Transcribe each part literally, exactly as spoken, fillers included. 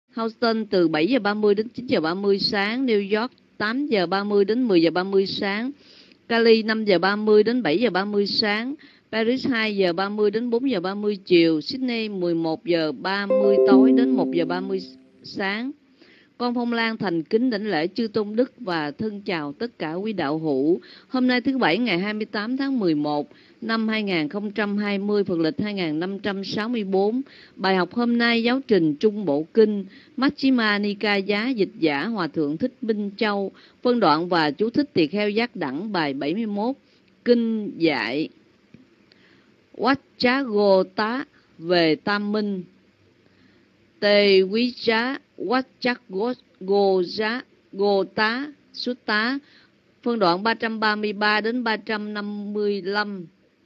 Houston từ bảy giờ ba mươi đến chín giờ ba mươi sáng, New York tám giờ ba mươi đến mười giờ ba mươi sáng, Cali năm giờ ba mươi đến bảy giờ ba mươi sáng, Paris hai giờ ba mươi đến bốn giờ ba mươi chiều, Sydney mười một giờ ba mươi tối đến một giờ ba mươi sáng. Con Phong Lan thành kính đảnh lễ chư tôn đức và thân chào tất cả quý đạo hữu. Hôm nay thứ Bảy ngày hai mươi tám tháng mười một năm hai nghìn không trăm hai mươi, Phật lịch hai nghìn năm trăm sáu mươi tư. Bài học hôm nay giáo trình Trung Bộ Kinh Majjhima Nikaya, dịch giả Hòa Thượng Thích Minh Châu, phân đoạn và chú thích tỳ kheo giác đẳng, bài bảy mươi mốt. Kinh dạy Vajragota về tam minh. Tê quý trá Vajragota Gota Sutta, phân đoạn ba trăm ba mươi ba đến ba trăm năm mươi lăm.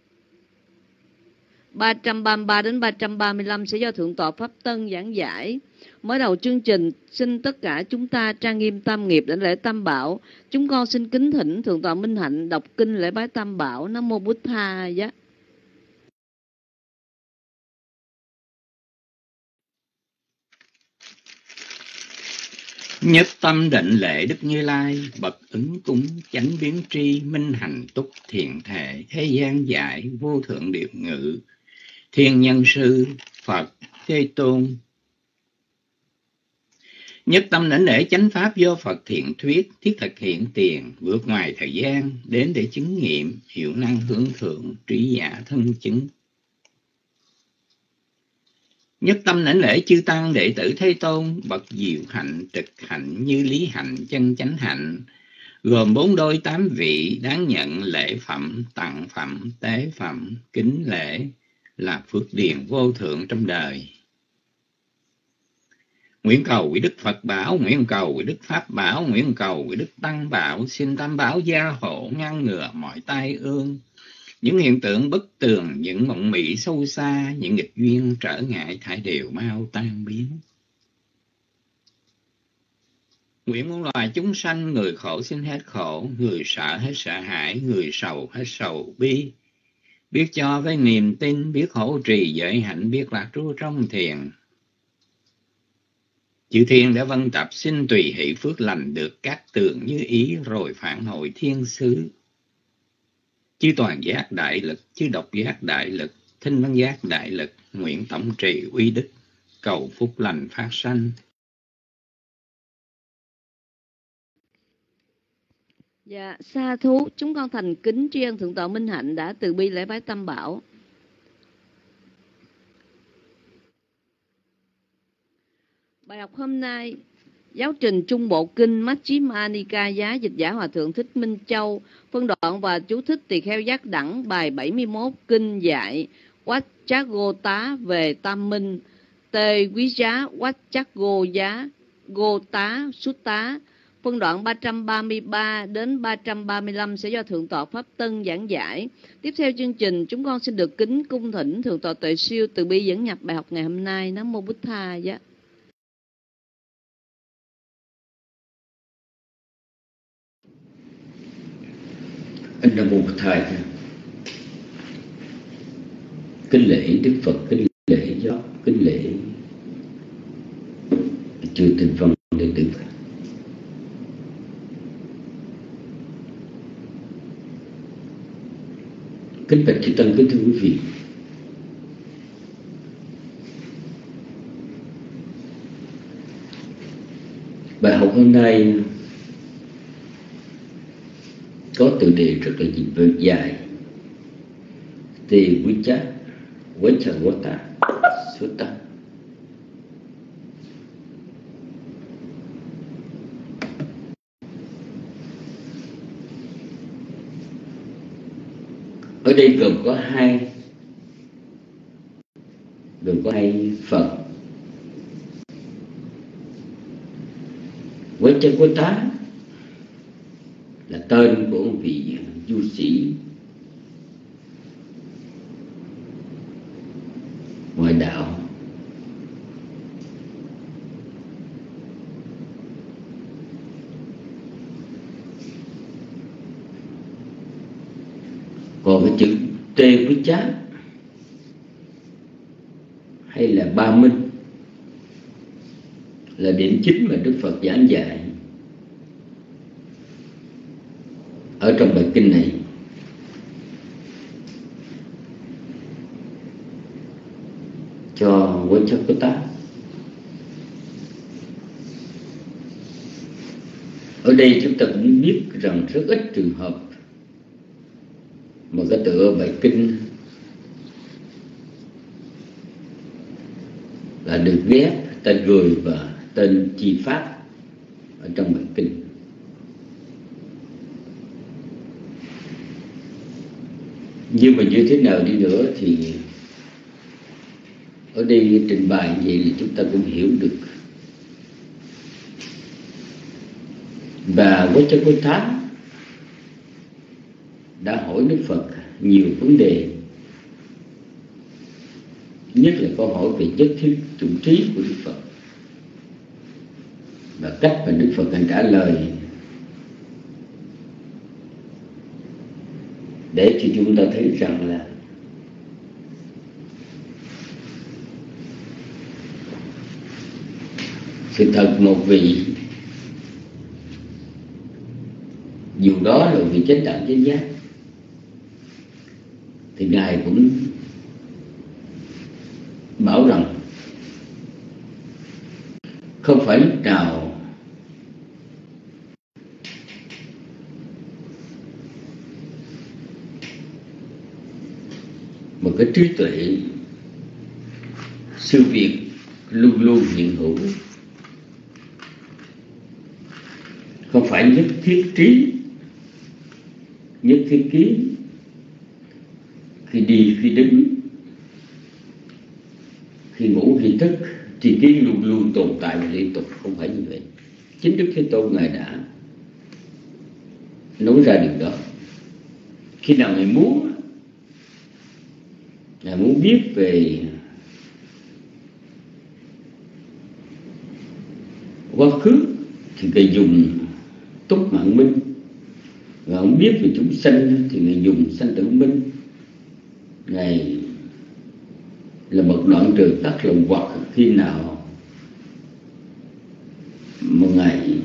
ba trăm ba mươi ba đến ba trăm ba mươi lăm sẽ do Thượng tọa Pháp Tân giảng giải. Mở đầu chương trình, xin tất cả chúng ta trang nghiêm tam nghiệp đảnh lễ Tam Bảo. Chúng con xin kính thỉnh Thượng tọa Minh Hạnh đọc kinh lễ bái Tam Bảo. Nam mô Bụt Tha giá. Nhất tâm định lễ Đức Như Lai, bậc ứng cúng chánh biến tri, minh hành túc thiện thể, thế gian giải vô thượng điệu ngữ, thiên nhân sư Phật Thế Tôn. Nhất tâm đảnh lễ chánh pháp do Phật thiện thuyết, thiết thực hiện tiền, vượt ngoài thời gian, đến để chứng nghiệm, hiệu năng hướng thượng, trí giả thân chứng. Nhất tâm đảnh lễ chư tăng đệ tử Thế Tôn, bậc diệu hạnh, trực hạnh, như lý hạnh, chân chánh hạnh, gồm bốn đôi tám vị, đáng nhận lễ phẩm, tặng phẩm, tế phẩm, kính lễ, là phước điền vô thượng trong đời. Nguyện cầu quý Đức Phật bảo, nguyện cầu quý Đức Pháp bảo, nguyện cầu quý Đức Tăng bảo, xin Tam Bảo gia hộ ngăn ngừa mọi tai ương, những hiện tượng bất tường, những mộng mị sâu xa, những nghịch duyên trở ngại thải đều mau tan biến. Nguyện muôn loài chúng sanh, người khổ xin hết khổ, người sợ hết sợ hãi, người sầu hết sầu bi, biết cho với niềm tin, biết hỗ trì giới hạnh, biết lạc trú trong thiền. Chư thiên đã vân tập xin tùy hỷ phước lành được các tường như ý, rồi phản hồi thiên sứ. Chư toàn giác đại lực, chư độc giác đại lực, thinh văn giác đại lực, nguyện tổng trì uy đức, cầu phúc lành phát sanh. Dạ, sa thú, chúng con thành kính tri ân Thượng tọa Minh Hạnh đã từ bi lễ bái Tam Bảo. Bài học hôm nay, giáo trình Trung Bộ Kinh Majjhima Nikaya, dịch giả Hòa Thượng Thích Minh Châu, phân đoạn và chú thích tỳ kheo giác đẳng, bài bảy mươi mốt. Kinh dạy Vajragota về tam minh. Tê quý giá Vajragota Gota Sutta, phân đoạn ba trăm ba mươi ba đến ba trăm ba mươi lăm sẽ do Thượng tọa Pháp Tân giảng giải. Tiếp theo chương trình, chúng con xin được kính cung thỉnh Thượng tọa Tuệ Siêu từ bi dẫn nhập bài học ngày hôm nay. Nam mô Bụt Tha giá. Nam mô Bụt Tha. Kính lễ Đức Phật, kính lễ giáo, kính lễ chư tinh văn đệ tử. Kính bạch chư tăng, kính thưa quý vị. Bài học hôm nay có tựa đề rất là dài. Tỳ quý chá Vajragota Sutta. Ở đây gồm có hai gồm có hai phần. Vajragota là tên của một vị du sĩ ngoại đạo còn cái chữ Tê Quý Chá hay là Ba Minh là điểm chính mà Đức Phật giảng dạy ở trong bài kinh này. Cho Vajrakotta. Ở đây chúng ta cũng biết rằng rất ít trường hợp mà có tựa bài kinh là được ghép tên người và tên chi pháp ở trong bài kinh. Nhưng mà như thế nào đi nữa thì ở đây trình bày vậy thì chúng ta cũng hiểu được. Và Vajrakotta đã hỏi Đức Phật nhiều vấn đề, nhất là câu hỏi về nhất thiết chủ trí của Đức Phật và cách mà Đức Phật đã trả lời, để cho chúng ta thấy rằng là sự thật một vị, dù đó là vị chánh đẳng chánh giác, thì Ngài cũng bảo rằng không phải lúc nào một cái trí tuệ siêu việt luôn luôn hiện hữu, không phải nhất thiết trí, nhất thiết kiến, khi đi khi đứng, khi ngủ khi thức, tri kiến luôn luôn tồn tại và liên tục, không phải như vậy. Chính Đức Thế Tôn Ngài đã nói ra điều đó. Khi nào Ngài muốn, Ngài muốn biết về quá khứ thì Ngài dùng túc mạng minh, và không biết về chúng sanh thì Ngài dùng sanh tử minh. Ngài là một đoạn trừ tắt lòng hoặc khi nào một ngày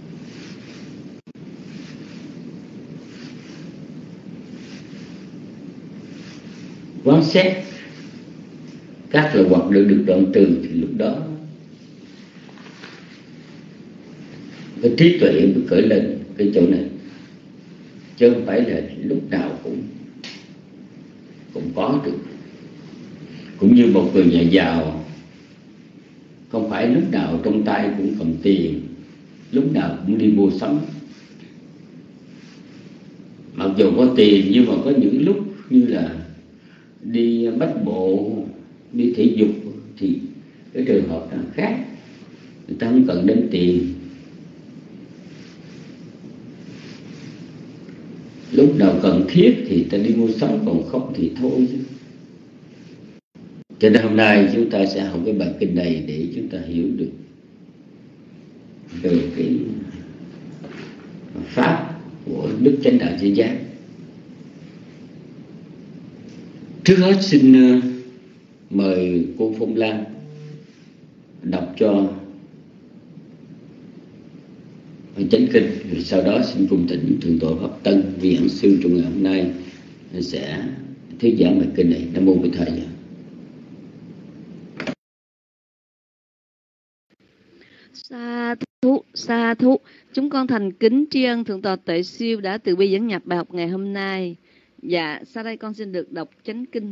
quán xét các lời hoặc được được đoạn trừ thì lúc đó cái trí tuệ mới khởi lên cái chỗ này, chứ không phải là lúc nào cũng cũng có được. Cũng như một người nhà giàu, không phải lúc nào trong tay cũng cầm tiền, lúc nào cũng đi mua sắm. Mặc dù có tiền nhưng mà có những lúc như là đi bách bộ, đi thể dục thì cái trường hợp là khác. Người ta không cần đến tiền. Lúc nào cần thiết thì ta đi mua sắm, còn không thì thôi chứ. Cho nên hôm nay chúng ta sẽ học cái bài kinh này để chúng ta hiểu được về cái pháp của Đức Chánh Đạo Chánh Giác. Trước hết xin mời cô Phong Lan đọc cho chánh kinh, rồi sau đó xin cung thỉnh Thượng tọa Pháp Tân vị ẩn sư trong ngày hôm nay sẽ thuyết giảng bài kinh này. Nam mô Bổn Thầy. Sa thú, sa thú. Chúng con thành kính tri ân Thượng tọa Tuệ Siêu đã từ bi dẫn nhập bài học ngày hôm nay. Dạ, sau đây con xin được đọc chánh kinh.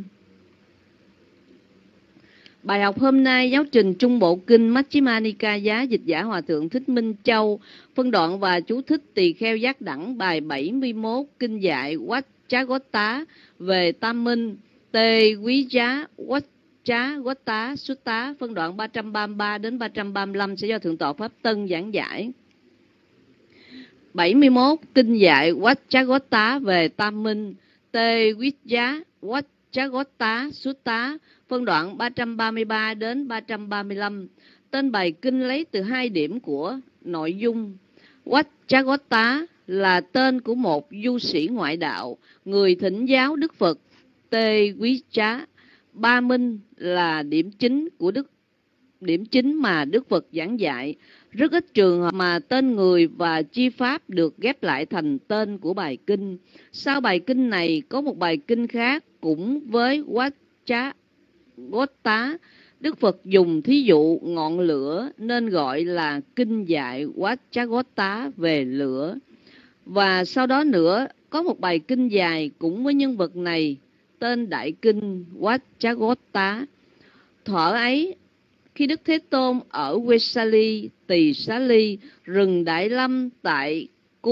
Bài học hôm nay giáo trình Trung Bộ Kinh Majjhima Nikaya, dịch giả Hòa Thượng Thích Minh Châu, phân đoạn và chú thích tỳ kheo giác đẳng, bài bảy mươi mốt, kinh dạy Vajrakotta về Tam Minh, Tê Quý Giá Vajrakotta Sutta, phân đoạn ba trăm ba mươi ba đến ba trăm ba mươi lăm sẽ do Thượng tọa Pháp Tân giảng giải. bảy mươi mốt, kinh dạy Vajrakotta về Tam Minh, Tê Quý Giá Vajrakotta Sutta, phân đoạn ba trăm ba mươi ba đến ba trăm ba mươi lăm. Tên bài kinh lấy từ hai điểm của nội dung. Vajrakotta là tên của một du sĩ ngoại đạo, người thỉnh giáo Đức Phật Tê Quý Trá. Ba Minh là điểm chính của Đức điểm chính mà Đức Phật giảng dạy. Rất ít trường hợp mà tên người và chi pháp được ghép lại thành tên của bài kinh. Sau bài kinh này có một bài kinh khác cũng với Vajragota. Đức Phật dùng thí dụ ngọn lửa nên gọi là kinh dạy Vajragota về lửa. Và sau đó nữa có một bài kinh dài cũng với nhân vật này, tên Đại Kinh Vajragota. Thuở ấy, khi Đức Thế Tôn ở Vesali, Tỳ Xá Ly, rừng Đại Lâm tại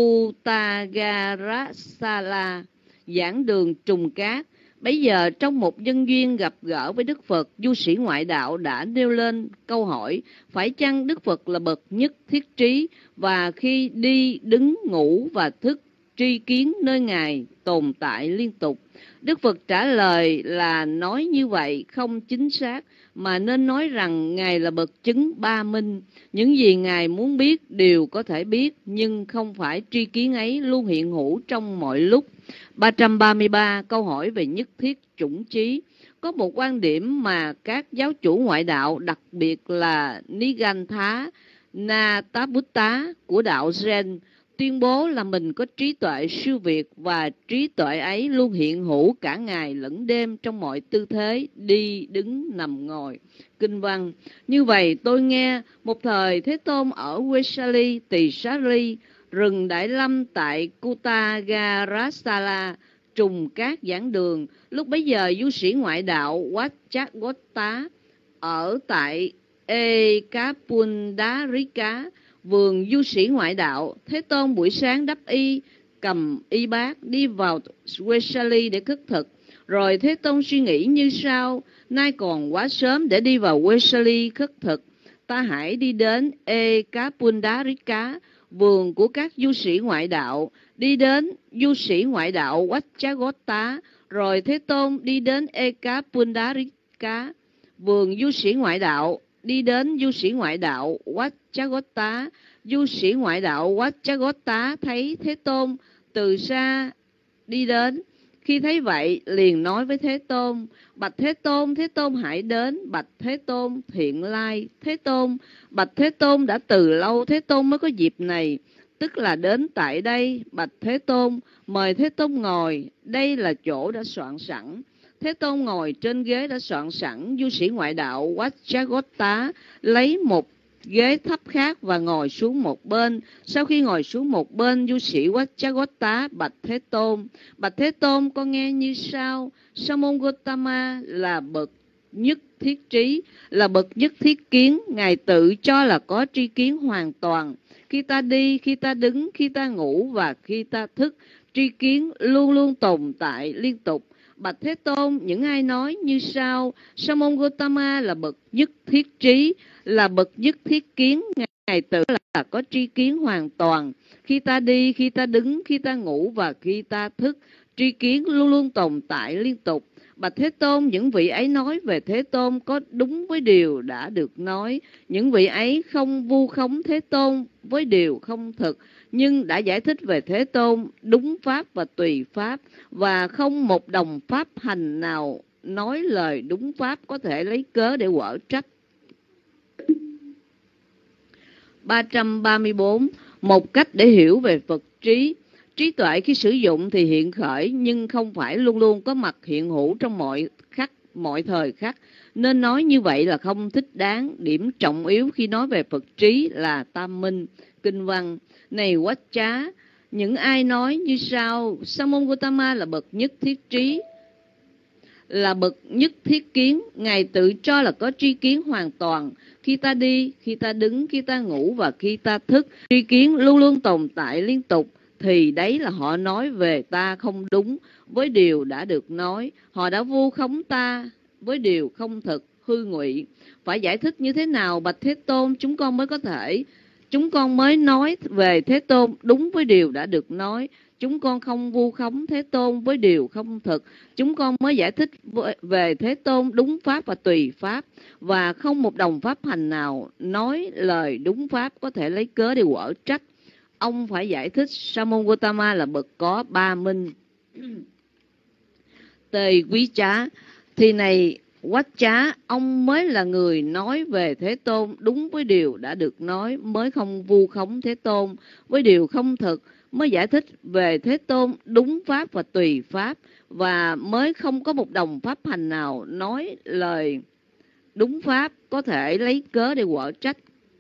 Kutagarasala, giảng đường trùng cát, bấy giờ trong một nhân duyên gặp gỡ với Đức Phật, du sĩ ngoại đạo đã nêu lên câu hỏi: phải chăng Đức Phật là bậc nhất thiết trí, và khi đi, đứng, ngủ và thức, tri kiến nơi Ngài tồn tại liên tục? Đức Phật trả lời là nói như vậy không chính xác, mà nên nói rằng Ngài là bậc chứng ba minh. Những gì Ngài muốn biết đều có thể biết, nhưng không phải tri kiến ấy luôn hiện hữu trong mọi lúc. ba trăm ba mươi ba. Câu hỏi về nhất thiết chủng trí. Có một quan điểm mà các giáo chủ ngoại đạo, đặc biệt là Nigantha Natabutta của đạo Zen, tuyên bố là mình có trí tuệ siêu việt, và trí tuệ ấy luôn hiện hữu cả ngày lẫn đêm trong mọi tư thế, đi, đứng, nằm, ngồi. Kinh văn: như vậy tôi nghe một thời Thế Tôn ở Vesali, Tỳ Xá Ly, rừng Đại Lâm tại Kutagarasala, trùng cát giảng đường. Lúc bấy giờ du sĩ ngoại đạo Vajragota ở tại Ekapundarika, vườn du sĩ ngoại đạo. Thế Tôn buổi sáng đắp y, cầm y bát đi vào Vesali để khất thực. Rồi Thế Tôn suy nghĩ như sau: nay còn quá sớm để đi vào Vesali khất thực, ta hãy đi đến Ekapundarika, vườn của các du sĩ ngoại đạo. Đi đến du sĩ ngoại đạo Vajragota. Rồi Thế Tôn đi đến Ekapundarika, vườn du sĩ ngoại đạo. Đi đến du sĩ ngoại đạo Vajragota. Du sĩ ngoại đạo Vajragota thấy Thế Tôn từ xa đi đến. Khi thấy vậy liền nói với Thế Tôn: bạch Thế Tôn, Thế Tôn hãy đến. Bạch Thế Tôn, thiện lai Thế Tôn. Bạch Thế Tôn, đã từ lâu Thế Tôn mới có dịp này, tức là đến tại đây. Bạch Thế Tôn, mời Thế Tôn ngồi, đây là chỗ đã soạn sẵn. Thế Tôn ngồi trên ghế đã soạn sẵn. Du sĩ ngoại đạo Vajragota lấy một ghế thấp khác và ngồi xuống một bên. Sau khi ngồi xuống một bên, du sĩ Vajragota bạch Thế Tôn: bạch Thế Tôn, con nghe như sau. Sa môn Gotama là bậc nhất thiết trí, là bậc nhất thiết kiến. Ngài tự cho là có tri kiến hoàn toàn. Khi ta đi, khi ta đứng, khi ta ngủ và khi ta thức, tri kiến luôn luôn tồn tại liên tục. Bạch Thế Tôn, những ai nói như sau: Sa môn Gotama là bậc nhất thiết trí, là bậc nhất thiết kiến. Ngài tự là có tri kiến hoàn toàn. Khi ta đi, khi ta đứng, khi ta ngủ và khi ta thức, tri kiến luôn luôn tồn tại liên tục. Bạch Thế Tôn, những vị ấy nói về Thế Tôn có đúng với điều đã được nói. Những vị ấy không vu khống Thế Tôn với điều không thực, nhưng đã giải thích về Thế Tôn đúng pháp và tùy pháp, và không một đồng pháp hành nào nói lời đúng pháp có thể lấy cớ để quở trách. ba trăm ba mươi bốn. Một cách để hiểu về Phật trí. Trí tuệ khi sử dụng thì hiện khởi, nhưng không phải luôn luôn có mặt hiện hữu trong mọi khắc, mọi thời khắc. Nên nói như vậy là không thích đáng. Điểm trọng yếu khi nói về Phật trí là tam minh. Kinh văn: này Quách Trá, những ai nói như sau: Sa môn Gotama là bậc nhất thiết trí, là bậc nhất thiết kiến. Ngài tự cho là có tri kiến hoàn toàn. Khi ta đi, khi ta đứng, khi ta ngủ và khi ta thức, tri kiến luôn luôn tồn tại liên tục, thì đấy là họ nói về ta không đúng với điều đã được nói. Họ đã vu khống ta với điều không thực, hư ngụy. Phải giải thích như thế nào bạch Thế Tôn chúng con mới có thể Chúng con mới nói về Thế Tôn đúng với điều đã được nói. Chúng con không vu khống Thế Tôn với điều không thực. Chúng con mới giải thích về Thế Tôn đúng pháp và tùy pháp, và không một đồng pháp hành nào nói lời đúng pháp có thể lấy cớ để quở trách. Ông phải giải thích Sa môn Gotama là bậc có ba minh. Tề Quý Trá, thì này Quách Trá, ông mới là người nói về Thế Tôn đúng với điều đã được nói, mới không vu khống Thế Tôn với điều không thực, mới giải thích về Thế Tôn đúng pháp và tùy pháp, và mới không có một đồng pháp hành nào nói lời đúng pháp có thể lấy cớ để quở trách.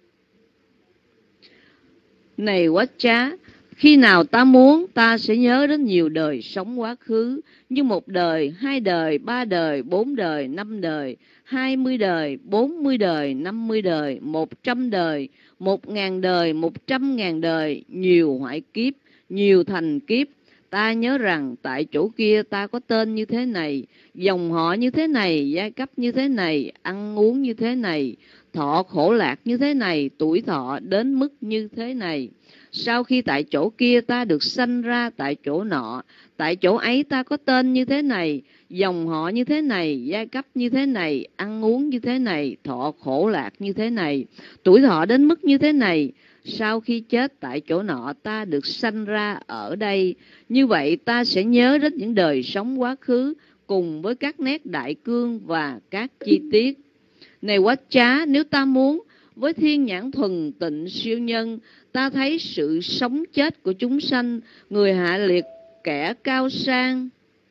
Này Quách Trá, khi nào ta muốn, ta sẽ nhớ đến nhiều đời sống quá khứ, như một đời, hai đời, ba đời, bốn đời, năm đời, hai mươi đời, bốn mươi đời, năm mươi đời, một trăm đời, một ngàn đời, một trăm ngàn đời, nhiều hoại kiếp, nhiều thành kiếp. Ta nhớ rằng tại chỗ kia ta có tên như thế này, dòng họ như thế này, giai cấp như thế này, ăn uống như thế này, thọ khổ lạc như thế này, tuổi thọ đến mức như thế này. Sau khi tại chỗ kia ta được sanh ra tại chỗ nọ, tại chỗ ấy ta có tên như thế này, dòng họ như thế này, giai cấp như thế này, ăn uống như thế này, thọ khổ lạc như thế này, tuổi thọ đến mức như thế này. Sau khi chết tại chỗ nọ ta được sanh ra ở đây. Như vậy ta sẽ nhớ đến những đời sống quá khứ cùng với các nét đại cương và các chi tiết. Này Quách Trá, nếu ta muốn, với thiên nhãn thuần tịnh siêu nhân, ta thấy sự sống chết của chúng sanh, người hạ liệt, kẻ cao sang,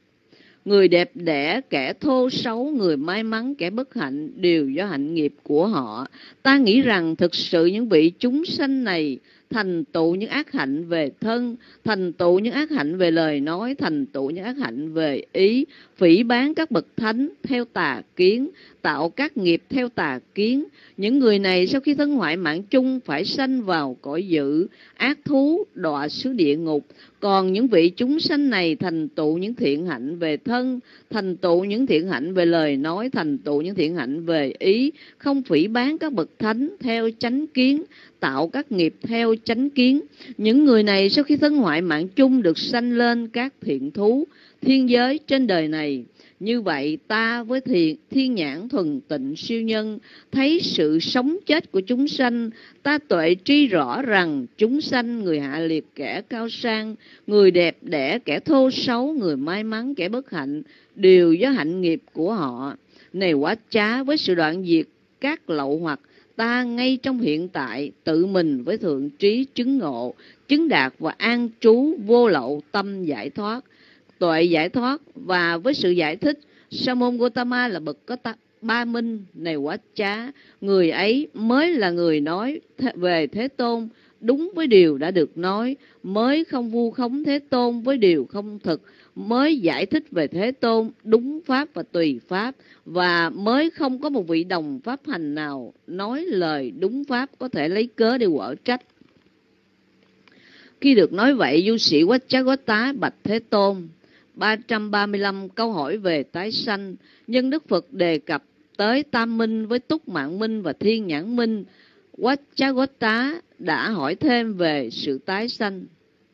người đẹp đẽ, kẻ thô xấu, người may mắn, kẻ bất hạnh, đều do hạnh nghiệp của họ. Ta nghĩ rằng thực sự những vị chúng sanh này thành tựu những ác hạnh về thân, thành tựu những ác hạnh về lời nói, thành tựu những ác hạnh về ý, phỉ báng các bậc thánh theo tà kiến, tạo các nghiệp theo tà kiến. Những người này sau khi thân hoại mạng chung phải sanh vào cõi dữ, ác thú, đọa xứ địa ngục. Còn những vị chúng sanh này thành tựu những thiện hạnh về thân, thành tựu những thiện hạnh về lời nói, thành tựu những thiện hạnh về ý, không phỉ báng các bậc thánh theo chánh kiến, tạo các nghiệp theo chánh kiến. Những người này sau khi thân hoại mạng chung được sanh lên các thiện thú, thiên giới trên đời này. Như vậy ta với thiện, thiên nhãn thuần tịnh siêu nhân thấy sự sống chết của chúng sanh, ta tuệ tri rõ rằng chúng sanh, người hạ liệt, kẻ cao sang, người đẹp đẽ, kẻ thô xấu, người may mắn, kẻ bất hạnh, đều do hạnh nghiệp của họ. Này Quách Trá, với sự đoạn diệt các lậu hoặc, ta ngay trong hiện tại tự mình với thượng trí chứng ngộ, chứng đạt và an trú vô lậu tâm giải thoát, tuệ giải thoát. Và với sự giải thích, Sa môn Gotama là bậc có ta, ba minh. Này Quách Trá, người ấy mới là người nói về Thế Tôn đúng với điều đã được nói, mới không vu khống Thế Tôn với điều không thực, mới giải thích về Thế Tôn đúng pháp và tùy pháp, và mới không có một vị đồng pháp hành nào nói lời đúng pháp có thể lấy cớ để quở trách. Khi được nói vậy, du sĩ Quách Trá Gốt Tá bạch Thế Tôn. ba trăm ba mươi lăm câu hỏi về tái sanh. Nhân Đức Phật đề cập tới Tam Minh với Túc Mạng Minh và Thiên Nhãn Minh. Quách Trá Gốt Tá đã hỏi thêm về sự tái sanh.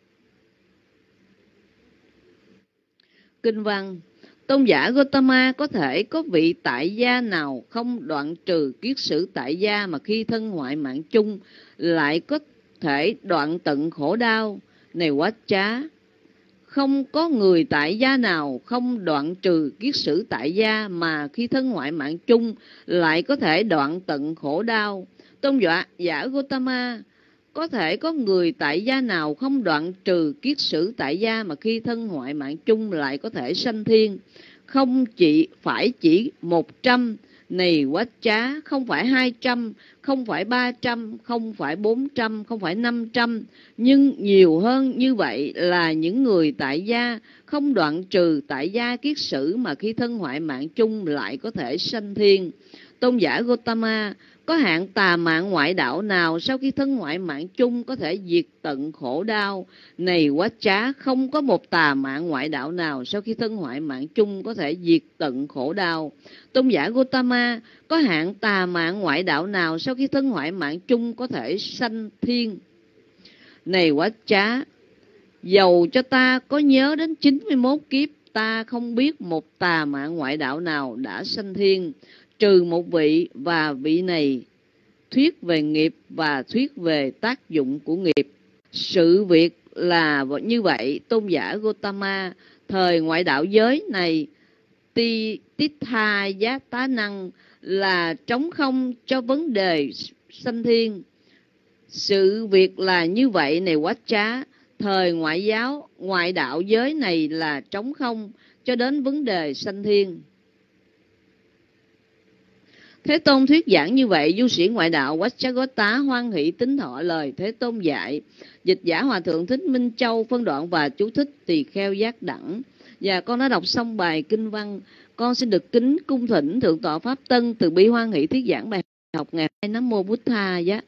Kinh văn: Tôn giả Gotama, có thể có vị tại gia nào không đoạn trừ kiết sử tại gia mà khi thân hoại mạng chung lại có thể đoạn tận khổ đau? Này Quách Trá, không có người tại gia nào không đoạn trừ kiết sử tại gia mà khi thân ngoại mạng chung lại có thể đoạn tận khổ đau. Tôn giả, giả Gotama, có thể có người tại gia nào không đoạn trừ kiết sử tại gia mà khi thân ngoại mạng chung lại có thể sanh thiên? Không chỉ phải chỉ một trăm. Này Quách Trá, không phải hai trăm, không phải ba trăm, không phải bốn trăm, không phải năm trăm, nhưng nhiều hơn như vậy là những người tại gia không đoạn trừ tại gia kiết sử mà khi thân hoại mạng chung lại có thể sanh thiên. Tôn giả Gotama, có hạng tà mạng ngoại đạo nào sau khi thân ngoại mạng chung có thể diệt tận khổ đau? Này Quách Trá, không có một tà mạng ngoại đạo nào sau khi thân ngoại mạng chung có thể diệt tận khổ đau. Tôn giả Gotama, có hạng tà mạng ngoại đạo nào sau khi thân ngoại mạng chung có thể sanh thiên? Này Quách Trá, dầu cho ta có nhớ đến chín mươi mốt kiếp, ta không biết một tà mạng ngoại đạo nào đã sanh thiên, trừ một vị, và vị này thuyết về nghiệp và thuyết về tác dụng của nghiệp. Sự việc là như vậy, Tôn giả Gotama, thời ngoại đạo giới này, ti tít tha giá tá năng là trống không cho vấn đề sanh thiên. Sự việc là như vậy này Quách Trá, thời ngoại giáo, ngoại đạo giới này là trống không cho đến vấn đề sanh thiên. Thế Tôn thuyết giảng như vậy, du sĩ ngoại đạo Vacchagotta hoan hỷ tín thọ lời Thế Tôn dạy. Dịch giả Hòa Thượng Thích Minh Châu phân đoạn và chú thích tỳ kheo giác đẳng. Và con đã đọc xong bài kinh văn. Con xin được kính cung thỉnh Thượng tọa Pháp Tân từ bi hoan hỷ thuyết giảng bài học ngày hai. Nam mô Bụt Tha giá.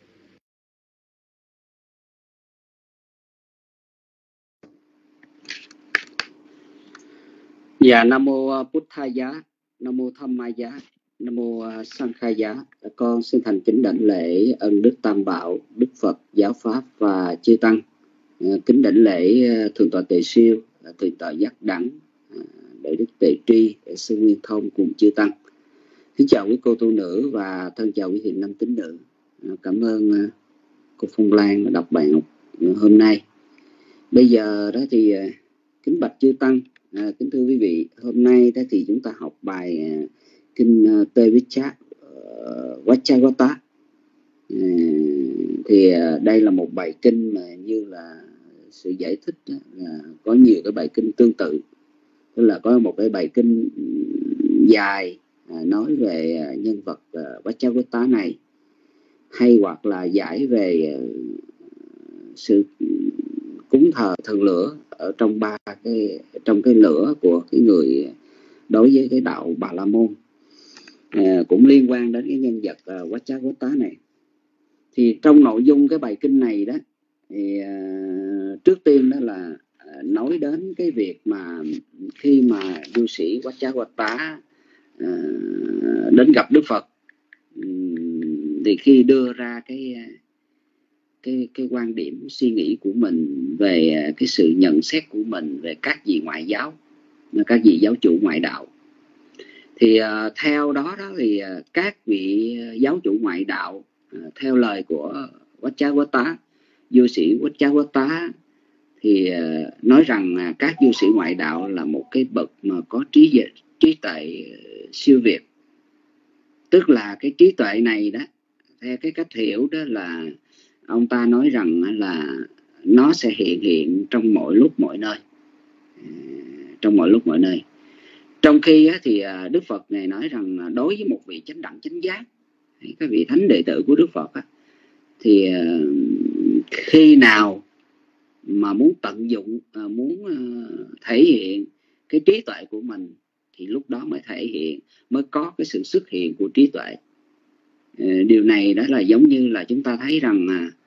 Dạ, Nam mô Bụt Tha giá, Nam mô Tham Ma giá, Nam mô Sankha giá. Con xin thành kính đảnh lễ ân đức Tam Bảo, Đức Phật, Giáo Pháp và chư tăng. Kính đảnh lễ Thượng tọa Tề Siêu, Thượng tọa Giác Đẳng, Đại đức Tề Tri, Sư Nguyên Thông cùng chư tăng. Kính chào quý cô tu nữ và thân chào quý thiện nam tín nữ. Cảm ơn cô Phong Lan đã đọc bài học hôm nay. Bây giờ đó thì kính bạch chư tăng, à, kính thưa quý vị, hôm nay đó thì chúng ta học bài à, kinh uh, Tê Vichá uh, Vacchagotta. À, thì uh, đây là một bài kinh mà như là sự giải thích đó, là có nhiều cái bài kinh tương tự, tức là có một cái bài kinh dài à, nói về uh, nhân vật uh, Vacchagotta này, hay hoặc là giải về uh, sự cúng thờ thần lửa ở trong ba cái trong cái lửa của cái người đối với cái đạo Bà La Môn, à, cũng liên quan đến cái nhân vật uh, Vacchagotta này. Thì trong nội dung cái bài kinh này đó thì uh, trước tiên đó là uh, nói đến cái việc mà khi mà du sĩ Vacchagotta uh, đến gặp Đức Phật, um, thì khi đưa ra cái cái cái quan điểm suy nghĩ của mình về cái sự nhận xét của mình về các vị ngoại giáo, các vị giáo chủ ngoại đạo, thì uh, theo đó đó thì uh, các vị giáo chủ ngoại đạo uh, theo lời của Vacchagotta, du sĩ Vacchagotta thì uh, nói rằng uh, các du sĩ ngoại đạo là một cái bậc mà có trí trí tuệ siêu việt, tức là cái trí tuệ này đó, theo cái cách hiểu đó là ông ta nói rằng là nó sẽ hiện hiện trong mọi lúc mọi nơi, trong mọi lúc mọi nơi. Trong khi thì Đức Phật này nói rằng đối với một vị chánh đẳng chánh giác, các vị thánh đệ tử của Đức Phật, thì khi nào mà muốn tận dụng, muốn thể hiện cái trí tuệ của mình, thì lúc đó mới thể hiện, mới có cái sự xuất hiện của trí tuệ. Điều này đó là giống như là chúng ta thấy rằng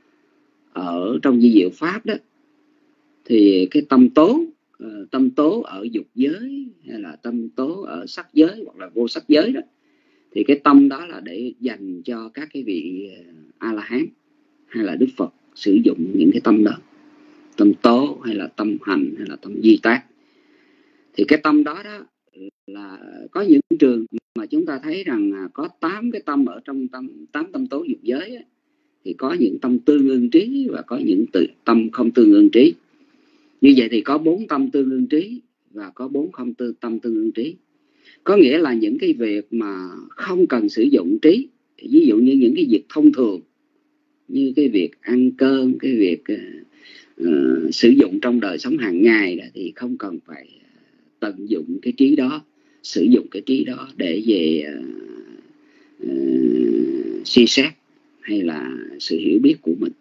ở trong di diệu pháp đó, thì cái tâm tố tâm tố ở dục giới hay là tâm tố ở sắc giới hoặc là vô sắc giới đó, thì cái tâm đó là để dành cho các cái vị A La Hán hay là Đức Phật sử dụng những cái tâm đó, tâm tố hay là tâm hành hay là tâm di tác. Thì cái tâm đó đó là có những trường mà chúng ta thấy rằng có tám cái tâm ở trong tâm tám tâm tố dục giới ấy, thì có những tâm tương ưng trí và có những tự, tâm không tương ưng trí. Như vậy thì có bốn tâm tương ưng trí và có bốn không tư, tâm tương ưng trí. Có nghĩa là những cái việc mà không cần sử dụng trí, ví dụ như những cái việc thông thường, như cái việc ăn cơm, cái việc uh, sử dụng trong đời sống hàng ngày đó, thì không cần phải tận dụng cái trí đó, sử dụng cái trí đó để về uh, uh, suy xét hay là sự hiểu biết của mình.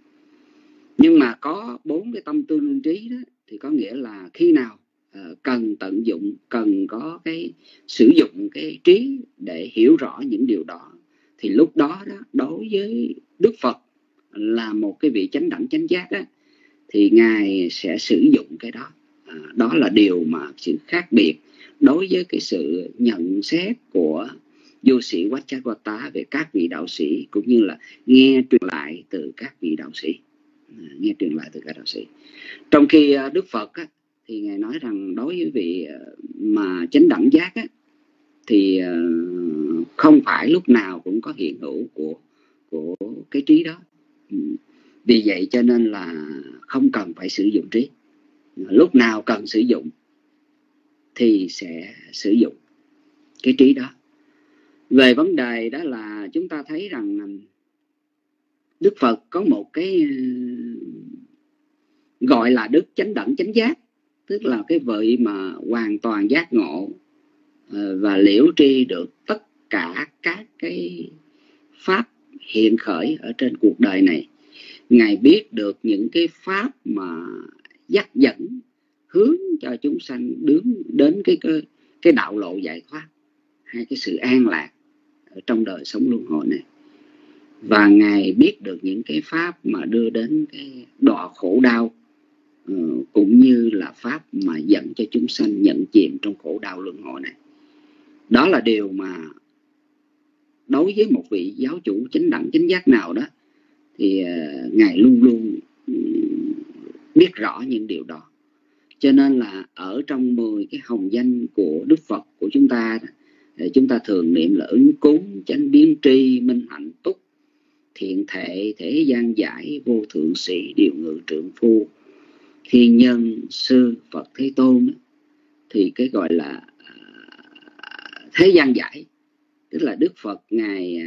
Nhưng mà có bốn cái tâm tương ưng trí đó, thì có nghĩa là khi nào uh, cần tận dụng, cần có cái sử dụng cái trí để hiểu rõ những điều đó, thì lúc đó, đó đối với Đức Phật là một cái vị chánh đẳng chánh giác đó, thì Ngài sẽ sử dụng cái đó. À, đó là điều mà sự khác biệt đối với cái sự nhận xét của du sĩ Vacchagotta về các vị đạo sĩ, cũng như là nghe truyền lại từ các vị đạo sĩ, à, nghe truyền lại từ các đạo sĩ. Trong khi uh, Đức Phật á, thì Ngài nói rằng đối với vị uh, mà chánh đẳng giác á, thì uh, không phải lúc nào cũng có hiện hữu của của cái trí đó. Ừ. Vì vậy cho nên là không cần phải sử dụng trí. Lúc nào cần sử dụng thì sẽ sử dụng cái trí đó. Về vấn đề đó là chúng ta thấy rằng Đức Phật có một cái gọi là đức chánh đẳng chánh giác, tức là cái vị mà hoàn toàn giác ngộ và liễu tri được tất cả các cái pháp hiện khởi ở trên cuộc đời này. Ngài biết được những cái pháp mà dắt dẫn hướng cho chúng sanh đứng đến cái, cái cái đạo lộ giải thoát hay cái sự an lạc ở trong đời sống luân hồi này. Và Ngài biết được những cái pháp mà đưa đến cái đọa khổ đau, cũng như là pháp mà dẫn cho chúng sanh nhận chìm trong khổ đau luân hồi này. Đó là điều mà đối với một vị giáo chủ chánh đẳng chánh giác nào đó thì uh, Ngài luôn luôn um, biết rõ những điều đó. Cho nên là ở trong mười cái hồng danh của Đức Phật của chúng ta, chúng ta thường niệm là ứng cúng, chánh biến tri, minh hạnh túc, thiện thệ, thế gian giải, vô thượng sĩ, điều ngự trượng phu, thiên nhân, sư, Phật Thế Tôn. Thì cái gọi là uh, thế gian giải, tức là Đức Phật Ngài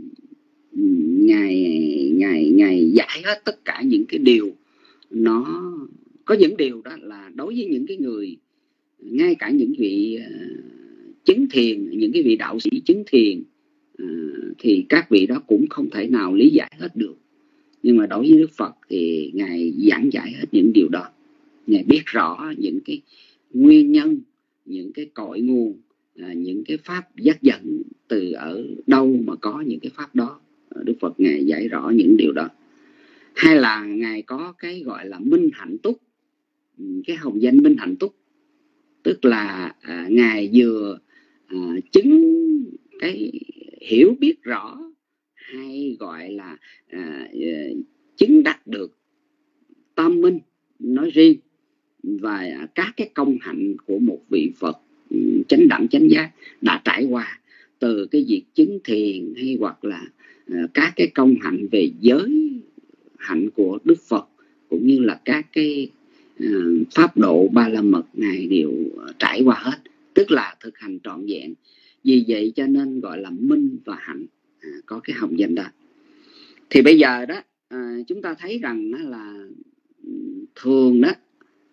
Ngài Ngài Ngài giải hết tất cả những cái điều. Nó có những điều đó là đối với những cái người, ngay cả những vị uh, chứng thiền, những cái vị đạo sĩ chứng thiền, uh, thì các vị đó cũng không thể nào lý giải hết được. Nhưng mà đối với Đức Phật thì Ngài giảng giải hết những điều đó. Ngài biết rõ những cái nguyên nhân, những cái cội nguồn, uh, những cái pháp dắt dẫn từ ở đâu mà có những cái pháp đó. uh, Đức Phật Ngài giải rõ những điều đó. Hay là Ngài có cái gọi là minh hạnh túc, cái hồng danh minh hạnh túc, tức là à, Ngài vừa à, chứng cái hiểu biết rõ, hay gọi là à, chứng đắc được tam minh nói riêng, và các cái công hạnh của một vị Phật chánh đẳng chánh giác đã trải qua, từ cái việc chứng thiền hay hoặc là à, các cái công hạnh về giới hạnh của Đức Phật, cũng như là các cái uh, pháp độ ba la mật Ngài đều trải qua hết, tức là thực hành trọn vẹn. Vì vậy cho nên gọi là minh và hạnh, à, có cái hồng danh đó. Thì bây giờ đó à, chúng ta thấy rằng đó là thường đó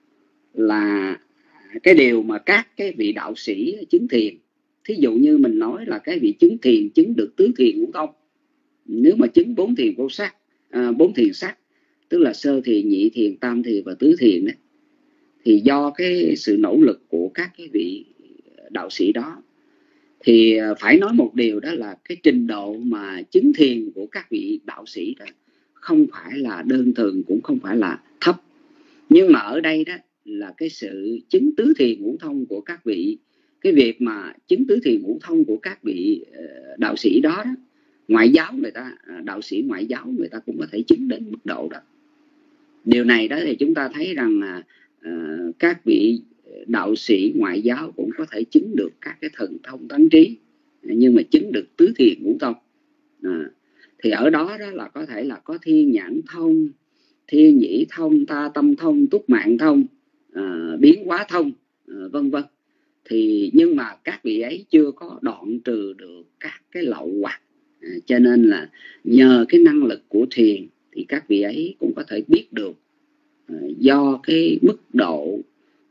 là cái điều mà các cái vị đạo sĩ chứng thiền, thí dụ như mình nói là cái vị chứng thiền chứng được tứ thiền ngũ thông. Nếu mà chứng bốn thiền vô sắc, à, bốn thiền sắc, tức là sơ thiền, nhị thiền, tam thiền và tứ thiền đấy, thì do cái sự nỗ lực của các cái vị đạo sĩ đó, thì phải nói một điều đó là cái trình độ mà chứng thiền của các vị đạo sĩ đó không phải là đơn thuần, cũng không phải là thấp. Nhưng mà ở đây đó là cái sự chứng tứ thiền ngũ thông của các vị, cái việc mà chứng tứ thiền ngũ thông của các vị đạo sĩ đó, đó, ngoại giáo người ta, đạo sĩ ngoại giáo người ta cũng có thể chứng đến mức độ đó. Điều này đó thì chúng ta thấy rằng là uh, các vị đạo sĩ ngoại giáo cũng có thể chứng được các cái thần thông tánh trí, nhưng mà chứng được tứ thiền ngũ thông. À, thì ở đó đó là có thể là có thiên nhãn thông, thiên nhĩ thông, ta tâm thông, túc mạng thông, à, biến hóa thông, à, vân vân. Thì nhưng mà các vị ấy chưa có đoạn trừ được các cái lậu hoặc, à, cho nên là nhờ cái năng lực của thiền thì các vị ấy cũng có thể biết được, à, do cái mức độ,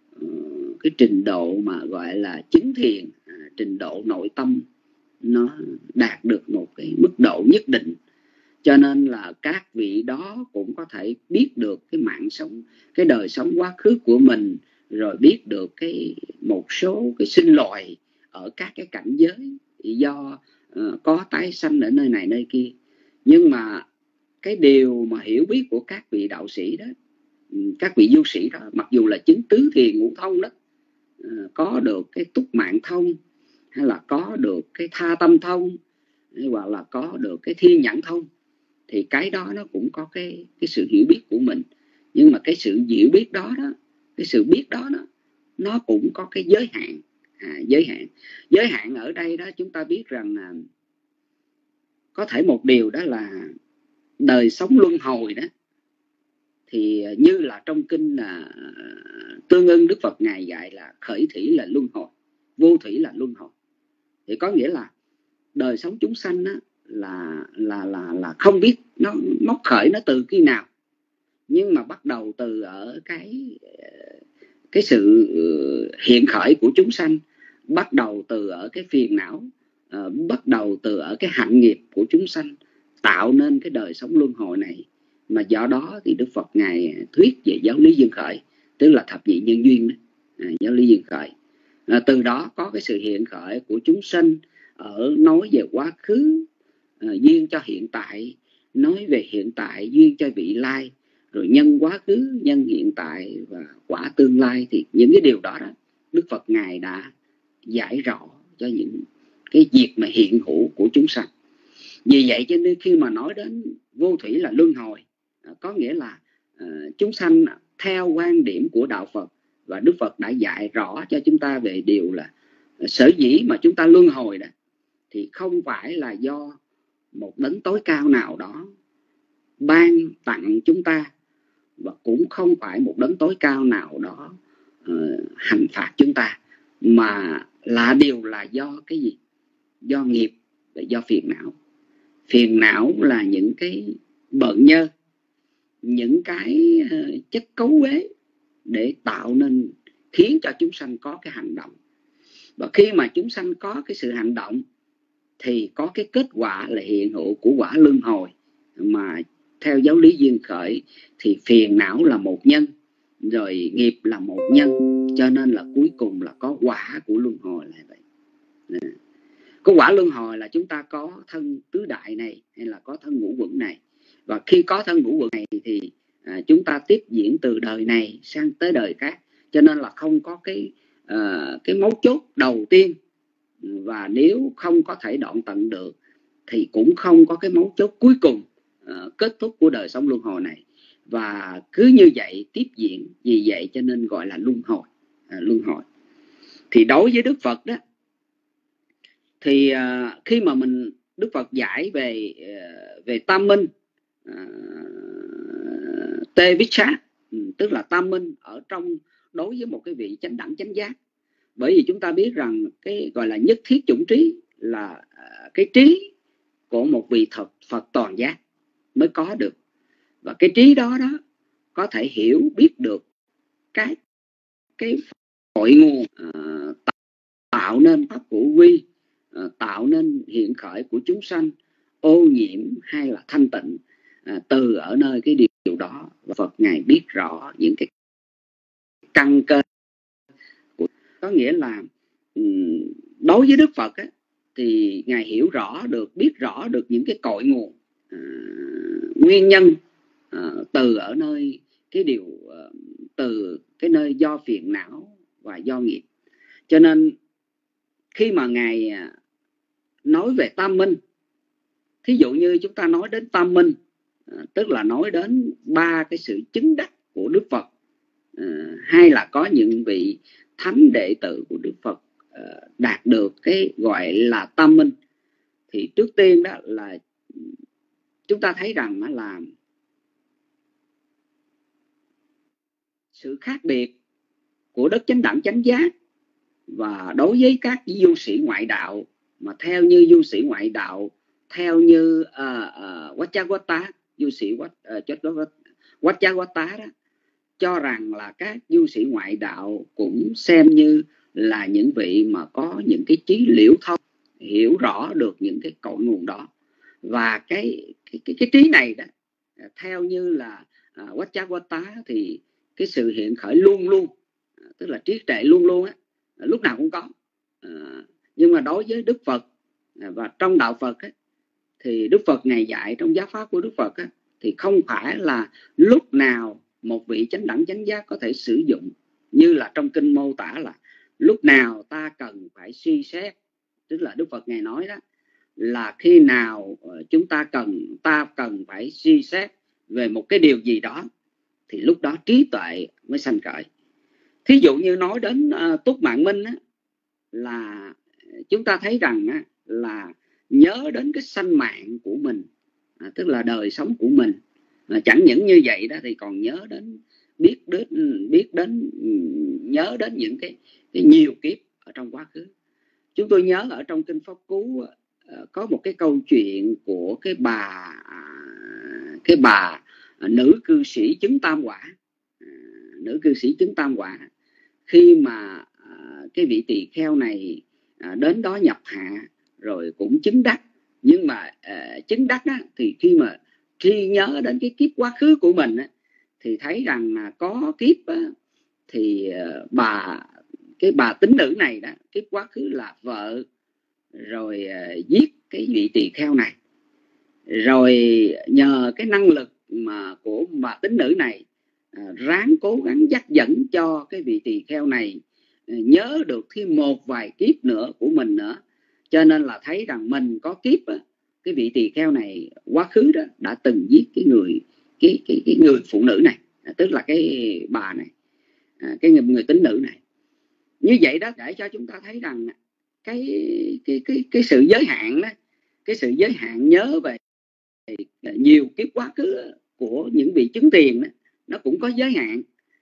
uh, cái trình độ mà gọi là chứng thiền, à, trình độ nội tâm nó đạt được một cái mức độ nhất định, cho nên là các vị đó cũng có thể biết được cái mạng sống, cái đời sống quá khứ của mình, rồi biết được cái một số cái sinh loài ở các cái cảnh giới do uh, có tái sanh ở nơi này nơi kia. Nhưng mà cái điều mà hiểu biết của các vị đạo sĩ đó, các vị du sĩ đó, mặc dù là chứng tứ thiền ngũ thông đó, uh, có được cái túc mạng thông, hay là có được cái tha tâm thông, hay hoặc là có được cái thiên nhãn thông, thì cái đó nó cũng có cái, cái sự hiểu biết của mình. Nhưng mà cái sự hiểu biết đó, đó cái sự biết đó, đó nó cũng có cái giới hạn. À, giới hạn giới hạn ở đây đó chúng ta biết rằng là có thể một điều đó là đời sống luân hồi đó, thì như là trong kinh là Tương Ưng, Đức Phật ngài dạy là khởi thủy là luân hồi, vô thủy là luân hồi. Thì có nghĩa là đời sống chúng sanh á, là là là là không biết nó móc khởi nó từ khi nào, nhưng mà bắt đầu từ ở cái cái sự hiện khởi của chúng sanh, bắt đầu từ ở cái phiền não, uh, bắt đầu từ ở cái hạnh nghiệp của chúng sanh tạo nên cái đời sống luân hồi này. Mà do đó thì Đức Phật ngài thuyết về giáo lý duyên khởi, tức là thập nhị nhân duyên đó. À, giáo lý duyên khởi, à, từ đó có cái sự hiện khởi của chúng sanh, ở nói về quá khứ, à, duyên cho hiện tại, nói về hiện tại duyên cho vị lai, rồi nhân quá khứ, nhân hiện tại và quả tương lai. Thì những cái điều đó đó Đức Phật ngài đã giải rõ cho những cái việc mà hiện hữu của chúng sanh. Vì vậy cho nên khi mà nói đến vô thủy là luân hồi, có nghĩa là uh, chúng sanh theo quan điểm của đạo Phật, và Đức Phật đã dạy rõ cho chúng ta về điều là uh, sở dĩ mà chúng ta luân hồi đó thì không phải là do một đấng tối cao nào đó ban tặng chúng ta, và cũng không phải một đấng tối cao nào đó uh, hành phạt chúng ta, mà là điều là do cái gì? Do nghiệp, do phiền não. Phiền não là những cái bợn nhơ, những cái uh, chất cấu uế để tạo nên, khiến cho chúng sanh có cái hành động. Và khi mà chúng sanh có cái sự hành động thì có cái kết quả là hiện hữu của quả luân hồi. Mà theo giáo lý duyên khởi thì phiền não là một nhân, rồi nghiệp là một nhân, cho nên là cuối cùng là có quả của luân hồi là vậy. À. Có quả luân hồi là chúng ta có thân tứ đại này, hay là có thân ngũ uẩn này. Và khi có thân ngũ uẩn này thì à, chúng ta tiếp diễn từ đời này sang tới đời khác. Cho nên là không có cái à, cái mấu chốt đầu tiên, và nếu không có thể đoạn tận được thì cũng không có cái mấu chốt cuối cùng à, kết thúc của đời sống luân hồi này. Và cứ như vậy tiếp diễn, vì vậy cho nên gọi là luân hồi. À, luân hồi. Thì đối với Đức Phật đó, thì uh, khi mà mình Đức Phật giải về uh, về tam minh, uh, tê vichá, tức là tam minh ở trong đối với một cái vị chánh đẳng chánh giác. Bởi vì chúng ta biết rằng cái gọi là nhất thiết chủng trí là uh, cái trí của một vị thật Phật toàn giác mới có được. Và cái trí đó đó có thể hiểu biết được cái cái cội nguồn uh, tạo nên pháp của quy, uh, tạo nên hiện khởi của chúng sanh, ô nhiễm hay là thanh tịnh, uh, từ ở nơi cái điều, điều đó. Và Phật ngài biết rõ những cái căn cơ của, có nghĩa là um, đối với Đức Phật á, thì ngài hiểu rõ được, biết rõ được những cái cội nguồn, uh, nguyên nhân uh, từ ở nơi cái điều uh, từ cái nơi do phiền não và do nghiệp. Cho nên khi mà ngài nói về tam minh, thí dụ như chúng ta nói đến tam minh, tức là nói đến ba cái sự chứng đắc của Đức Phật, hay là có những vị thánh đệ tử của Đức Phật đạt được cái gọi là tam minh. Thì trước tiên đó là chúng ta thấy rằng là sự khác biệt của đất chánh đẳng chánh giác và đối với các du sĩ ngoại đạo, mà theo như du sĩ ngoại đạo, theo như uh, uh, Vajrayana, du sĩ Vajrayana đó, cho rằng là các du sĩ ngoại đạo cũng xem như là những vị mà có những cái trí liễu thông, hiểu rõ được những cái cội nguồn đó. Và cái cái, cái, cái trí này đó, theo như là uh, Vajrayana thì cái sự hiện khởi luôn luôn, tức là trí tuệ luôn luôn á, lúc nào cũng có. À, nhưng mà đối với Đức Phật và trong đạo Phật á, thì Đức Phật ngày dạy trong giáo pháp của Đức Phật á, thì không phải là lúc nào một vị chánh đẳng chánh giác có thể sử dụng, như là trong kinh mô tả là lúc nào ta cần phải suy xét. Tức là Đức Phật ngày nói đó là khi nào chúng ta cần ta cần phải suy xét về một cái điều gì đó thì lúc đó trí tuệ mới sanh khởi. Thí dụ như nói đến uh, Túc Mạng Minh á, là chúng ta thấy rằng á, là nhớ đến cái sanh mạng của mình, à, tức là đời sống của mình, À, chẳng những như vậy đó thì còn nhớ đến biết đến biết đến nhớ đến những cái, cái nhiều kiếp ở trong quá khứ. Chúng tôi nhớ ở trong kinh Pháp Cú có một cái câu chuyện của cái bà cái bà nữ cư sĩ chứng tam quả. Nữ cư sĩ chứng tam quả khi mà cái vị tỳ kheo này đến đó nhập hạ rồi cũng chứng đắc, nhưng mà uh, chứng đắc á, thì khi mà khi nhớ đến cái kiếp quá khứ của mình á, thì thấy rằng là có kiếp á, thì uh, bà cái bà tín nữ này đó, kiếp quá khứ là vợ rồi uh, giết cái vị tỳ kheo này, rồi nhờ cái năng lực mà của bà tín nữ này uh, ráng cố gắng dắt dẫn cho cái vị tỳ kheo này uh, nhớ được thêm một vài kiếp nữa của mình nữa, cho nên là thấy rằng mình có kiếp á, cái vị tỳ kheo này quá khứ đó đã từng giết cái người cái cái cái người phụ nữ này, tức là cái bà này, cái người, người tín nữ này. Như vậy đó để cho chúng ta thấy rằng cái cái cái cái sự giới hạn đó, cái sự giới hạn nhớ về nhiều kiếp quá khứ của những vị chứng thiền đó, nó cũng có giới hạn.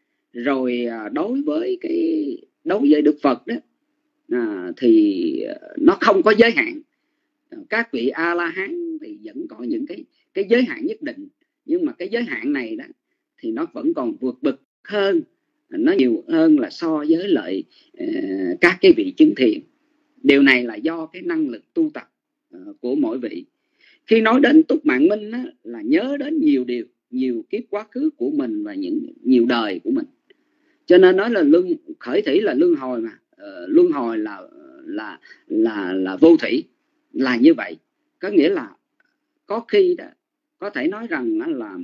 Rồi đối với cái đối với Đức Phật đó à, thì nó không có giới hạn. Các vị A La Hán thì vẫn có những cái cái giới hạn nhất định, nhưng mà cái giới hạn này đó thì nó vẫn còn vượt bậc hơn, nó nhiều hơn là so với lại uh, các cái vị chứng thiền. Điều này là do cái năng lực tu tập uh, của mỗi vị. Khi nói đến túc mạng minh á, là nhớ đến nhiều điều, nhiều kiếp quá khứ của mình và những nhiều đời của mình. Cho nên nói là luân khởi thủy là luân hồi mà, uh, luân hồi là là là là vô thủy, là như vậy. Có nghĩa là có khi đó có thể nói rằng là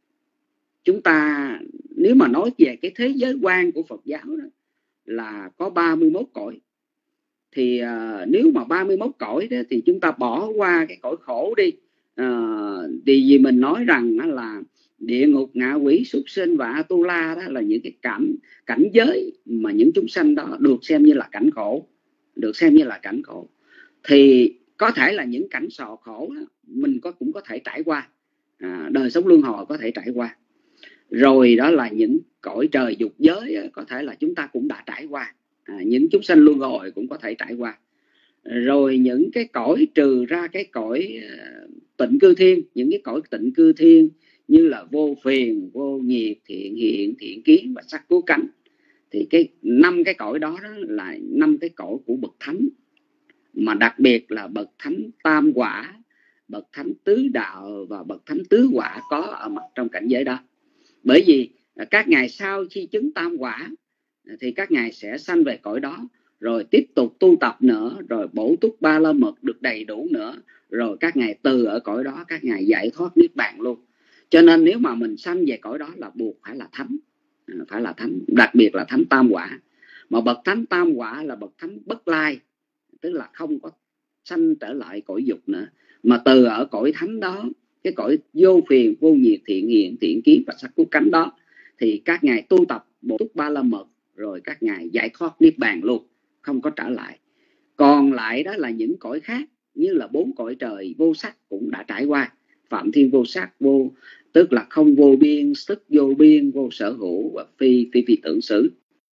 chúng ta nếu mà nói về cái thế giới quan của Phật giáo đó là có ba mươi mốt cõi. Thì uh, nếu mà ba mươi mốt cõi đó thì chúng ta bỏ qua cái cõi khổ đi. Uh, thì vì mình nói rằng là địa ngục, ngạ quỷ, súc sinh và Atula đó là những cái cảnh cảnh giới mà những chúng sanh đó được xem như là cảnh khổ, được xem như là cảnh khổ. Thì có thể là những cảnh sò khổ đó, mình có cũng có thể trải qua, à, đời sống luân hồi có thể trải qua. Rồi đó là những cõi trời dục giới đó, có thể là chúng ta cũng đã trải qua, à, những chúng sanh luân hồi cũng có thể trải qua. Rồi những cái cõi trừ ra cái cõi uh, tịnh cư thiên, những cái cõi tịnh cư thiên như là vô phiền, vô nhiệt, thiện hiện, thiện kiến và sắc cứu cánh. Thì cái năm cái cõi đó, đó là năm cái cõi của bậc thánh, mà đặc biệt là bậc thánh tam quả, bậc thánh tứ đạo và bậc thánh tứ quả có ở mặt trong cảnh giới đó. Bởi vì các ngài sau khi chứng tam quả thì các ngài sẽ sanh về cõi đó, rồi tiếp tục tu tập nữa, rồi bổ túc ba la mật được đầy đủ nữa, rồi các ngài từ ở cõi đó các ngài giải thoát niết bàn luôn. Cho nên nếu mà mình sanh về cõi đó là buộc phải là thánh, phải là thánh, đặc biệt là thánh tam quả. Mà bậc thánh tam quả là bậc thánh bất lai, tức là không có sanh trở lại cõi dục nữa, mà từ ở cõi thánh đó, cái cõi vô phiền, vô nhiệt, thiện hiện, thiện kiến và sắc cứu cánh đó, thì các ngài tu tập bổ túc ba la mật, rồi các ngài giải thoát niết bàn luôn, không có trở lại. Còn lại đó là những cõi khác, như là bốn cõi trời vô sắc cũng đã trải qua, phạm thiên vô sắc, vô tức là không vô biên, sức vô biên, vô sở hữu và phi phi phi tưởng xứ.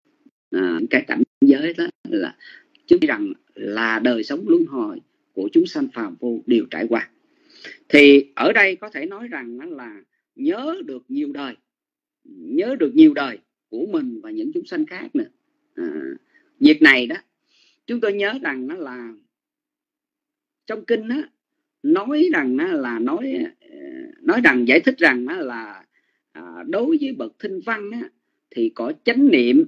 À, cái cảnh giới đó là chứ rằng là đời sống luân hồi của chúng sanh phàm vô đều trải qua. Thì ở đây có thể nói rằng là nhớ được nhiều đời, nhớ được nhiều đời của mình và những chúng sanh khác nữa. À, việc này đó chúng tôi nhớ rằng nó là trong kinh đó, nói rằng là nói nói rằng giải thích rằng là đối với bậc thinh văn thì có chánh niệm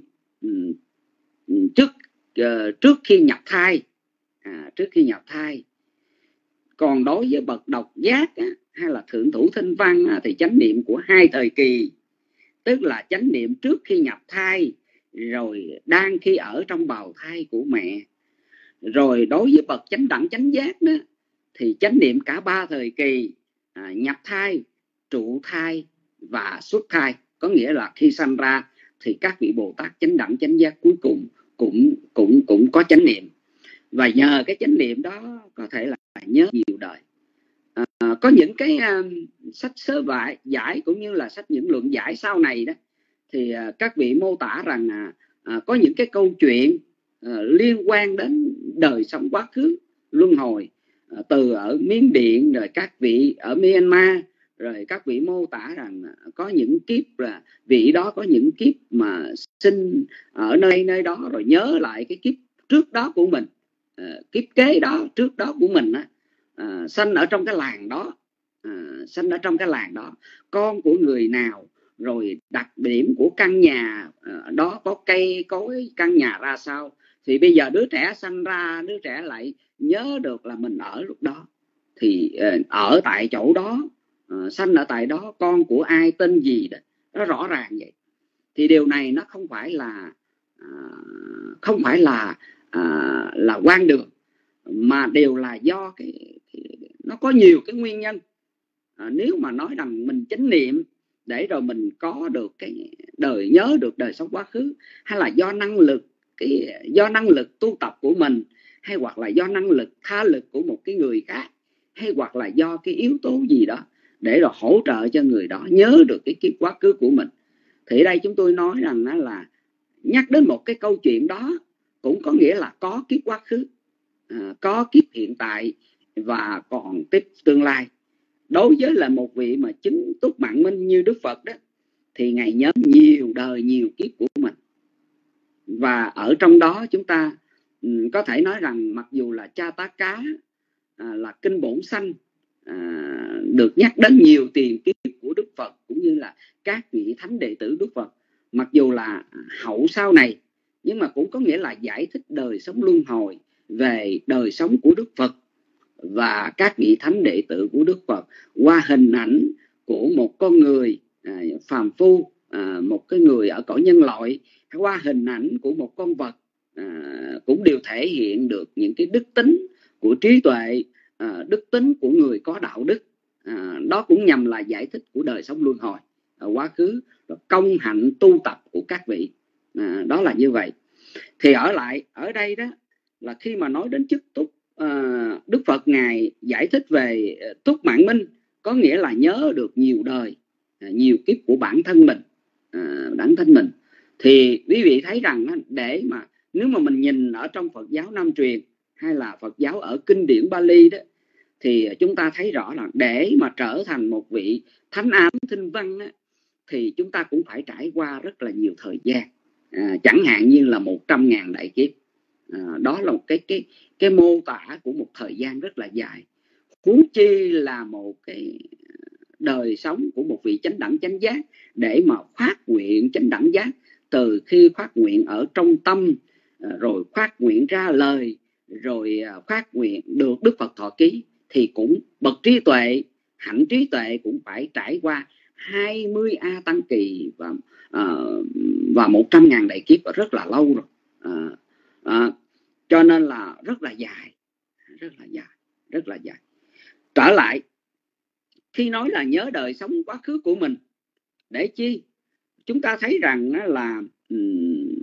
trước trước khi nhập thai, à, trước khi nhập thai. Còn đối với bậc độc giác á, hay là thượng thủ thinh văn á, thì chánh niệm của hai thời kỳ, tức là chánh niệm trước khi nhập thai, rồi đang khi ở trong bào thai của mẹ. Rồi đối với bậc chánh đẳng chánh giác đó, thì chánh niệm cả ba thời kỳ, à, nhập thai, trụ thai và xuất thai. Có nghĩa là khi sanh ra thì các vị Bồ Tát chánh đẳng chánh giác cuối cùng cũng cũng cũng có chánh niệm, và nhờ cái chánh niệm đó có thể là nhớ nhiều đời. À, À, có những cái uh, sách sớ vải giải cũng như là sách những luận giải sau này đó, thì uh, các vị mô tả rằng uh, uh, có những cái câu chuyện uh, liên quan đến đời sống quá khứ luân hồi, uh, từ ở Miến Điện, rồi các vị ở Myanmar, rồi các vị mô tả rằng uh, có những kiếp là vị đó có những kiếp mà sinh ở nơi nơi đó, rồi nhớ lại cái kiếp trước đó của mình, uh, kiếp kế đó trước đó của mình á. À, sanh ở trong cái làng đó, à, sanh ở trong cái làng đó, con của người nào, rồi đặc điểm của căn nhà à, đó có cây cối căn nhà ra sao, thì bây giờ đứa trẻ sanh ra, đứa trẻ lại nhớ được là mình ở lúc đó, thì à, ở tại chỗ đó, à, sanh ở tại đó, con của ai tên gì đó, nó rõ ràng vậy. Thì điều này nó không phải là à, không phải là à, là quan đường, mà đều là do cái, cái nó có nhiều cái nguyên nhân. À, nếu mà nói rằng mình chánh niệm để rồi mình có được cái đời, nhớ được đời sống quá khứ, hay là do năng lực cái do năng lực tu tập của mình, hay hoặc là do năng lực tha lực của một cái người khác, hay hoặc là do cái yếu tố gì đó để rồi hỗ trợ cho người đó nhớ được cái kiếp quá khứ của mình. Thì ở đây chúng tôi nói rằng là nhắc đến một cái câu chuyện đó cũng có nghĩa là có kiếp quá khứ, à, có kiếp hiện tại và còn tiếp tương lai. Đối với là một vị mà chứng túc mạng minh như Đức Phật đó, thì Ngài nhớ nhiều đời nhiều kiếp của mình. Và ở trong đó chúng ta um, có thể nói rằng mặc dù là Cha Tá Cá à, là kinh bổn sanh à, được nhắc đến nhiều tiền kiếp của Đức Phật, cũng như là các vị thánh đệ tử Đức Phật, mặc dù là hậu sau này, nhưng mà cũng có nghĩa là giải thích đời sống luân hồi về đời sống của Đức Phật và các vị thánh đệ tử của Đức Phật qua hình ảnh của một con người à, phàm phu, à, một cái người ở cõi nhân loại, qua hình ảnh của một con vật, à, cũng đều thể hiện được những cái đức tính của trí tuệ, à, đức tính của người có đạo đức. À, đó cũng nhằm là giải thích của đời sống luân hồi ở quá khứ, công hạnh tu tập của các vị. À, đó là như vậy. Thì ở lại ở đây đó là khi mà nói đến chức túc, à, Đức Phật Ngài giải thích về túc mạng minh, có nghĩa là nhớ được nhiều đời, à, nhiều kiếp của bản thân mình, à, bản thân mình. Thì quý vị thấy rằng để mà nếu mà mình nhìn ở trong Phật giáo Nam truyền hay là Phật giáo ở kinh điển Bali đó, thì chúng ta thấy rõ là để mà trở thành một vị thánh ám thinh văn á, thì chúng ta cũng phải trải qua rất là nhiều thời gian, à, chẳng hạn như là một trăm ngàn đại kiếp. À, đó là một cái cái cái mô tả của một thời gian rất là dài, huống chi là một cái đời sống của một vị chánh đẳng chánh giác, để mà phát nguyện chánh đẳng giác, từ khi phát nguyện ở trong tâm, rồi phát nguyện ra lời, rồi phát nguyện được Đức Phật thọ ký, thì cũng bậc trí tuệ, hạnh trí tuệ cũng phải trải qua hai mươi A Tăng Kỳ và uh, và một trăm ngàn đại kiếp, rất là lâu rồi. Uh, uh, cho nên là rất là dài, rất là dài, rất là dài. Trở lại, khi nói là nhớ đời sống quá khứ của mình, để chi? Chúng ta thấy rằng là um,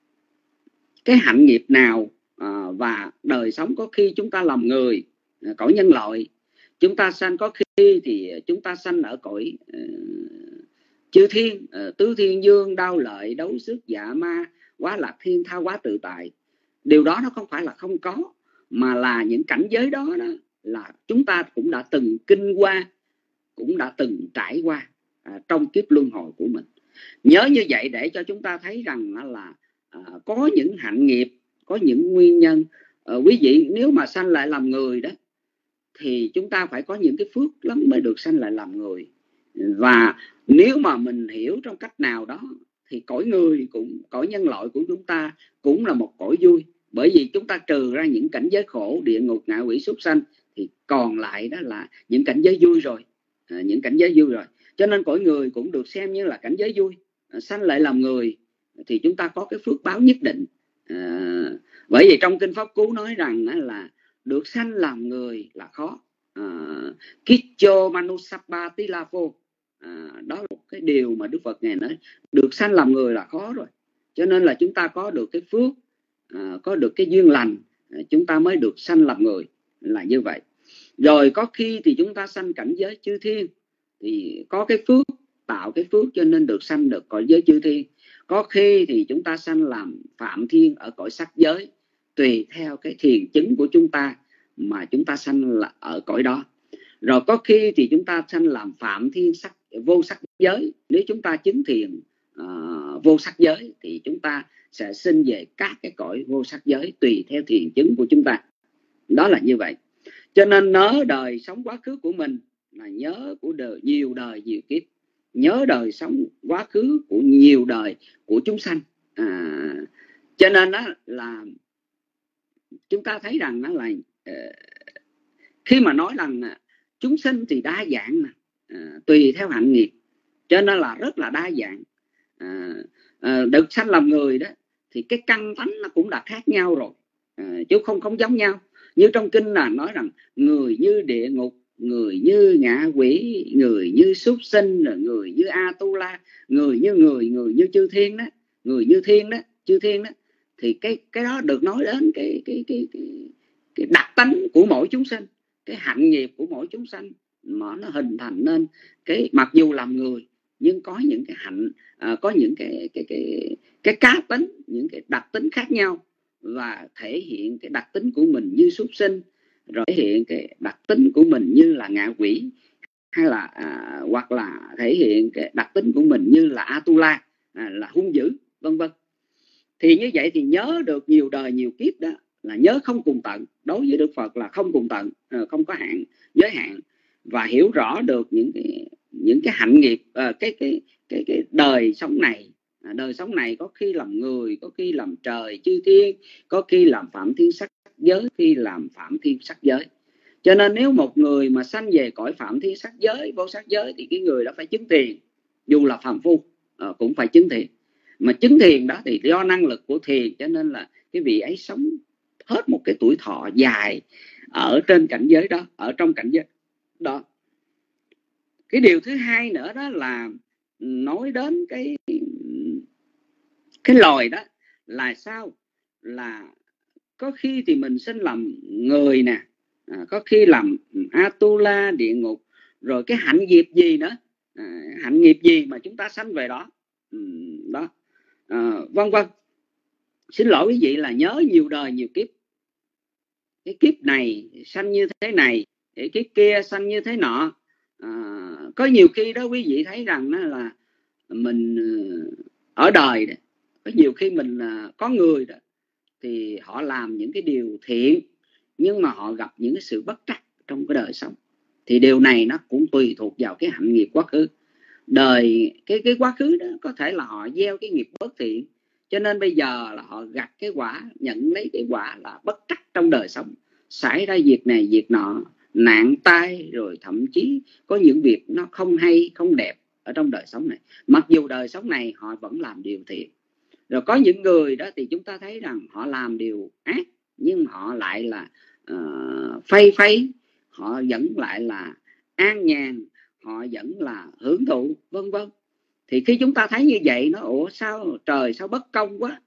cái hạnh nghiệp nào uh, và đời sống, có khi chúng ta làm người, uh, cõi nhân loại, chúng ta sanh, có khi thì chúng ta sanh ở cõi uh, chư thiên, uh, tứ thiên dương, đau lợi, đấu sức, dạ ma, quá lạc thiên, tha hóa tự tại. Điều đó nó không phải là không có, mà là những cảnh giới đó, đó là chúng ta cũng đã từng kinh qua, cũng đã từng trải qua à, trong kiếp luân hồi của mình. Nhớ như vậy để cho chúng ta thấy rằng là à, có những hạnh nghiệp, có những nguyên nhân. À, quý vị nếu mà sanh lại làm người đó, thì chúng ta phải có những cái phước lắm mới được sanh lại làm người. Và nếu mà mình hiểu trong cách nào đó, thì cõi người cũng, cõi nhân loại của chúng ta cũng là một cõi vui. Bởi vì chúng ta trừ ra những cảnh giới khổ, địa ngục, ngạ quỷ, súc sanh, thì còn lại đó là những cảnh giới vui rồi, à, những cảnh giới vui rồi. Cho nên cõi người cũng được xem như là cảnh giới vui. À, sanh lại làm người thì chúng ta có cái phước báo nhất định. À, bởi vì trong kinh Pháp Cú nói rằng là được sanh làm người là khó. À, Kicho Manusabha Tilapho. À, đó là một cái điều mà Đức Phật Ngài nói, được sanh làm người là khó rồi. Cho nên là chúng ta có được cái phước, à, có được cái duyên lành, à, chúng ta mới được sanh làm người, là như vậy. Rồi có khi thì chúng ta sanh cảnh giới chư thiên, thì có cái phước, tạo cái phước cho nên được sanh được cõi giới chư thiên. Có khi thì chúng ta sanh làm phạm thiên ở cõi sắc giới, tùy theo cái thiền chứng của chúng ta mà chúng ta sanh là ở cõi đó. Rồi có khi thì chúng ta sanh làm phạm thiên sắc vô sắc giới. Nếu chúng ta chứng thiền uh, vô sắc giới thì chúng ta sẽ sinh về các cái cõi vô sắc giới tùy theo thiền chứng của chúng ta. Đó là như vậy. Cho nên nhớ đời sống quá khứ của mình là nhớ của đời, nhiều đời nhiều kiếp, nhớ đời sống quá khứ của nhiều đời của chúng sanh. À, cho nên đó là chúng ta thấy rằng đó là uh, khi mà nói rằng chúng sinh thì đa dạng, à, tùy theo hạnh nghiệp, cho nên là rất là đa dạng. À, à, được sanh làm người đó thì cái căn tánh nó cũng đã khác nhau rồi, à, chứ không không giống nhau. Như trong kinh là nói rằng người như địa ngục, người như ngạ quỷ, người như súc sinh, rồi người như Atula, người như người, người như chư thiên đó, người như thiên đó, chư thiên đó. Thì cái cái đó được nói đến cái cái cái cái, cái đặc tánh của mỗi chúng sinh, cái hạnh nghiệp của mỗi chúng sanh mà nó hình thành nên cái, mặc dù làm người nhưng có những cái hạnh, à, có những cái cái cái cái cá tính, những cái đặc tính khác nhau, và thể hiện cái đặc tính của mình như súc sinh, rồi thể hiện cái đặc tính của mình như là ngạ quỷ, hay là à, hoặc là thể hiện cái đặc tính của mình như là Atula, à, là hung dữ, vân vân. Thì như vậy thì nhớ được nhiều đời nhiều kiếp đó là nhớ không cùng tận. Đối với Đức Phật là không cùng tận, không có hạn, giới hạn. Và hiểu rõ được những cái những cái hạnh nghiệp, cái cái cái cái đời sống này, đời sống này có khi làm người, có khi làm trời chư thiên, có khi làm phạm thiên sắc giới, khi làm phạm thiên sắc giới. Cho nên nếu một người mà sanh về cõi phạm thiên sắc giới, vô sắc giới, thì cái người đó phải chứng thiền, dù là phàm phu cũng phải chứng thiền. Mà chứng thiền đó thì do năng lực của thiền, cho nên là cái vị ấy sống hết một cái tuổi thọ dài ở trên cảnh giới đó, ở trong cảnh giới đó. Cái điều thứ hai nữa đó là nói đến cái cái loài đó là sao, là có khi thì mình sinh làm người nè, à, có khi làm Atula, địa ngục, rồi cái hạnh nghiệp gì nữa, à, hạnh nghiệp gì mà chúng ta sanh về đó, ừ, đó, à, vân vân. Xin lỗi quý vị là nhớ nhiều đời nhiều kiếp. Cái kiếp này sanh như thế này, cái kiếp kia sanh như thế nọ. À, có nhiều khi đó quý vị thấy rằng đó là mình ở đời đó, có nhiều khi mình có người đó thì họ làm những cái điều thiện, nhưng mà họ gặp những cái sự bất trắc trong cái đời sống. Thì điều này nó cũng tùy thuộc vào cái hạnh nghiệp quá khứ. Đời cái cái quá khứ đó có thể là họ gieo cái nghiệp bất thiện, cho nên bây giờ là họ gặt cái quả, nhận lấy cái quả là bất trắc trong đời sống, xảy ra việc này việc nọ, nạn tai, rồi thậm chí có những việc nó không hay không đẹp ở trong đời sống này, mặc dù đời sống này họ vẫn làm điều thiện. Rồi có những người đó thì chúng ta thấy rằng họ làm điều ác, nhưng họ lại là uh, phay phay, họ vẫn lại là an nhàn, họ vẫn là hưởng thụ, vân vân. Thì khi chúng ta thấy như vậy, nó ủa sao trời sao bất công quá,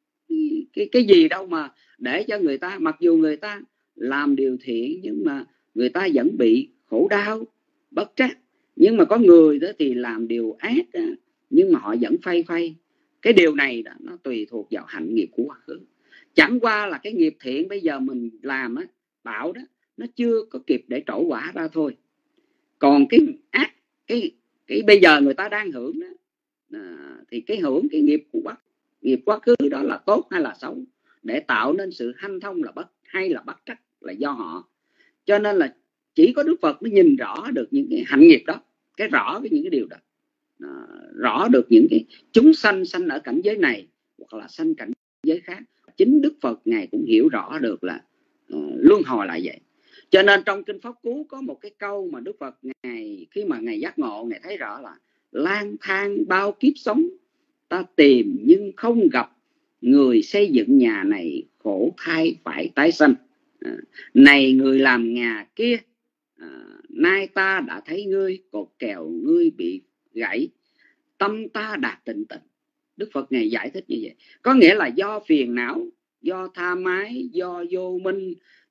cái cái gì đâu mà để cho người ta, mặc dù người ta làm điều thiện nhưng mà người ta vẫn bị khổ đau bất trắc. Nhưng mà có người đó thì làm điều ác đó, nhưng mà họ vẫn phay phay. Cái điều này đó, nó tùy thuộc vào hạnh nghiệp của quá khứ. Chẳng qua là cái nghiệp thiện bây giờ mình làm á, tạo đó, nó chưa có kịp để trổ quả ra thôi. Còn cái ác, cái cái bây giờ người ta đang hưởng đó, à, thì cái hưởng cái nghiệp của quá nghiệp quá khứ đó là tốt hay là xấu, để tạo nên sự hanh thông là bất hay là bất trắc là do họ. Cho nên là chỉ có Đức Phật mới nhìn rõ được những cái hạnh nghiệp đó, cái rõ với những cái điều đó, à, rõ được những cái chúng sanh sanh ở cảnh giới này hoặc là sanh cảnh giới khác. Chính Đức Phật Ngài cũng hiểu rõ được là uh, luân hồi là vậy. Cho nên trong Kinh Pháp Cú có một cái câu mà Đức Phật Ngài khi mà Ngài giác ngộ, Ngài thấy rõ là lang thang bao kiếp sống, ta tìm nhưng không gặp, người xây dựng nhà này khổ thay phải tái sanh. À, này người làm nhà kia, à, nay ta đã thấy ngươi, cột kèo ngươi bị gãy, tâm ta đạt tịnh tịnh. Đức Phật Ngài giải thích như vậy. Có nghĩa là do phiền não, do tha mái, do vô minh,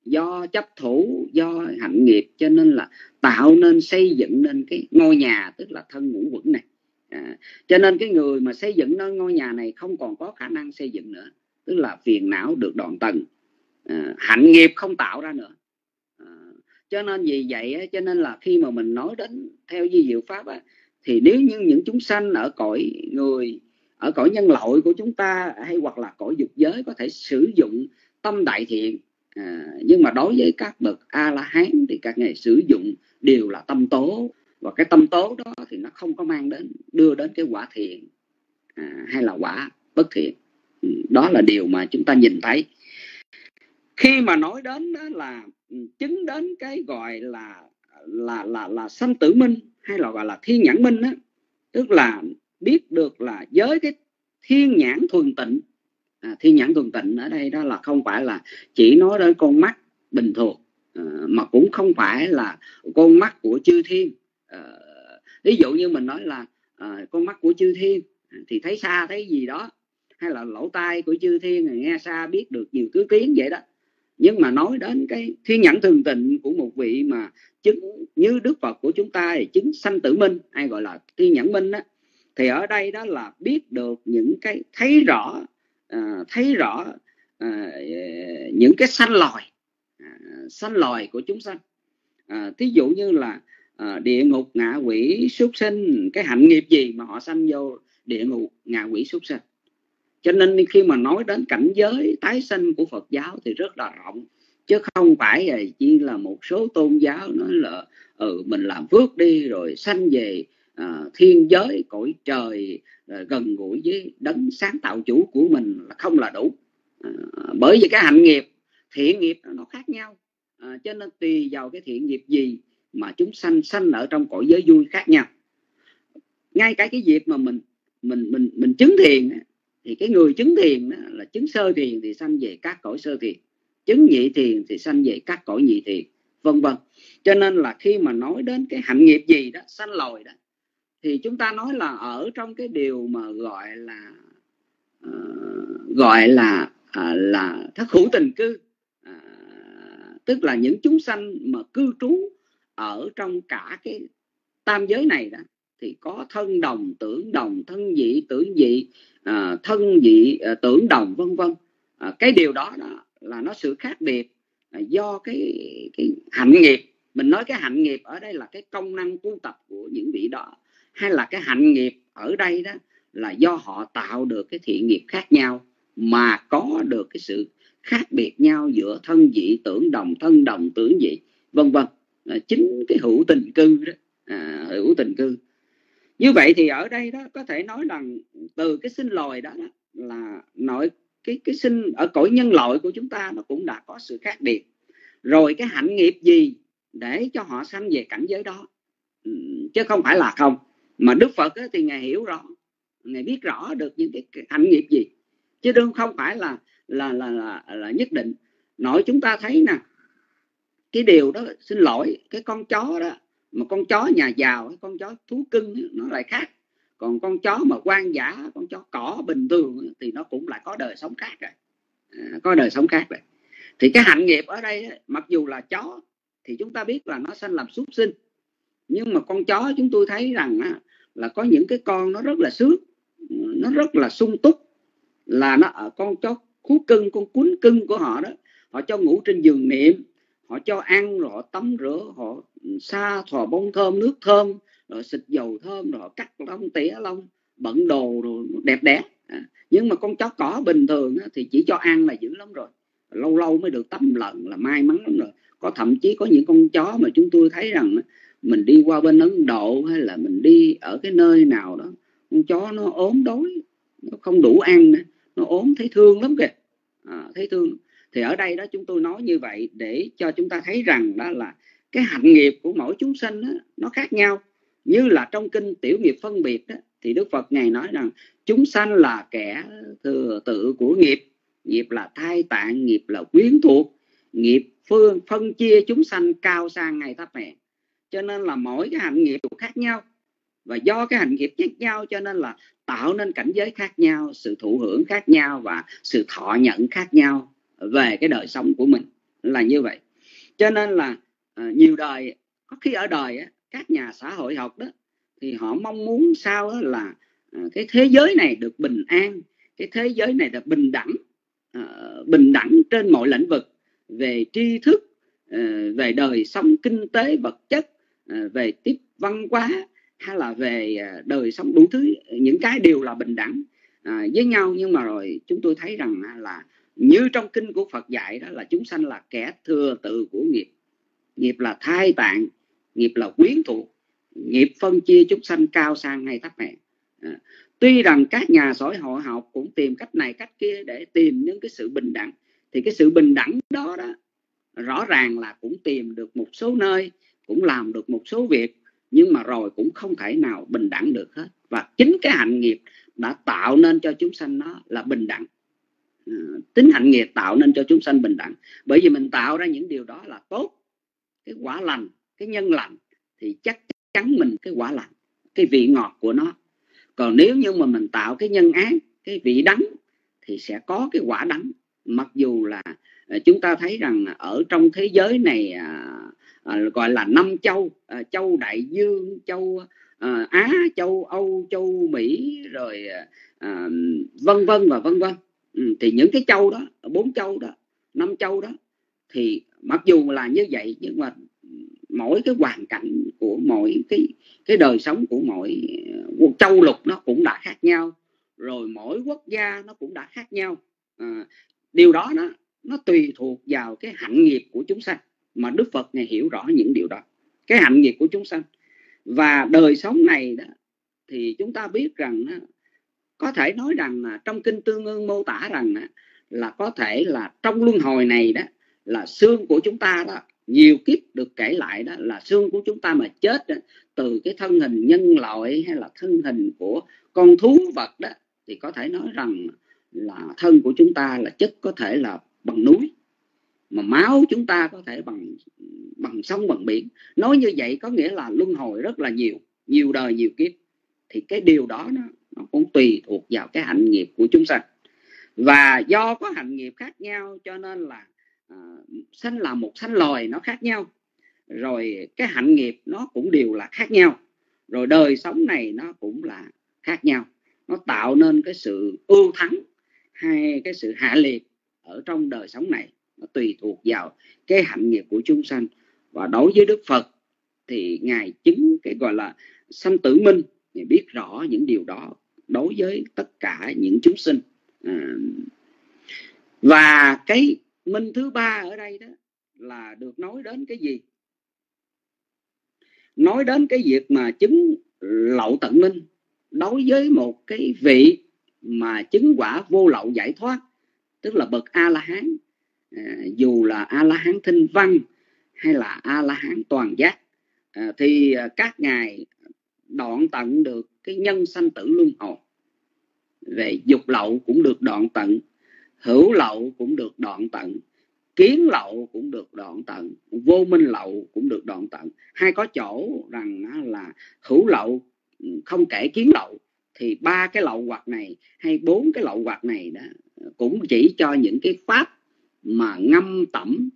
do chấp thủ, do hạnh nghiệp, cho nên là tạo nên xây dựng nên cái ngôi nhà, tức là thân ngũ quẩn này. À, cho nên cái người mà xây dựng nên ngôi nhà này không còn có khả năng xây dựng nữa, tức là phiền não được đoạn tận, à, hạnh nghiệp không tạo ra nữa. À, cho nên vì vậy cho nên là khi mà mình nói đến theo di diệu pháp á, thì nếu như những chúng sanh ở cõi người, ở cõi nhân loại của chúng ta, hay hoặc là cõi dục giới có thể sử dụng tâm đại thiện, à, nhưng mà đối với các bậc A La Hán thì các ngài sử dụng đều là tâm tố, và cái tâm tố đó thì nó không có mang đến đưa đến cái quả thiện, à, hay là quả bất thiện. Đó là điều mà chúng ta nhìn thấy khi mà nói đến đó là chứng đến cái gọi là là là là sanh tử minh, hay là gọi là thiên nhãn minh á, tức là biết được là với cái thiên nhãn thuần tịnh. À, thiên nhãn thuần tịnh ở đây đó là không phải là chỉ nói đến con mắt bình thường, à, mà cũng không phải là con mắt của chư thiên. À, ví dụ như mình nói là à, con mắt của chư thiên thì thấy xa thấy gì đó, hay là lỗ tai của chư thiên thì nghe xa biết được nhiều thứ tiếng vậy đó. Nhưng mà nói đến cái thiên nhãn thường tịnh của một vị mà chứng như Đức Phật của chúng ta thì chứng sanh tử minh, hay gọi là thiên nhãn minh đó, thì ở đây đó là biết được những cái thấy rõ, à, thấy rõ à, những cái sanh loài, à, sanh loài của chúng sanh. À, thí dụ như là à, địa ngục, ngạ quỷ, súc sinh, cái hạnh nghiệp gì mà họ sanh vô địa ngục, ngạ quỷ, súc sinh. Cho nên khi mà nói đến cảnh giới tái sanh của Phật giáo thì rất là rộng, chứ không phải là chỉ là một số tôn giáo nói là ừ, mình làm phước đi rồi sanh về à, thiên giới cõi trời, à, gần gũi với đấng sáng tạo chủ của mình là không là đủ. À, bởi vì cái hạnh nghiệp, thiện nghiệp nó khác nhau, à, cho nên tùy vào cái thiện nghiệp gì mà chúng sanh sanh ở trong cõi giới vui khác nhau. Ngay cả cái việc mà mình mình mình mình chứng thiền thì cái người chứng thiền là chứng sơ thiền thì sanh về các cõi sơ thiền, chứng nhị thiền thì sanh về các cõi nhị thiền, vân vân. Cho nên là khi mà nói đến cái hạnh nghiệp gì đó, sanh lòi đó, thì chúng ta nói là ở trong cái điều mà gọi là uh, gọi là uh, là thất hữu tình cư, uh, tức là những chúng sanh mà cư trú ở trong cả cái tam giới này đó, thì có thân đồng, tưởng đồng, thân dị, tưởng dị, à, thân dị, à, tưởng đồng, vân vân. À, cái điều đó, đó là nó sự khác biệt à, do cái, cái hạnh nghiệp. Mình nói cái hạnh nghiệp ở đây là cái công năng tu tập của những vị đó, hay là cái hạnh nghiệp ở đây đó là do họ tạo được cái thiện nghiệp khác nhau mà có được cái sự khác biệt nhau giữa thân dị, tưởng đồng, thân đồng, tưởng dị, vân vân. À, chính cái hữu tình cư đó, à, hữu tình cư. Như vậy thì ở đây đó có thể nói rằng từ cái sinh loài đó, đó là nội cái cái sinh ở cõi nhân loại của chúng ta nó cũng đã có sự khác biệt. Rồi cái hạnh nghiệp gì để cho họ sanh về cảnh giới đó, chứ không phải là không. Mà Đức Phật ấy, thì ngài hiểu rõ, ngài biết rõ được những cái, cái hạnh nghiệp gì, chứ đương không phải là là là là, là nhất định. Nội chúng ta thấy nè, cái điều đó xin lỗi, cái con chó đó, mà con chó nhà giàu hay con chó thú cưng nó lại khác. Còn con chó mà hoang dã, con chó cỏ bình thường thì nó cũng lại có đời sống khác rồi, à, có đời sống khác rồi. Thì cái hạnh nghiệp ở đây mặc dù là chó thì chúng ta biết là nó sanh làm súc sinh, nhưng mà con chó chúng tôi thấy rằng là có những cái con nó rất là sướng, nó rất là sung túc, là nó ở con chó thú cưng, con cún cưng của họ đó, họ cho ngủ trên giường niệm, họ cho ăn, rồi họ tắm rửa, họ sa thò bông thơm, nước thơm, rồi xịt dầu thơm, rồi họ cắt lông, tỉa lông, bận đồ rồi đẹp đẽ. À, nhưng mà con chó cỏ bình thường á, thì chỉ cho ăn là dữ lắm rồi, lâu lâu mới được tắm lần là may mắn lắm rồi. Có thậm chí có những con chó mà chúng tôi thấy rằng mình đi qua bên Ấn Độ hay là mình đi ở cái nơi nào đó, con chó nó ốm đói, nó không đủ ăn nữa, nó ốm thấy thương lắm kìa, à, thấy thương. Thì ở đây đó chúng tôi nói như vậy để cho chúng ta thấy rằng đó là cái hạnh nghiệp của mỗi chúng sanh đó, nó khác nhau. Như là trong kinh Tiểu Nghiệp Phân Biệt đó, thì Đức Phật ngài nói rằng chúng sanh là kẻ thừa tự của nghiệp, nghiệp là thai tạng, nghiệp là quyến thuộc, nghiệp phương phân chia chúng sanh cao sang ngày thấp hèn. Cho nên là mỗi cái hạnh nghiệp khác nhau, và do cái hạnh nghiệp khác nhau cho nên là tạo nên cảnh giới khác nhau, sự thụ hưởng khác nhau và sự thọ nhận khác nhau về cái đời sống của mình. là như vậy. Cho nên là à, nhiều đời, có khi ở đời á, các nhà xã hội học đó thì họ mong muốn sao đó là à, cái thế giới này được bình an, cái thế giới này được bình đẳng, à, bình đẳng trên mọi lĩnh vực, về tri thức, à, về đời sống kinh tế vật chất, à, về tiếp văn hóa, hay là về à, đời sống đủ thứ, những cái đều là bình đẳng à, với nhau. Nhưng mà rồi chúng tôi thấy rằng là như trong kinh của Phật dạy đó, là chúng sanh là kẻ thừa tự của nghiệp. Nghiệp là thai tạng, nghiệp là quyến thuộc, nghiệp phân chia chúng sanh cao sang hay thấp hèn. à, Tuy rằng các nhà xã hội học cũng tìm cách này cách kia để tìm những cái sự bình đẳng, thì cái sự bình đẳng đó đó rõ ràng là cũng tìm được một số nơi, cũng làm được một số việc, nhưng mà rồi cũng không thể nào bình đẳng được hết. Và chính cái hạnh nghiệp đã tạo nên cho chúng sanh nó là bình đẳng. à, Tính hạnh nghiệp tạo nên cho chúng sanh bình đẳng. Bởi vì mình tạo ra những điều đó là tốt, cái quả lành, cái nhân lành, thì chắc chắn mình cái quả lành, cái vị ngọt của nó. Còn nếu như mà mình tạo cái nhân ác, cái vị đắng, thì sẽ có cái quả đắng. Mặc dù là chúng ta thấy rằng ở trong thế giới này à, à, gọi là năm châu, à, châu Đại Dương, châu à, Á, châu Âu, châu Mỹ, rồi à, vân vân và vân vân. Ừ, thì những cái châu đó, bốn châu đó, năm châu đó, thì mặc dù là như vậy, nhưng mà mỗi cái hoàn cảnh của mỗi cái cái đời sống của mỗi châu lục nó cũng đã khác nhau, rồi mỗi quốc gia nó cũng đã khác nhau. à, điều đó nó nó tùy thuộc vào cái hạnh nghiệp của chúng sanh, mà Đức Phật này hiểu rõ những điều đó, cái hạnh nghiệp của chúng sanh. Và đời sống này đó thì chúng ta biết rằng có thể nói rằng là trong kinh Tương Ưng mô tả rằng là có thể là trong luân hồi này đó, là xương của chúng ta đó, nhiều kiếp được kể lại đó, là xương của chúng ta mà chết đó, từ cái thân hình nhân loại hay là thân hình của con thú vật đó, thì có thể nói rằng là thân của chúng ta là chất có thể là bằng núi, mà máu chúng ta có thể bằng bằng sông bằng biển. Nói như vậy có nghĩa là luân hồi rất là nhiều, nhiều đời nhiều kiếp. Thì cái điều đó nó, nó cũng tùy thuộc vào cái hạnh nghiệp của chúng sanh. Và do có hạnh nghiệp khác nhau cho nên là à, sanh là một sanh loài nó khác nhau, rồi cái hạnh nghiệp nó cũng đều là khác nhau, rồi đời sống này nó cũng là khác nhau. Nó tạo nên cái sự ưu thắng hay cái sự hạ liệt ở trong đời sống này, nó tùy thuộc vào cái hạnh nghiệp của chúng sanh. Và đối với Đức Phật thì Ngài chứng cái gọi là sanh tử minh, Ngài biết rõ những điều đó đối với tất cả những chúng sinh. à, Và cái minh thứ ba ở đây đó là được nói đến cái gì? Nói đến cái việc mà chứng lậu tận minh đối với một cái vị mà chứng quả vô lậu giải thoát, tức là bậc A-la-hán. à, Dù là A-la-hán thinh văn hay là A-la-hán toàn giác, à, thì các ngài đoạn tận được cái nhân sanh tử luân hồi. Về dục lậu cũng được đoạn tận, hữu lậu cũng được đoạn tận, kiến lậu cũng được đoạn tận, vô minh lậu cũng được đoạn tận. Hay có chỗ rằng là hữu lậu không kể kiến lậu, thì ba cái lậu hoặc này hay bốn cái lậu hoặc này đó cũng chỉ cho những cái pháp mà ngâm tẩm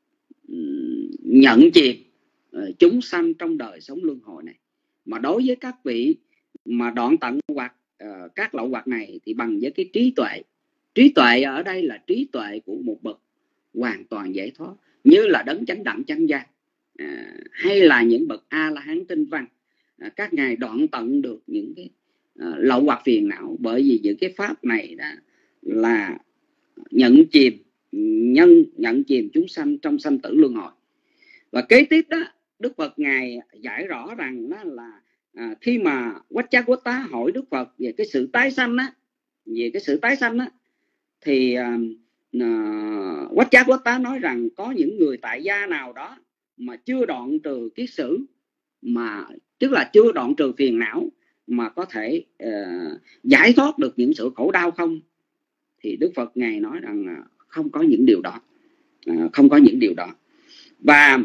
nhận chìm chúng sanh trong đời sống luân hồi này. Mà đối với các vị mà đoạn tận hoặc uh, các lậu hoặc này thì bằng với cái trí tuệ. Trí tuệ ở đây là trí tuệ của một bậc hoàn toàn giải thoát, như là đấng chánh đẳng chánh giác, à, hay là những bậc A-la-hán tinh văn. à, Các ngài đoạn tận được những cái à, lậu hoặc phiền não, bởi vì những cái pháp này đó là nhận chìm nhân nhận chìm chúng sanh trong sanh tử luân hồi. Và kế tiếp đó, Đức Phật ngài giải rõ rằng đó là à, khi mà Vacchagotta hỏi Đức Phật về cái sự tái sanh á, về cái sự tái sanh á, thì à, à, Vacchagotta nói rằng có những người tại gia nào đó mà chưa đoạn trừ kiết sử, mà tức là chưa đoạn trừ phiền não, mà có thể uh, giải thoát được những sự khổ đau không? Thì Đức Phật ngài nói rằng uh, không có những điều đó, uh, không có những điều đó. Và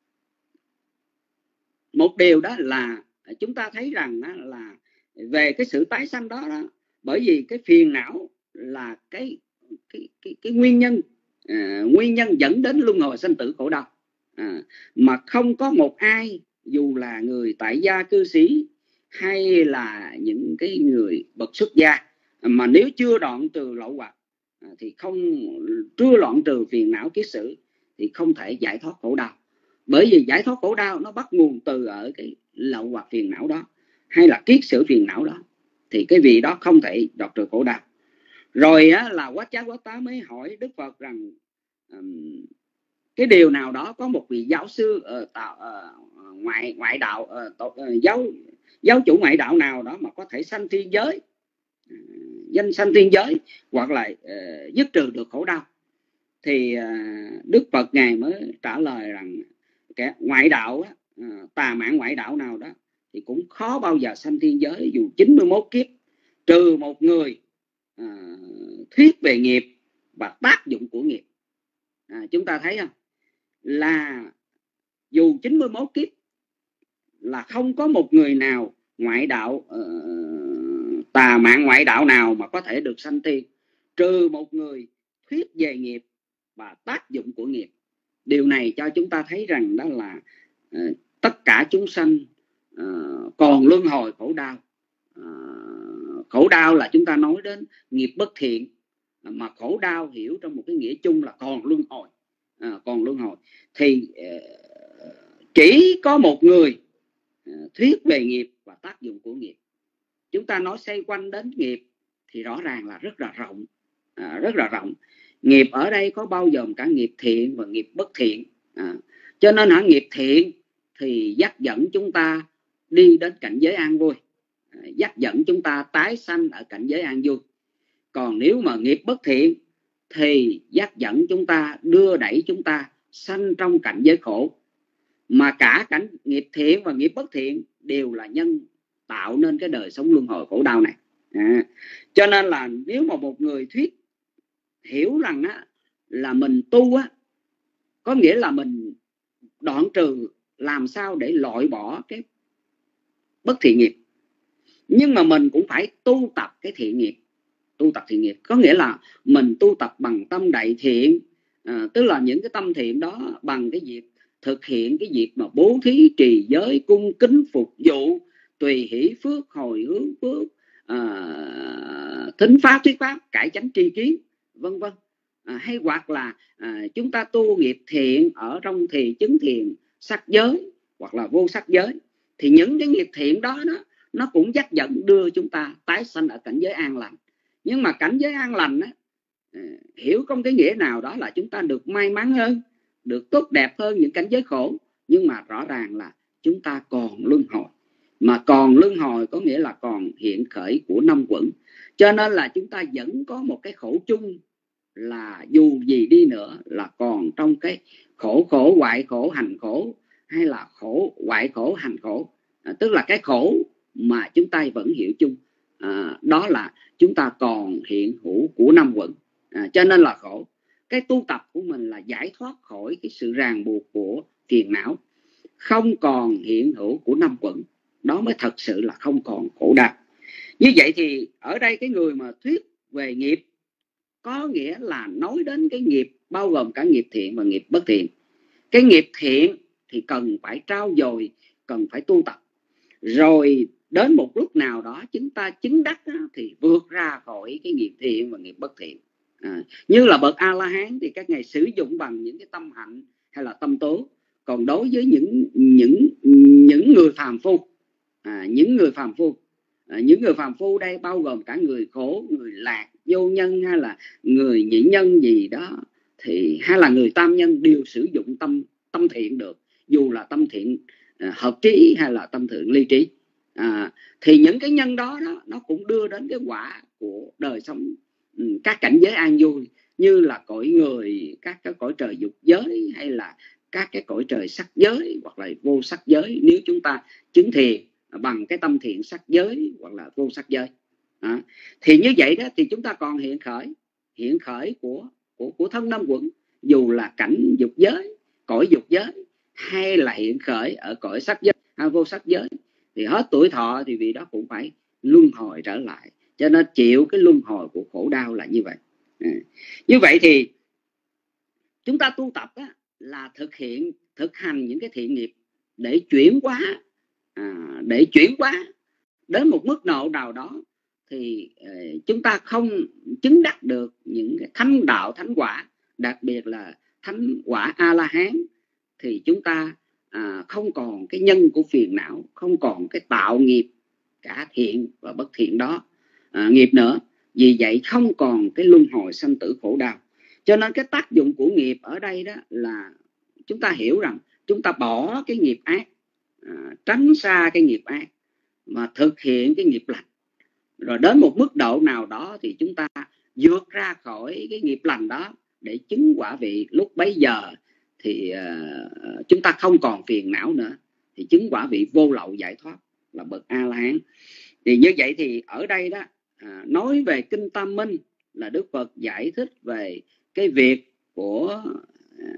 một điều đó là chúng ta thấy rằng uh, là về cái sự tái sanh đó, đó, bởi vì cái phiền não là cái cái cái, cái nguyên nhân à, nguyên nhân dẫn đến luân hồi sanh tử khổ đau, à, mà không có một ai, dù là người tại gia cư sĩ hay là những cái người bậc xuất gia, mà nếu chưa đoạn trừ lậu hoặc à, thì không chưa đoạn trừ phiền não kiết sử thì không thể giải thoát khổ đau. Bởi vì giải thoát khổ đau nó bắt nguồn từ ở cái lậu hoặc phiền não đó hay là kiết sử phiền não đó, thì cái vị đó không thể đoạn trừ khổ đau. Rồi á, là Quá Chá Quá Tá mới hỏi Đức Phật rằng um, cái điều nào đó, có một vị giáo sư uh, tạo, uh, ngoại ngoại đạo uh, tổ, uh, giáo giáo chủ ngoại đạo nào đó mà có thể sanh thiên giới, uh, danh sanh thiên giới hoặc là uh, dứt trừ được khổ đau. Thì uh, Đức Phật ngài mới trả lời rằng cái ngoại đạo á, uh, tà mạn ngoại đạo nào đó thì cũng khó bao giờ sanh thiên giới, dù chín mươi mốt kiếp, trừ một người à, thuyết về nghiệp và tác dụng của nghiệp. À, chúng ta thấy không, là dù chín mươi mốt kiếp là không có một người nào ngoại đạo uh, tà mạn ngoại đạo nào mà có thể được sanh thiên, trừ một người thuyết về nghiệp và tác dụng của nghiệp. Điều này cho chúng ta thấy rằng đó là uh, tất cả chúng sanh uh, còn luân hồi khổ đau. Uh, khổ đau là chúng ta nói đến nghiệp bất thiện, mà khổ đau hiểu trong một cái nghĩa chung là còn luân hồi. Uh, còn luân hồi thì uh, chỉ có một người uh, thuyết về nghiệp và tác dụng của nghiệp. Chúng ta nói xoay quanh đến nghiệp thì rõ ràng là rất là rộng, uh, rất là rộng. Nghiệp ở đây có bao gồm cả nghiệp thiện và nghiệp bất thiện. À, cho nên hả, nghiệp thiện thì dắt dẫn chúng ta đi đến cảnh giới an vui, à, dắt dẫn chúng ta tái sanh ở cảnh giới an vui. Còn nếu mà nghiệp bất thiện thì dắt dẫn chúng ta, đưa đẩy chúng ta sanh trong cảnh giới khổ. Mà cả cảnh nghiệp thiện và nghiệp bất thiện đều là nhân tạo nên cái đời sống luân hồi khổ đau này. À, cho nên là nếu mà một người thuyết hiểu rằng á, là mình tu á, có nghĩa là mình đoạn trừ làm sao để loại bỏ cái bất thiện nghiệp, nhưng mà mình cũng phải tu tập cái thiện nghiệp. Tu tập thiện nghiệp có nghĩa là mình tu tập bằng tâm đại thiện, à, tức là những cái tâm thiện đó bằng cái việc thực hiện cái việc mà bố thí, trì giới, cung kính, phục vụ, tùy hỷ phước, hồi hướng phước, à, thính pháp, thuyết pháp, cải chánh tri kiến, vân vân. À, hay hoặc là à, chúng ta tu nghiệp thiện ở trong thì chứng thiền sắc giới hoặc là vô sắc giới, thì những cái nghiệp thiện đó, đó nó cũng dắt dẫn đưa chúng ta tái sanh ở cảnh giới an lành. Nhưng mà cảnh giới an lành á, à, hiểu trong cái nghĩa nào đó là chúng ta được may mắn hơn, được tốt đẹp hơn những cảnh giới khổ, nhưng mà rõ ràng là chúng ta còn luân hồi. Mà còn luân hồi có nghĩa là còn hiện khởi của năm quẩn. Cho nên là chúng ta vẫn có một cái khổ chung, là dù gì đi nữa là còn trong cái khổ khổ hoại khổ hành khổ, hay là khổ hoại khổ hành khổ, à, tức là cái khổ mà chúng ta vẫn hiểu chung, à, đó là chúng ta còn hiện hữu của năm quẩn, à, cho nên là khổ. Cái tu tập của mình là giải thoát khỏi cái sự ràng buộc của phiền não, không còn hiện hữu của năm quẩn, đó mới thật sự là không còn khổ đau. Như vậy thì ở đây cái người mà thuyết về nghiệp có nghĩa là nói đến cái nghiệp bao gồm cả nghiệp thiện và nghiệp bất thiện. Cái nghiệp thiện thì cần phải trau dồi, cần phải tu tập, rồi đến một lúc nào đó chúng ta chứng đắc đó, thì vượt ra khỏi cái nghiệp thiện và nghiệp bất thiện. À, như là bậc A-la-hán thì các ngài sử dụng bằng những cái tâm hạnh hay là tâm tố. Còn đối với những những những người phàm phu, à, những người phàm phu, à, những người phàm phu đây bao gồm cả người khổ, người lạc, vô nhân hay là người nhị nhân gì đó, thì hay là người tam nhân đều sử dụng tâm tâm thiện được, dù là tâm thiện à, hợp trí hay là tâm thiện ly trí. À, thì những cái nhân đó, đó nó cũng đưa đến cái quả của đời sống, các cảnh giới an vui, như là cõi người, các cái cõi trời dục giới, hay là các cái cõi trời sắc giới hoặc là vô sắc giới, nếu chúng ta chứng thiền bằng cái tâm thiện sắc giới hoặc là vô sắc giới. À, thì như vậy đó thì chúng ta còn hiện khởi hiện khởi của của của thân năm quẩn, dù là cảnh dục giới, cõi dục giới, hay là hiện khởi ở cõi sắc giới hay vô sắc giới, thì hết tuổi thọ thì vị đó cũng phải luân hồi trở lại, cho nên chịu cái luân hồi của khổ đau là như vậy. À, như vậy thì chúng ta tu tập á, là thực hiện thực hành những cái thiện nghiệp để chuyển hóa à, để chuyển hóa đến một mức độ nào đó thì uh, chúng ta không chứng đắc được những cái thánh đạo thánh quả, đặc biệt là thánh quả A La Hán, thì chúng ta à, không còn cái nhân của phiền não, không còn cái tạo nghiệp cả thiện và bất thiện đó à, nghiệp nữa. Vì vậy không còn cái luân hồi sanh tử khổ đau. Cho nên cái tác dụng của nghiệp ở đây đó là chúng ta hiểu rằng chúng ta bỏ cái nghiệp ác, à, tránh xa cái nghiệp ác mà thực hiện cái nghiệp lành. Rồi đến một mức độ nào đó thì chúng ta vượt ra khỏi cái nghiệp lành đó để chứng quả vị. Lúc bấy giờ thì uh, chúng ta không còn phiền não nữa, thì chứng quả vị vô lậu giải thoát là bậc A La Hán. Thì như vậy thì ở đây đó à, nói về Kinh Tam Minh là Đức Phật giải thích về cái việc của à,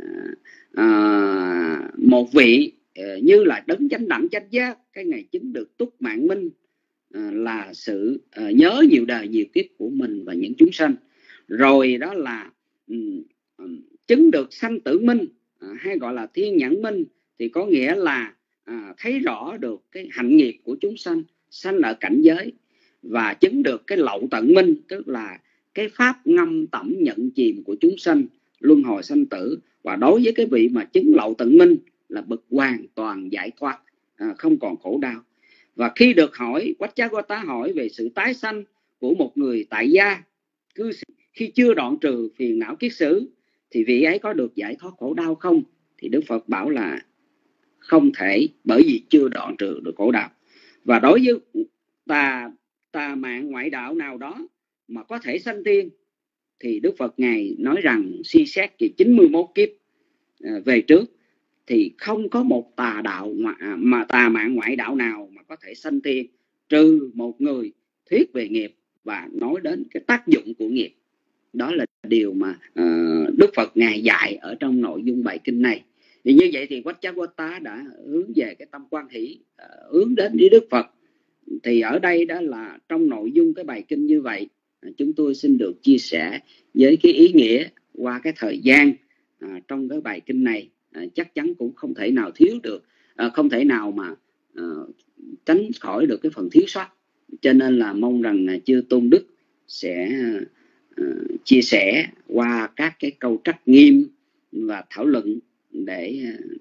à, một vị à, như là đấng chánh đẳng chánh giác, cái ngày chứng được túc mạng minh à, là sự à, nhớ nhiều đời nhiều kiếp của mình và những chúng sanh. Rồi đó là um, um, chứng được sanh tử minh à, hay gọi là thiên nhãn minh, thì có nghĩa là à, thấy rõ được cái hạnh nghiệp của chúng sanh sanh ở cảnh giới, và chứng được cái lậu tận minh, tức là cái pháp ngâm tẩm nhận chìm của chúng sanh luân hồi sanh tử. Và đối với cái vị mà chứng lậu tận minh là bậc hoàn toàn giải thoát, à, không còn khổ đau. Và khi được hỏi, Quách-chá-goá-tá hỏi về sự tái sanh của một người tại gia cư khi chưa đoạn trừ phiền não kiết sử, thì vị ấy có được giải thoát khổ đau không? Thì Đức Phật bảo là không thể, bởi vì chưa đoạn trừ được khổ đau. Và đối với tà tà mạng ngoại đạo nào đó mà có thể sanh tiên, thì Đức Phật Ngài nói rằng suy xét thì chín mươi mốt kiếp về trước thì không có một tà đạo mà, mà tà mạng ngoại đạo nào mà có thể sanh tiên, trừ một người thuyết về nghiệp và nói đến cái tác dụng của nghiệp. Đó là điều mà uh, Đức Phật Ngài dạy ở trong nội dung bài kinh này. Thì như vậy thì Quách-chá-goá-tá đã hướng về cái tâm quan hỷ, uh, hướng đến với Đức Phật. Thì ở đây đó là trong nội dung cái bài kinh như vậy, uh, chúng tôi xin được chia sẻ với cái ý nghĩa qua cái thời gian uh, trong cái bài kinh này. Uh, chắc chắn cũng không thể nào thiếu được, uh, không thể nào mà uh, tránh khỏi được cái phần thiếu sót. Cho nên là mong rằng uh, chư Tôn Đức sẽ uh, chia sẻ qua các cái câu trắc nghiêm và thảo luận để uh,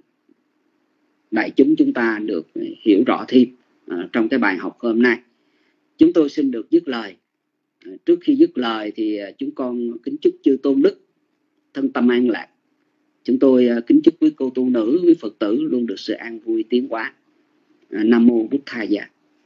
đại chúng chúng ta được hiểu rõ thêm uh, trong cái bài học hôm nay. Chúng tôi xin được dứt lời. Uh, trước khi dứt lời thì uh, chúng con kính chúc chư Tôn Đức thân tâm an lạc. Chúng tôi uh, kính chúc quý cô tu nữ, quý Phật tử luôn được sự an vui tiến hóa. Uh, Nam mô Bụt Thầy Dạ.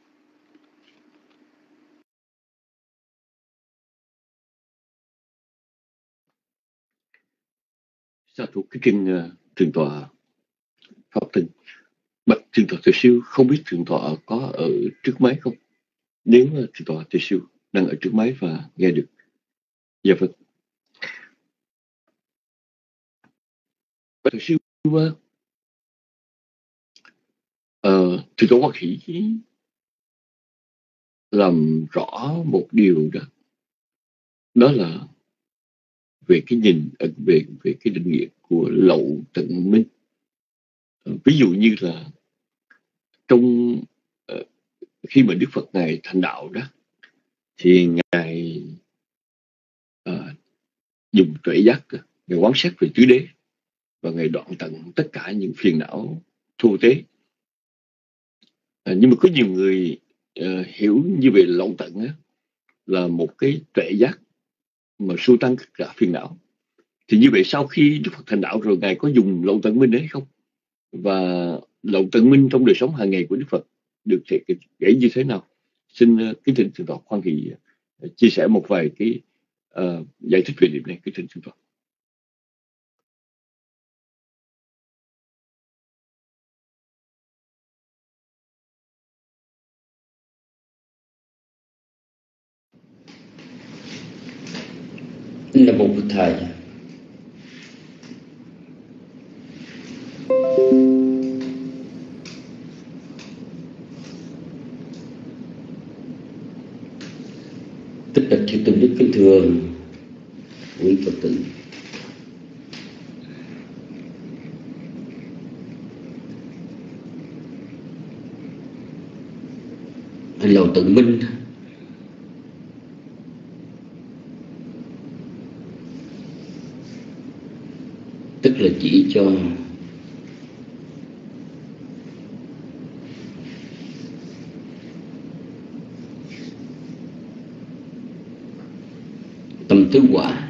Sa thuộc cái kinh uh, thượng tọa Pháp Tinh. Bạch thượng tọa Từ Siêu, không biết thượng tọa có ở trước máy không? Nếu uh, thượng tọa Từ Siêu đang ở trước máy và nghe được. Dạ vâng. Bạch Từ Siêu, uh, uh, thượng tọa Hoa Khỉ làm rõ một điều đó. Đó là về cái nhìn, về về cái định nghĩa của lậu tận minh. Ví dụ như là trong uh, khi mà Đức Phật Ngài thành đạo đó, thì Ngài uh, dùng tuệ giác, Ngài quán sát về tứ đế, và Ngài đoạn tận tất cả những phiền não thô tế. Uh, nhưng mà có nhiều người uh, hiểu như về lậu tận á, là một cái tuệ giác mà xua tan tất cả phiền não. Thì như vậy sau khi Đức Phật thành đạo rồi, Ngài có dùng lậu tận minh đấy không? Và lậu tận minh trong đời sống hàng ngày của Đức Phật được thể kể như thế nào? Xin uh, kính thỉnh thượng tọa Khoan Hỷ uh, chia sẻ một vài cái uh, giải thích về điểm này. Kính thỉnh thượng tọa. Nam mô Bụt Thầy. Tất cả chư tôn đức kính thưa quý Phật tử, lầu tự minh tức là chỉ cho tâm tứ quả,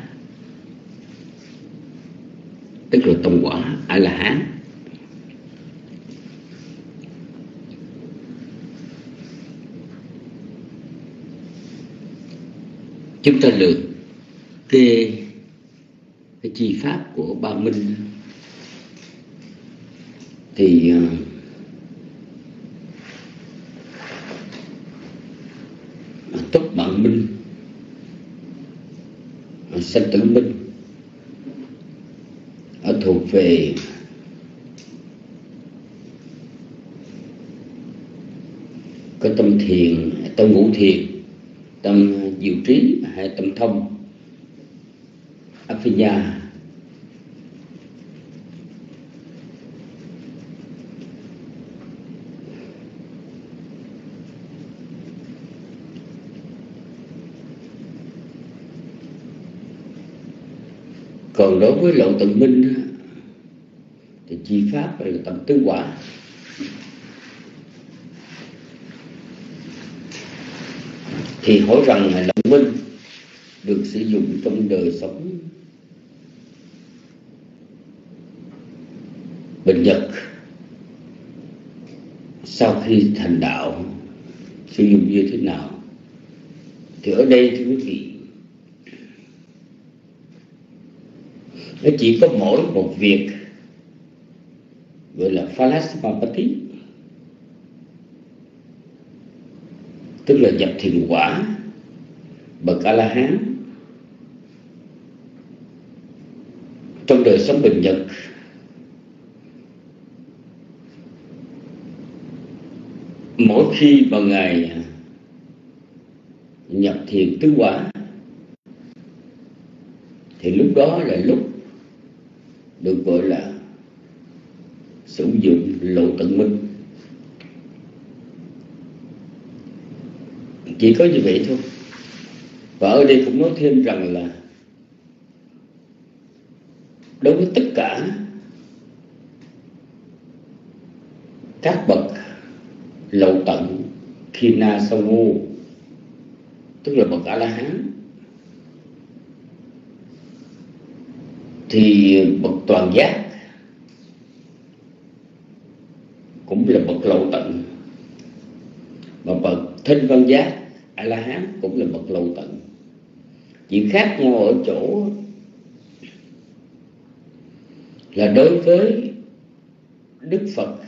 tức là tâm quả A La Hán. Chúng ta lược kê cái chi pháp của Ba Minh thì uh, Túc Mạng Minh, Sanh Tử Minh ở thuộc về có tâm thiền, tâm ngũ thiền, tâm diệu trí hay tâm thông Aphinya. Còn đối với lộ tự minh thì chi pháp là tâm tứ quả. Thì hỏi rằng lộ minh được sử dụng trong đời sống bình nhật sau khi thành đạo sử dụng như thế nào? Thì ở đây thưa quý vị, nó chỉ có mỗi một việc gọi là Phalasmapati, tức là nhập thiền quả bậc A La Hán trong đời sống bình nhật. Mỗi khi mà Ngài nhập thiền tứ quả thì lúc đó là lúc được gọi là sử dụng lộ tự minh. Chỉ có như vậy thôi. Và ở đây cũng nói thêm rằng là đối với tất cả các bậc lậu tận Khina Samu, tức là bậc A La Hán, thì bậc toàn giác cũng là bậc lậu tận, và bậc thanh văn giác A La Hán cũng là bậc lậu tận. Chỉ khác nhau ở chỗ là đối với Đức Phật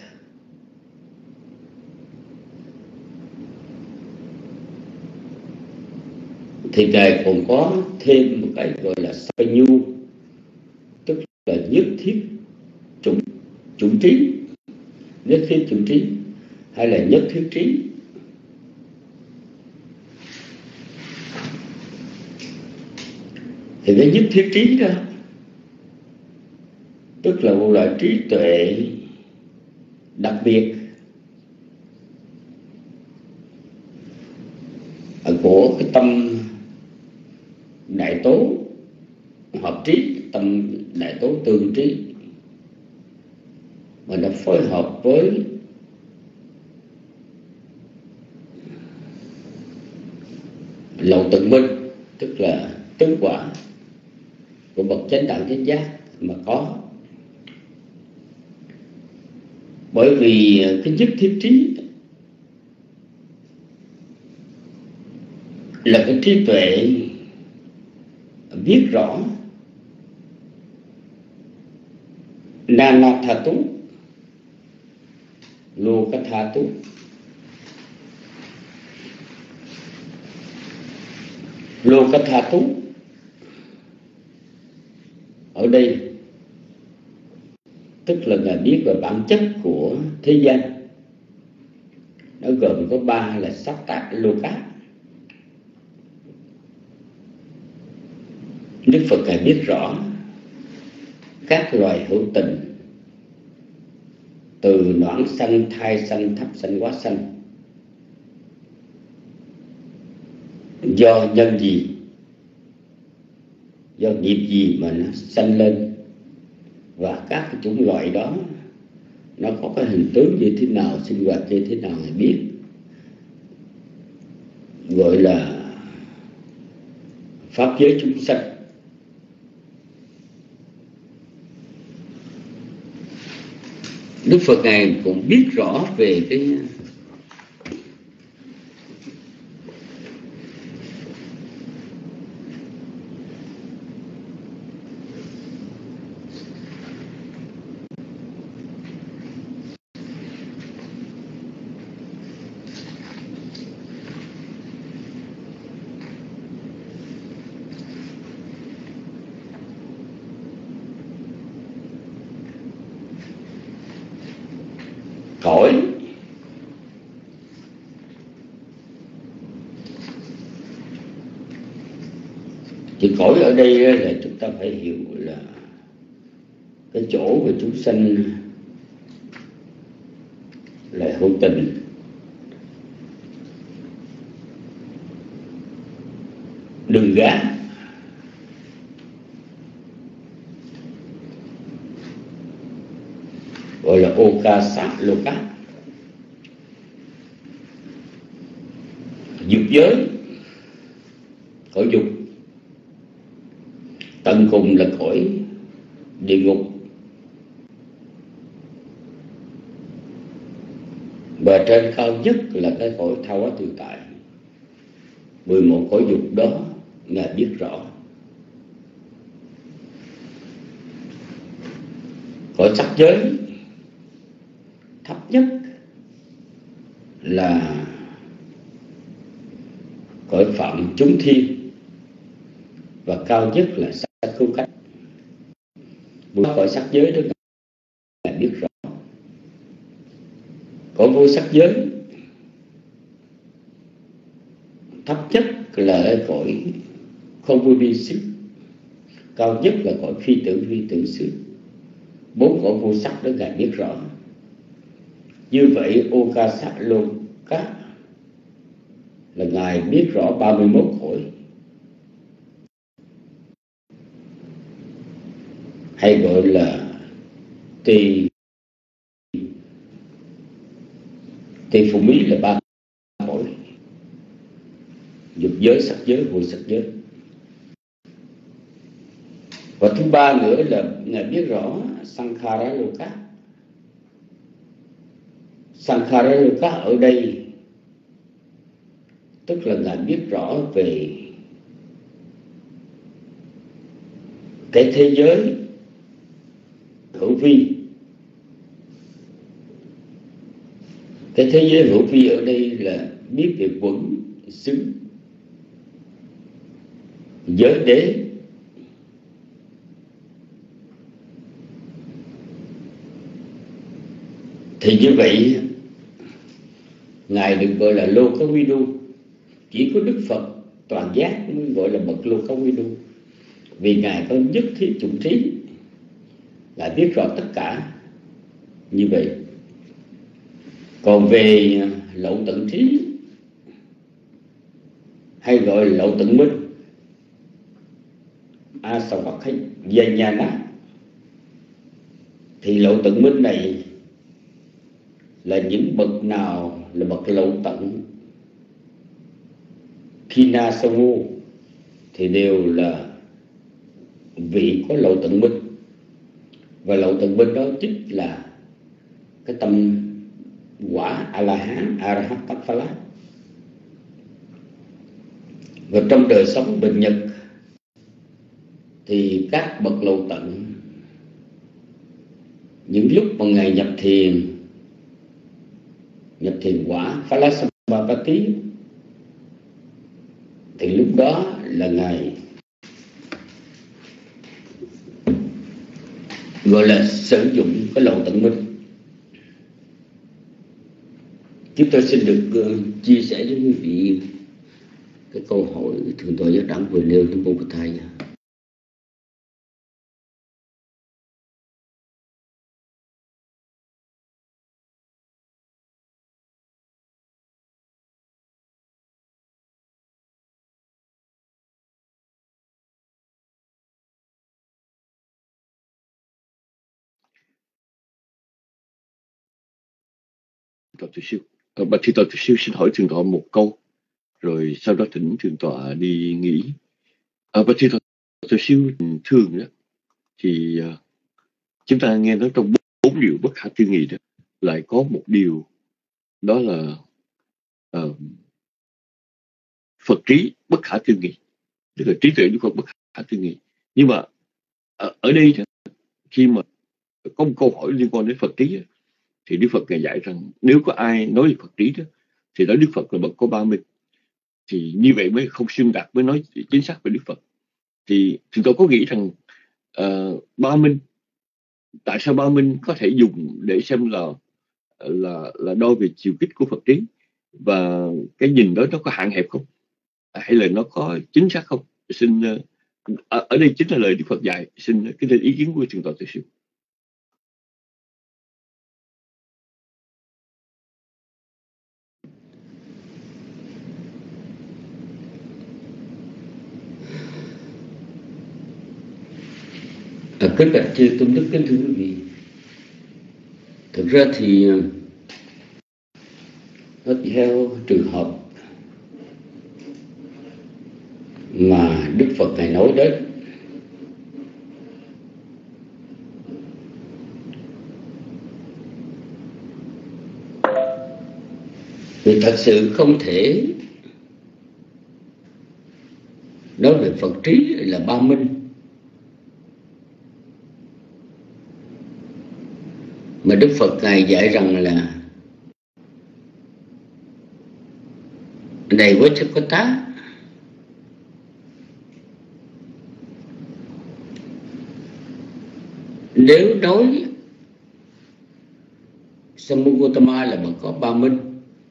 thì Ngài còn có thêm một cái gọi là Sapanyu, tức là nhất thiết chủng chủng trí, nhất thiết chủng trí hay là nhất thiết trí. Thì cái nhất thiết trí đó tức là một loại trí tuệ đặc biệt của cái tâm đại tố hợp trí, tâm đại tố tương trí, mà nó phối hợp với lậu tự minh, tức là tứ quả của bậc chánh đẳng chánh giác mà có. Bởi vì cái nhất thiết trí là cái trí tuệ biết rõ Nanathatu Lokathatu, Lokathatu ở đây tức là Ngài biết về bản chất của thế gian. Nó gồm có ba là Satta Loka. Đức Phật Ngài biết rõ các loài hữu tình, từ noãn sanh, thai sanh, thấp sanh, quá sanh, do nhân gì, do nghiệp gì mà nó sanh lên, và các cái chủng loại đó nó có cái hình tướng như thế nào, sinh hoạt như thế nào thì biết, gọi là pháp giới chúng sanh. Đức Phật Ngài cũng biết rõ về cái cõi. Thì cõi ở đây là chúng ta phải hiểu là cái chỗ của chúng sanh là hữu tình, đừng gán, gọi là Okasa-loka, dục giới, cõi dục. Tận cùng là cõi địa ngục, và trên cao nhất là cái cõi tha hóa tự tại. Mười một cõi dục đó Ngài biết rõ. Cõi sắc giới thấp nhất là cõi phạm chúng thiên, và cao nhất là sắc cứu cách. Cõi sắc giới đó Ngài biết rõ. Cõi vô sắc giới thấp nhất là cõi không vô vi xứ, cao nhất là cõi phi tử vi tử xứ. Bốn cõi vô sắc đó Ngài biết rõ. Như vậy Okasa-loka là Ngài biết rõ ba mươi mốt cõi, hay gọi là tỳ tỳ phù mỹ, là ba cõi: dục giới, sắc giới, vô sắc giới. Và thứ ba nữa là Ngài biết rõ Sankhara-loka. Sankhara-loka ở đây tức là Ngài biết rõ về cái thế giới hữu vi. Cái thế giới hữu vi ở đây là biết về quẩn, xứ, giới đế, thì như vậy Ngài được gọi là Lokavidu. Chỉ có Đức Phật toàn giác mới gọi là bậc Lokavidu, vì Ngài có nhất thiết chủng trí, là biết rõ tất cả như vậy. Còn về lậu tận trí, hay gọi là lậu tận minh, Asavakkhayana, thì lậu tận minh này là những bậc nào là bậc lậu tận Khinasamu thì đều là vị có lậu tận minh. Và lậu tận minh đó chính là cái tâm quả A-la-hán, A-ra-hán-tát-pha-lá. Và trong đời sống bình nhật thì các bậc lậu tận, những lúc mà Ngài nhập thiền, nhập thiền quả Phala-sambhava-patti, thì lúc đó là Ngài gọi là sử dụng cái lậu tận minh. Chúng tôi xin được uh, chia sẻ với quý vị cái câu hỏi Thượng tọa Giác Đẳng vừa nêu trong Bồ Bát Thầy. Tọa Tử Siêu. À, Bạch Thị Tọa Tử Siêu xin hỏi Thượng tọa một câu, rồi sau đó thỉnh Thượng tọa đi nghỉ. À, Bạch Thị Tọa Tử Siêu, thường đó thì uh, chúng ta nghe nói trong bốn điều bất khả tư nghị đó lại có một điều, đó là uh, Phật trí bất khả tư nghị, tức là trí tuệ Đức Phật bất khả tư nghị. Nhưng mà ở, ở đây khi mà có một câu hỏi liên quan đến Phật trí thì Đức Phật ngài dạy rằng nếu có ai nói về Phật trí đó thì nói Đức Phật là bậc có ba minh, thì như vậy mới không xuyên tạc, mới nói chính xác về Đức Phật. Thì chúng tôi có nghĩ rằng uh, ba minh, tại sao ba minh có thể dùng để xem là là là đo về chiều kích của Phật trí, và cái nhìn đó nó có hạn hẹp không, hay là nó có chính xác không? Xin uh, ở, ở đây chính là lời Đức Phật dạy. Xin cái ý kiến của Thượng tọa Tử Siêu. À, kính bạch chư tôn đức, kính thưa quý vị, thực ra thì nó theo trường hợp mà Đức Phật ngài nói đến, thì thật sự không thể nói về Phật trí là ba minh. Mà Đức Phật ngài dạy rằng là này với chất có tá, nếu nói Samukotama là bậc có ba minh,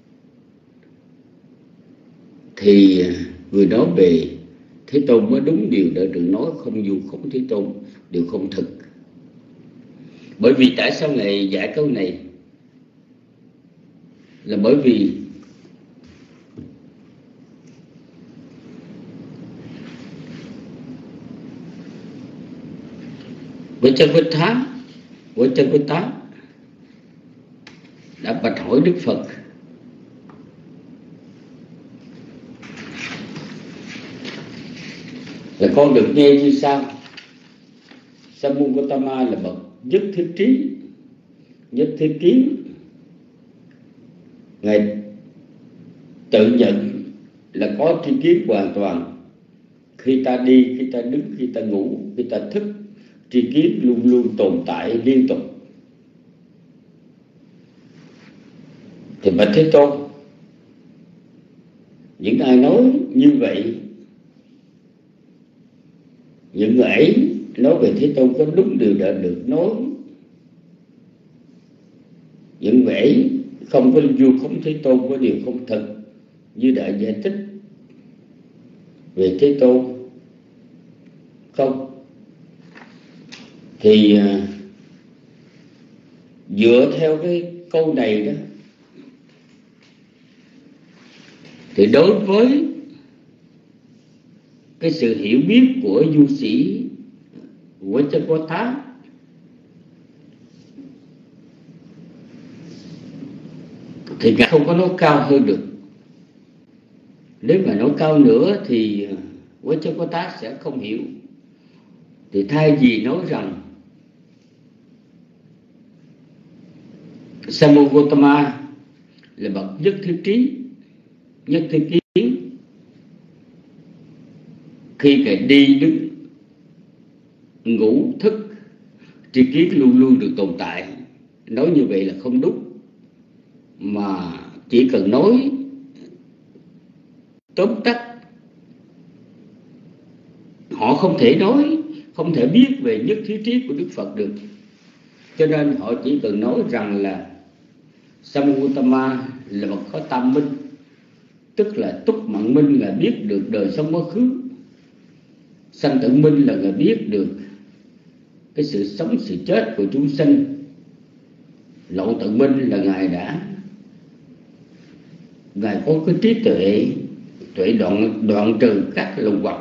thì người nói về Thế Tôn mới đúng điều đã được nói, không dù không Thế Tôn đều không thực. Bởi vì tại sao ngài giải câu này? Là bởi vì với chân với thám, với chân với tám đã bạch hỏi Đức Phật là con được nghe như sau: Samukotama là bậc nhất thiết trí, nhất thiết kiến. Ngài tự nhận là có tri kiến hoàn toàn. Khi ta đi, khi ta đứng, khi ta ngủ, khi ta thức, tri kiến luôn luôn tồn tại liên tục. Thì bạch Thế Tôn, những ai nói như vậy, những người ấy nói về Thế Tôn có đúng điều đã được nói, những người ấy không có du khống Thế Tôn có điều không thật như đã giải thích về Thế Tôn không? Thì dựa theo cái câu này đó, thì đối với cái sự hiểu biết của du sĩ của chân có thám, thì ngài không có nói cao hơn được. Nếu mà nói cao nữa thì với chân có tá sẽ không hiểu. Thì thay vì nói rằng Samukotama là bậc nhất thiết trí, nhất thiết kiến, khi ngài đi đứng ngủ thức, tri kiến luôn luôn được tồn tại, nói như vậy là không đúng. Mà chỉ cần nói tóm tắt, họ không thể nói, không thể biết về nhất thiết trí của Đức Phật được. Cho nên họ chỉ cần nói rằng là Samukotama là bậc có tam minh, tức là túc mạng minh là biết được đời sống quá khứ, sanh tử minh là người biết được cái sự sống sự chết của chúng sinh, lộ tự minh là ngài đã ngài có cái trí tuệ tuệ đoạn đoạn trừ các lục hoặc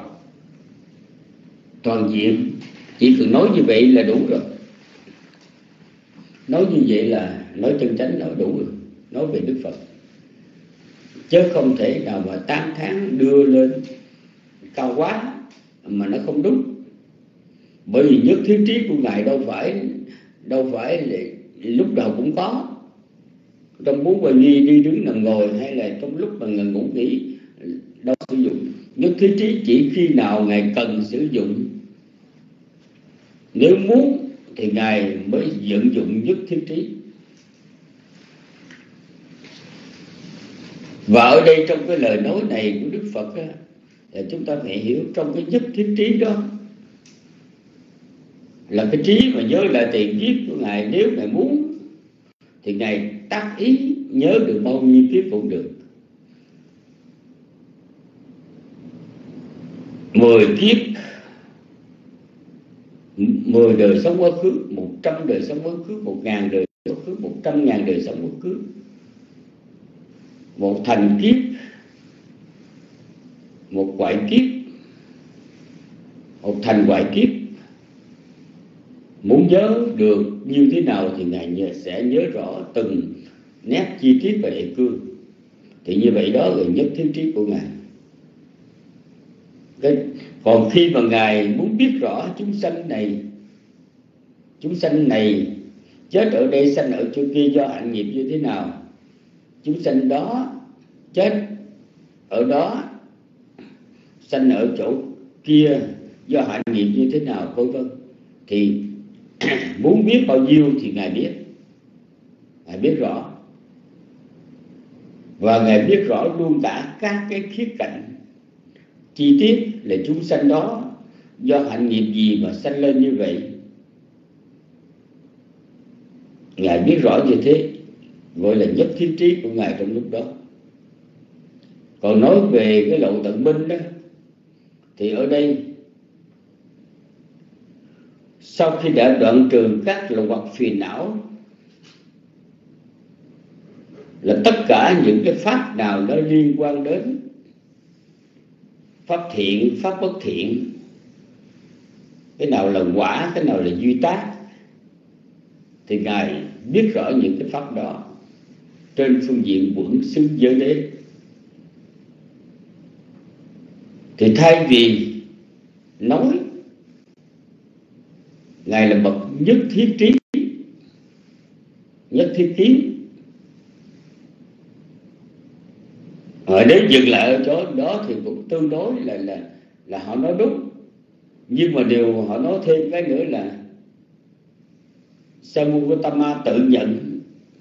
toàn diện. Chỉ cần nói như vậy là đủ rồi, nói như vậy là nói chân chánh là đủ rồi. nói về Đức Phật, chứ không thể nào mà tán thán đưa lên cao quá mà nó không đúng. Bởi vì nhất thiết trí của Ngài đâu phải đâu phải là lúc nào cũng có. Trong bốn bài nghi đi đứng nằm ngồi hay là trong lúc mà Ngài ngủ nghỉ đâu sử dụng nhất thiết trí, chỉ khi nào Ngài cần sử dụng. Nếu muốn thì Ngài mới vận dụng nhất thiết trí. Và ở đây trong cái lời nói này của Đức Phật á, thì chúng ta phải hiểu trong cái nhất thiết trí đó là cái trí mà nhớ lại tiền kiếp của Ngài. Nếu Ngài muốn thì Ngài tác ý nhớ được bao nhiêu kiếp cũng được. Mười kiếp, mười đời sống quá khứ, một trăm đời sống quá khứ, một ngàn đời quá khứ, một trăm ngàn đời sống quá khứ, một thành kiếp, một hoại kiếp, một thành hoại kiếp. Muốn nhớ được như thế nào thì Ngài sẽ nhớ rõ từng nét chi tiết và địa cương. Thì như vậy đó là nhất thiết trí của Ngài. Cái, còn khi mà Ngài muốn biết rõ chúng sanh này, chúng sanh này chết ở đây sanh ở chỗ kia do hạnh nghiệp như thế nào, chúng sanh đó chết ở đó sanh ở chỗ kia do hạnh nghiệp như thế nào, vân vân, thì muốn biết bao nhiêu thì Ngài biết, Ngài biết rõ. Và Ngài biết rõ luôn cả các cái khía cạnh chi tiết là chúng sanh đó do hạnh nghiệp gì mà sanh lên như vậy. Ngài biết rõ như thế, gọi là nhất thiết trí của Ngài trong lúc đó. Còn nói về cái lộ tận minh đó, thì ở đây sau khi đã đoạn trừ các lậu hoặc phiền não, là tất cả những cái pháp nào nó liên quan đến pháp thiện, pháp bất thiện, cái nào là quả, cái nào là duy tác, thì Ngài biết rõ những cái pháp đó trên phương diện bổn xứ giới đế. Thì thay vì nói Ngài là bậc nhất thiết trí, nhất thiết kiến, ở đấy dừng lại ở chỗ đó thì cũng tương đối là là là họ nói đúng. Nhưng mà điều họ nói thêm cái nữa là Samukatama tự nhận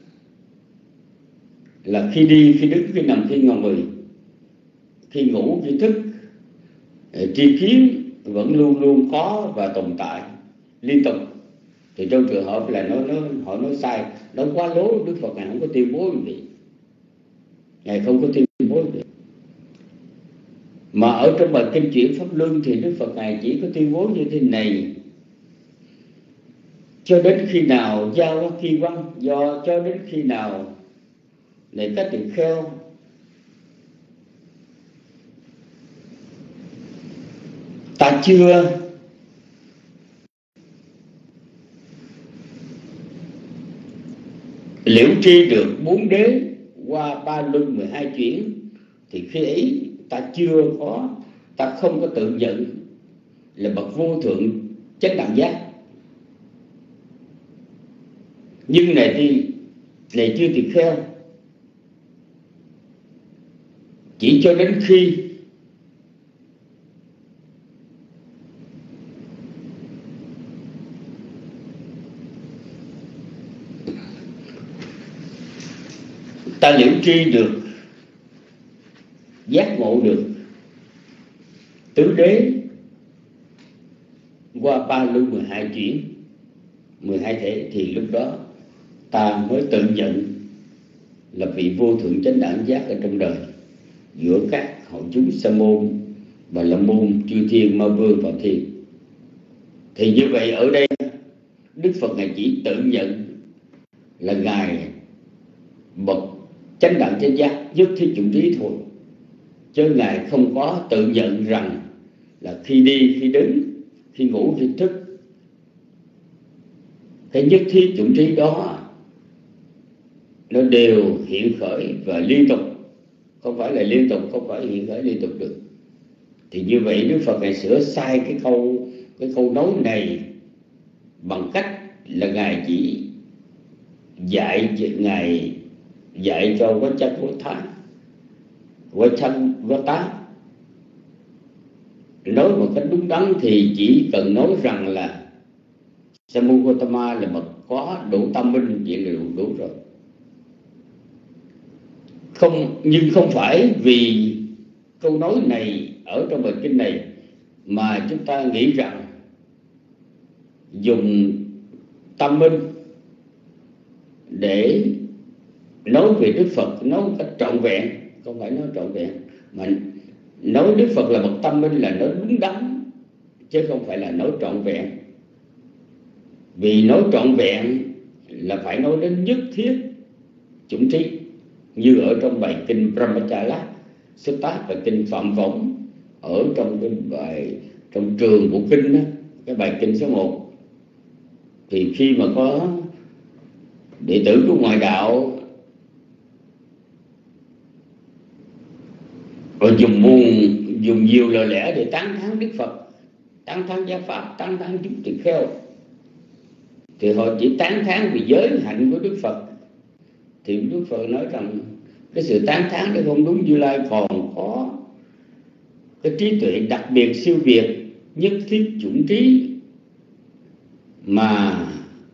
là khi đi, khi đứng, khi nằm, khi ngồi, khi ngủ, khi thức, tri kiến vẫn luôn luôn có và tồn tại liên tục. Thì trong trường hợp là nó, nó họ nói sai, nó quá lố, Đức Phật Ngài không có tiêu bố gì, Ngài không có tiêu bố gì. Mà ở trong bài kinh chuyển Pháp Luân thì Đức Phật Ngài chỉ có tuyên bố như thế này: cho đến khi nào giao khi văn, do cho đến khi nào này các tỳ kheo ta chưa liễu tri được bốn đế qua ba luân mười hai chuyển, thì khi ấy ta chưa có, ta không có tự nhận là bậc vô thượng chánh đẳng giác. Nhưng này thì này chưa tỳ kheo, chỉ cho đến khi ta liễu tri được, giác ngộ được tứ đế qua ba luân mười hai chuyển, mười hai thể, thì lúc đó ta mới tự nhận là vị vô thượng chánh đẳng giác ở trong đời, giữa các hậu chúng sa môn, bà la môn, chư thiên, ma vương và thiên. Thì như vậy ở đây Đức Phật Ngài chỉ tự nhận là Ngài bậc chánh đẳng chánh giác nhất thiết chủng trí thôi, chứ Ngài không có tự nhận rằng là khi đi, khi đứng, khi ngủ, khi thức, cái nhất thiết chủng trí đó nó đều hiện khởi và liên tục, không phải là liên tục, không phải hiện khởi liên tục được. Thì như vậy Đức Phật Ngài sửa sai cái câu cái câu nói này bằng cách là Ngài chỉ dạy Ngài dạy cho quá chân quá thá quá chân quá tá. Nói một cách đúng đắn thì chỉ cần nói rằng là Samu Gotama là bậc có đủ tâm minh, vậy là đủ, đủ rồi. Không, nhưng không phải vì câu nói này ở trong bài kinh này mà chúng ta nghĩ rằng dùng tâm minh để nói về Đức Phật nói một cách trọn vẹn, không phải nói trọn vẹn, mà nói Đức Phật là bậc tâm minh là nói đúng đắn, chứ không phải là nói trọn vẹn. Vì nói trọn vẹn là phải nói đến nhất thiết chủng trí, như ở trong bài kinh Brahmachala Sutta, bài kinh Phạm Võng, ở trong cái bài trong trường bộ kinh đó, cái bài kinh số một. Thì khi mà có đệ tử của ngoại đạo rồi dùng buồn dùng nhiều lời lẽ để tán thán Đức Phật, tán thán giáo pháp, tán thán chúng tỳ kheo, thì họ chỉ tán thán vì giới hạnh của Đức Phật. Thì Đức Phật nói rằng cái sự tán thán đó không đúng. Như Lai còn có cái trí tuệ đặc biệt siêu việt, nhất thiết chủng trí mà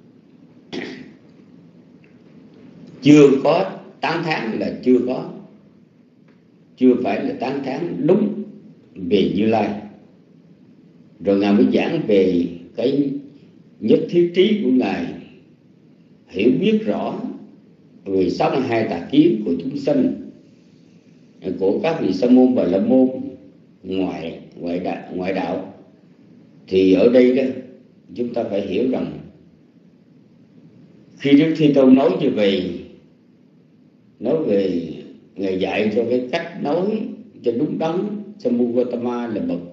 chưa có tán thán là chưa có, chưa phải là tán thán đúng về Như Lai. Rồi Ngài mới giảng về cái nhất thiết trí của Ngài, hiểu biết rõ về sáu mươi hai tà kiến của chúng sanh, của các vị sa môn và la môn ngoại ngoại đạo, ngoại đạo. Thì ở đây đó chúng ta phải hiểu rằng khi Đức Thế Tôn nói như vậy, nói về Ngài dạy cho cái cách nói cho đúng đắn, Samu Gotama là bậc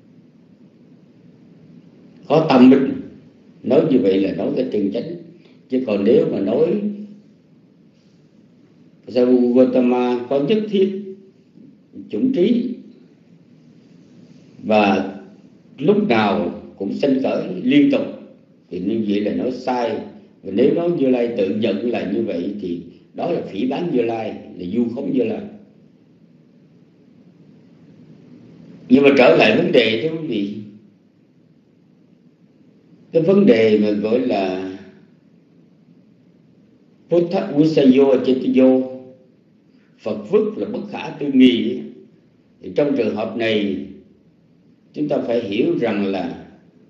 có tâm minh, nói như vậy là nói cái chân chánh. Chứ còn nếu mà nói Samu Gotama có nhất thiết chủng trí và lúc nào cũng sanh khởi liên tục, thì như vậy là nói sai. Và nếu nói Như Lai tự nhận là như vậy thì đó là phỉ báng Như Lai, là vu khống Như Lai. Nhưng mà trở lại vấn đề thưa quý vị, cái vấn đề mà gọi là Puttha Visayo Chetiyo, Phật vức là bất khả tư nghị, thì trong trường hợp này chúng ta phải hiểu rằng là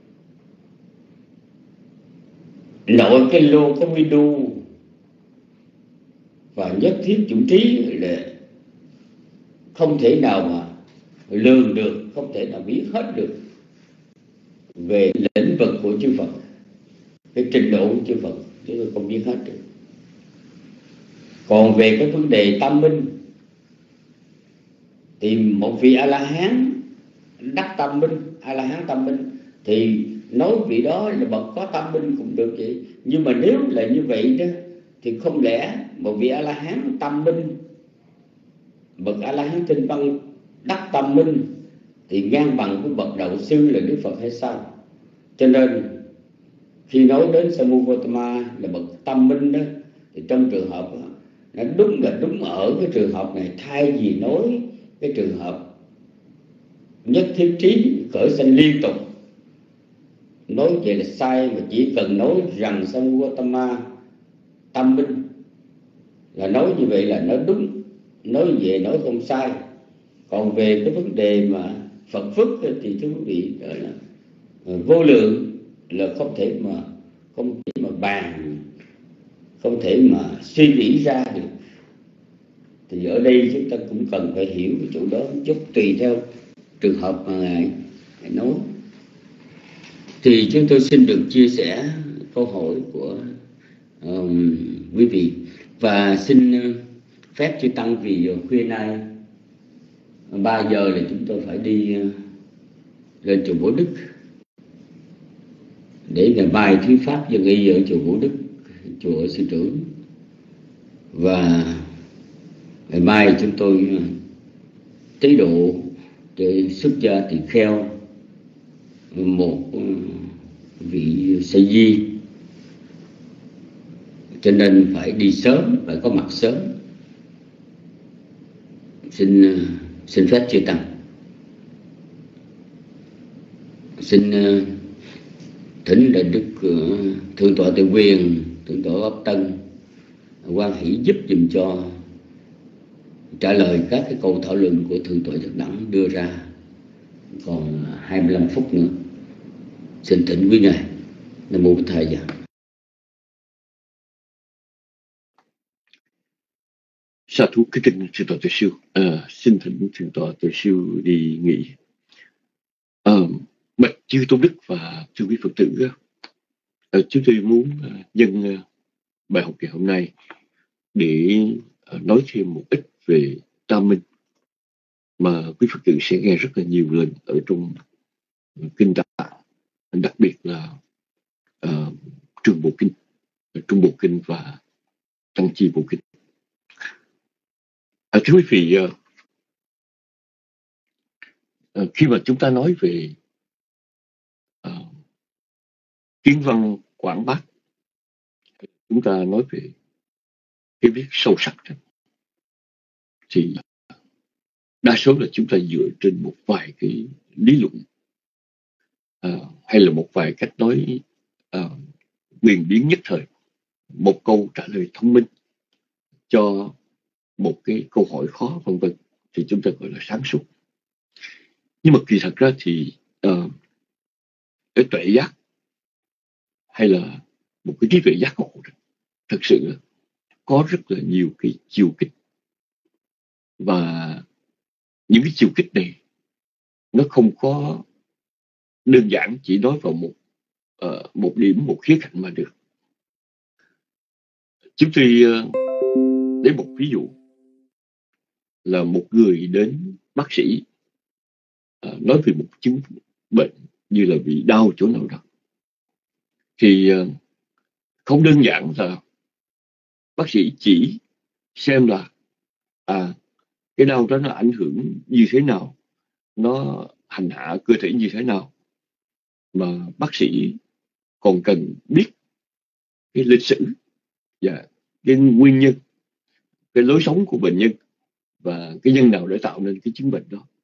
nội cái lô cái vi đu và nhất thiết chủng trí là không thể nào mà lường được, không thể nào biết hết được về lĩnh vực của chư Phật, cái trình độ của chư Phật chúng tôi không biết hết được. Còn về cái vấn đề tâm minh thì một vị A La Hán đắc tâm minh, A La Hán tâm minh, thì nói vị đó là bậc có tâm minh cũng được vậy. Nhưng mà nếu là như vậy đó thì không lẽ một vị A La Hán tâm minh, bậc A La Hán tinh văn đắc tâm minh thì ngang bằng với bậc đạo sư là Đức Phật hay sao? Cho nên khi nói đến Samu Gotama là bậc tâm minh đó, thì trong trường hợp đó, nó đúng là đúng ở cái trường hợp này, thay vì nói cái trường hợp nhất thiết trí khởi sanh liên tục, nói vậy là sai. Mà chỉ cần nói rằng Samu Gotama tâm minh là nói như vậy là nó đúng, nói vậy nói không sai. Còn về cái vấn đề mà Phật phức thì thưa quý vị, đó là vô lượng, là không thể mà không thể mà bàn, không thể mà suy nghĩ ra được. Thì ở đây chúng ta cũng cần phải hiểu cái chỗ đó một chút, tùy theo trường hợp mà Ngài nói. Thì chúng tôi xin được chia sẻ câu hỏi của um, quý vị, và xin phép chư Tăng vì khuya nay ba giờ là chúng tôi phải đi uh, lên chùa Bổ Đức để ngày bài thuyết pháp dân y ở chùa Bổ Đức, chùa sư trưởng. Và ngày mai chúng tôi tế độ để xuất gia tỳ kheo một vị sa di, cho nên phải đi sớm, phải có mặt sớm. Xin xin phép chư tăng, xin thỉnh đại đức thượng tọa Từ Quyền, thượng tọa Pháp Tân hoan hỷ giúp dùm cho trả lời các cái câu thảo luận của thượng tọa Nhật Đẳng đưa ra. Còn hai mươi lăm phút nữa, xin thỉnh quý ngài. Nam mô Bổn Thầy Dạ. Sa thú kính trình thượng tọa Tuệ Siêu, à, xin thỉnh thượng tọa Tuệ Siêu đi nghỉ. À, bạch chư tôn đức và chư quý Phật tử, à, chúng tôi muốn à, nhân à, bài học ngày hôm nay để à, nói thêm một ít về Tam Minh mà quý Phật tử sẽ nghe rất là nhiều lần ở trong kinh Tạng, đặc biệt là uh, Trường Bộ Kinh, Trung Bộ Kinh và Tăng Chi Bộ Kinh. À, thưa quý vị, uh, uh, khi mà chúng ta nói về uh, kiến văn quảng bác, chúng ta nói về cái biết sâu sắc đó, thì đa số là chúng ta dựa trên một vài cái lý luận uh, hay là một vài cách nói uh, quyền biến nhất thời, một câu trả lời thông minh cho một cái câu hỏi khó vân vân, thì chúng ta gọi là sáng suốt. Nhưng mà kỳ thật ra thì uh, cái tuệ giác hay là một cái trí tuệ giác ngộ đó, thật sự có rất là nhiều cái chiều kích, và những cái chiều kích này nó không có đơn giản chỉ nói vào một uh, một điểm, một khía cạnh mà được. Chúng tôi uh, lấy một ví dụ là một người đến bác sĩ uh, nói về một chứng bệnh như là bị đau chỗ nào đó, thì uh, không đơn giản là bác sĩ chỉ xem là à, cái đau đó nó ảnh hưởng như thế nào, nó hành hạ cơ thể như thế nào, mà bác sĩ còn cần biết cái lịch sử và cái nguyên nhân, cái lối sống của bệnh nhân và cái nhân nào để tạo nên cái chứng bệnh đó.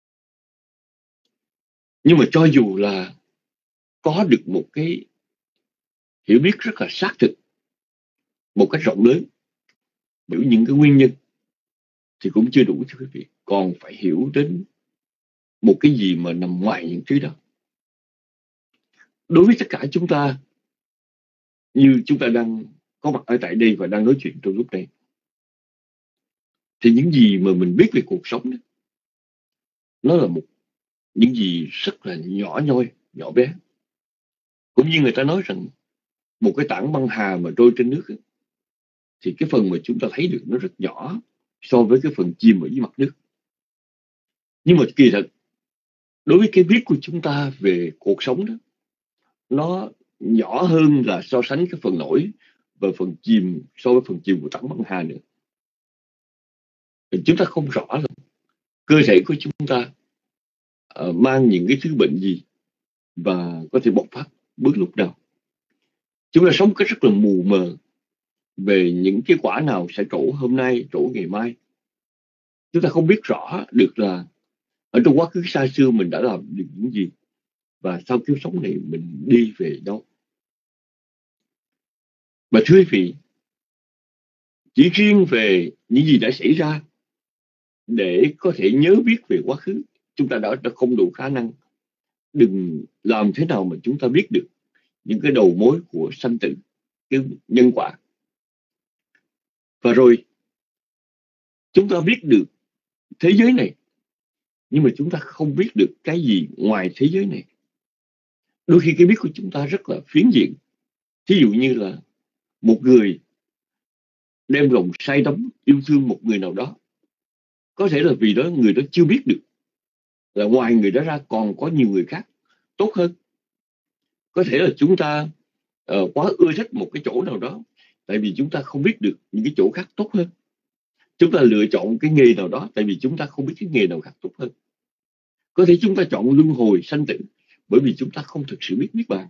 Nhưng mà cho dù là có được một cái hiểu biết rất là xác thực, một cách rộng lớn hiểu những cái nguyên nhân, thì cũng chưa đủ thưa quý vị. Còn phải hiểu đến một cái gì mà nằm ngoài những thứ đó. Đối với tất cả chúng ta, như chúng ta đang có mặt ở tại đây và đang nói chuyện trong lúc này, thì những gì mà mình biết về cuộc sống đó, nó là một những gì rất là nhỏ nhoi, nhỏ bé. Cũng như người ta nói rằng một cái tảng băng hà mà trôi trên nước ấy, thì cái phần mà chúng ta thấy được nó rất nhỏ so với cái phần chìm ở dưới mặt nước. Nhưng mà kỳ thật, đối với cái biết của chúng ta về cuộc sống đó, nó nhỏ hơn là so sánh cái phần nổi và phần chìm so với phần chìm của tảng băng hà nữa. Thì chúng ta không rõ là cơ thể của chúng ta uh, mang những cái thứ bệnh gì và có thể bộc phát bất lúc nào. Chúng ta sống cái rất là mù mờ về những cái quả nào sẽ trổ hôm nay, trổ ngày mai. Chúng ta không biết rõ được là ở trong quá khứ xa xưa mình đã làm được những gì, và sau kiếp sống này mình đi về đâu. Và thưa quý vị, chỉ riêng về những gì đã xảy ra để có thể nhớ biết về quá khứ, chúng ta đã, đã không đủ khả năng. Đừng làm thế nào mà chúng ta biết được những cái đầu mối của sanh tử, cái nhân quả. Và rồi chúng ta biết được thế giới này, nhưng mà chúng ta không biết được cái gì ngoài thế giới này. Đôi khi cái biết của chúng ta rất là phiến diện. Thí dụ như là một người đem lòng say đắm yêu thương một người nào đó, có thể là vì đó người đó chưa biết được là ngoài người đó ra còn có nhiều người khác tốt hơn. Có thể là chúng ta uh, quá ưa thích một cái chỗ nào đó, tại vì chúng ta không biết được những cái chỗ khác tốt hơn. Chúng ta lựa chọn cái nghề nào đó tại vì chúng ta không biết cái nghề nào khác tốt hơn. Có thể chúng ta chọn luân hồi sanh tử bởi vì chúng ta không thực sự biết niết bàn.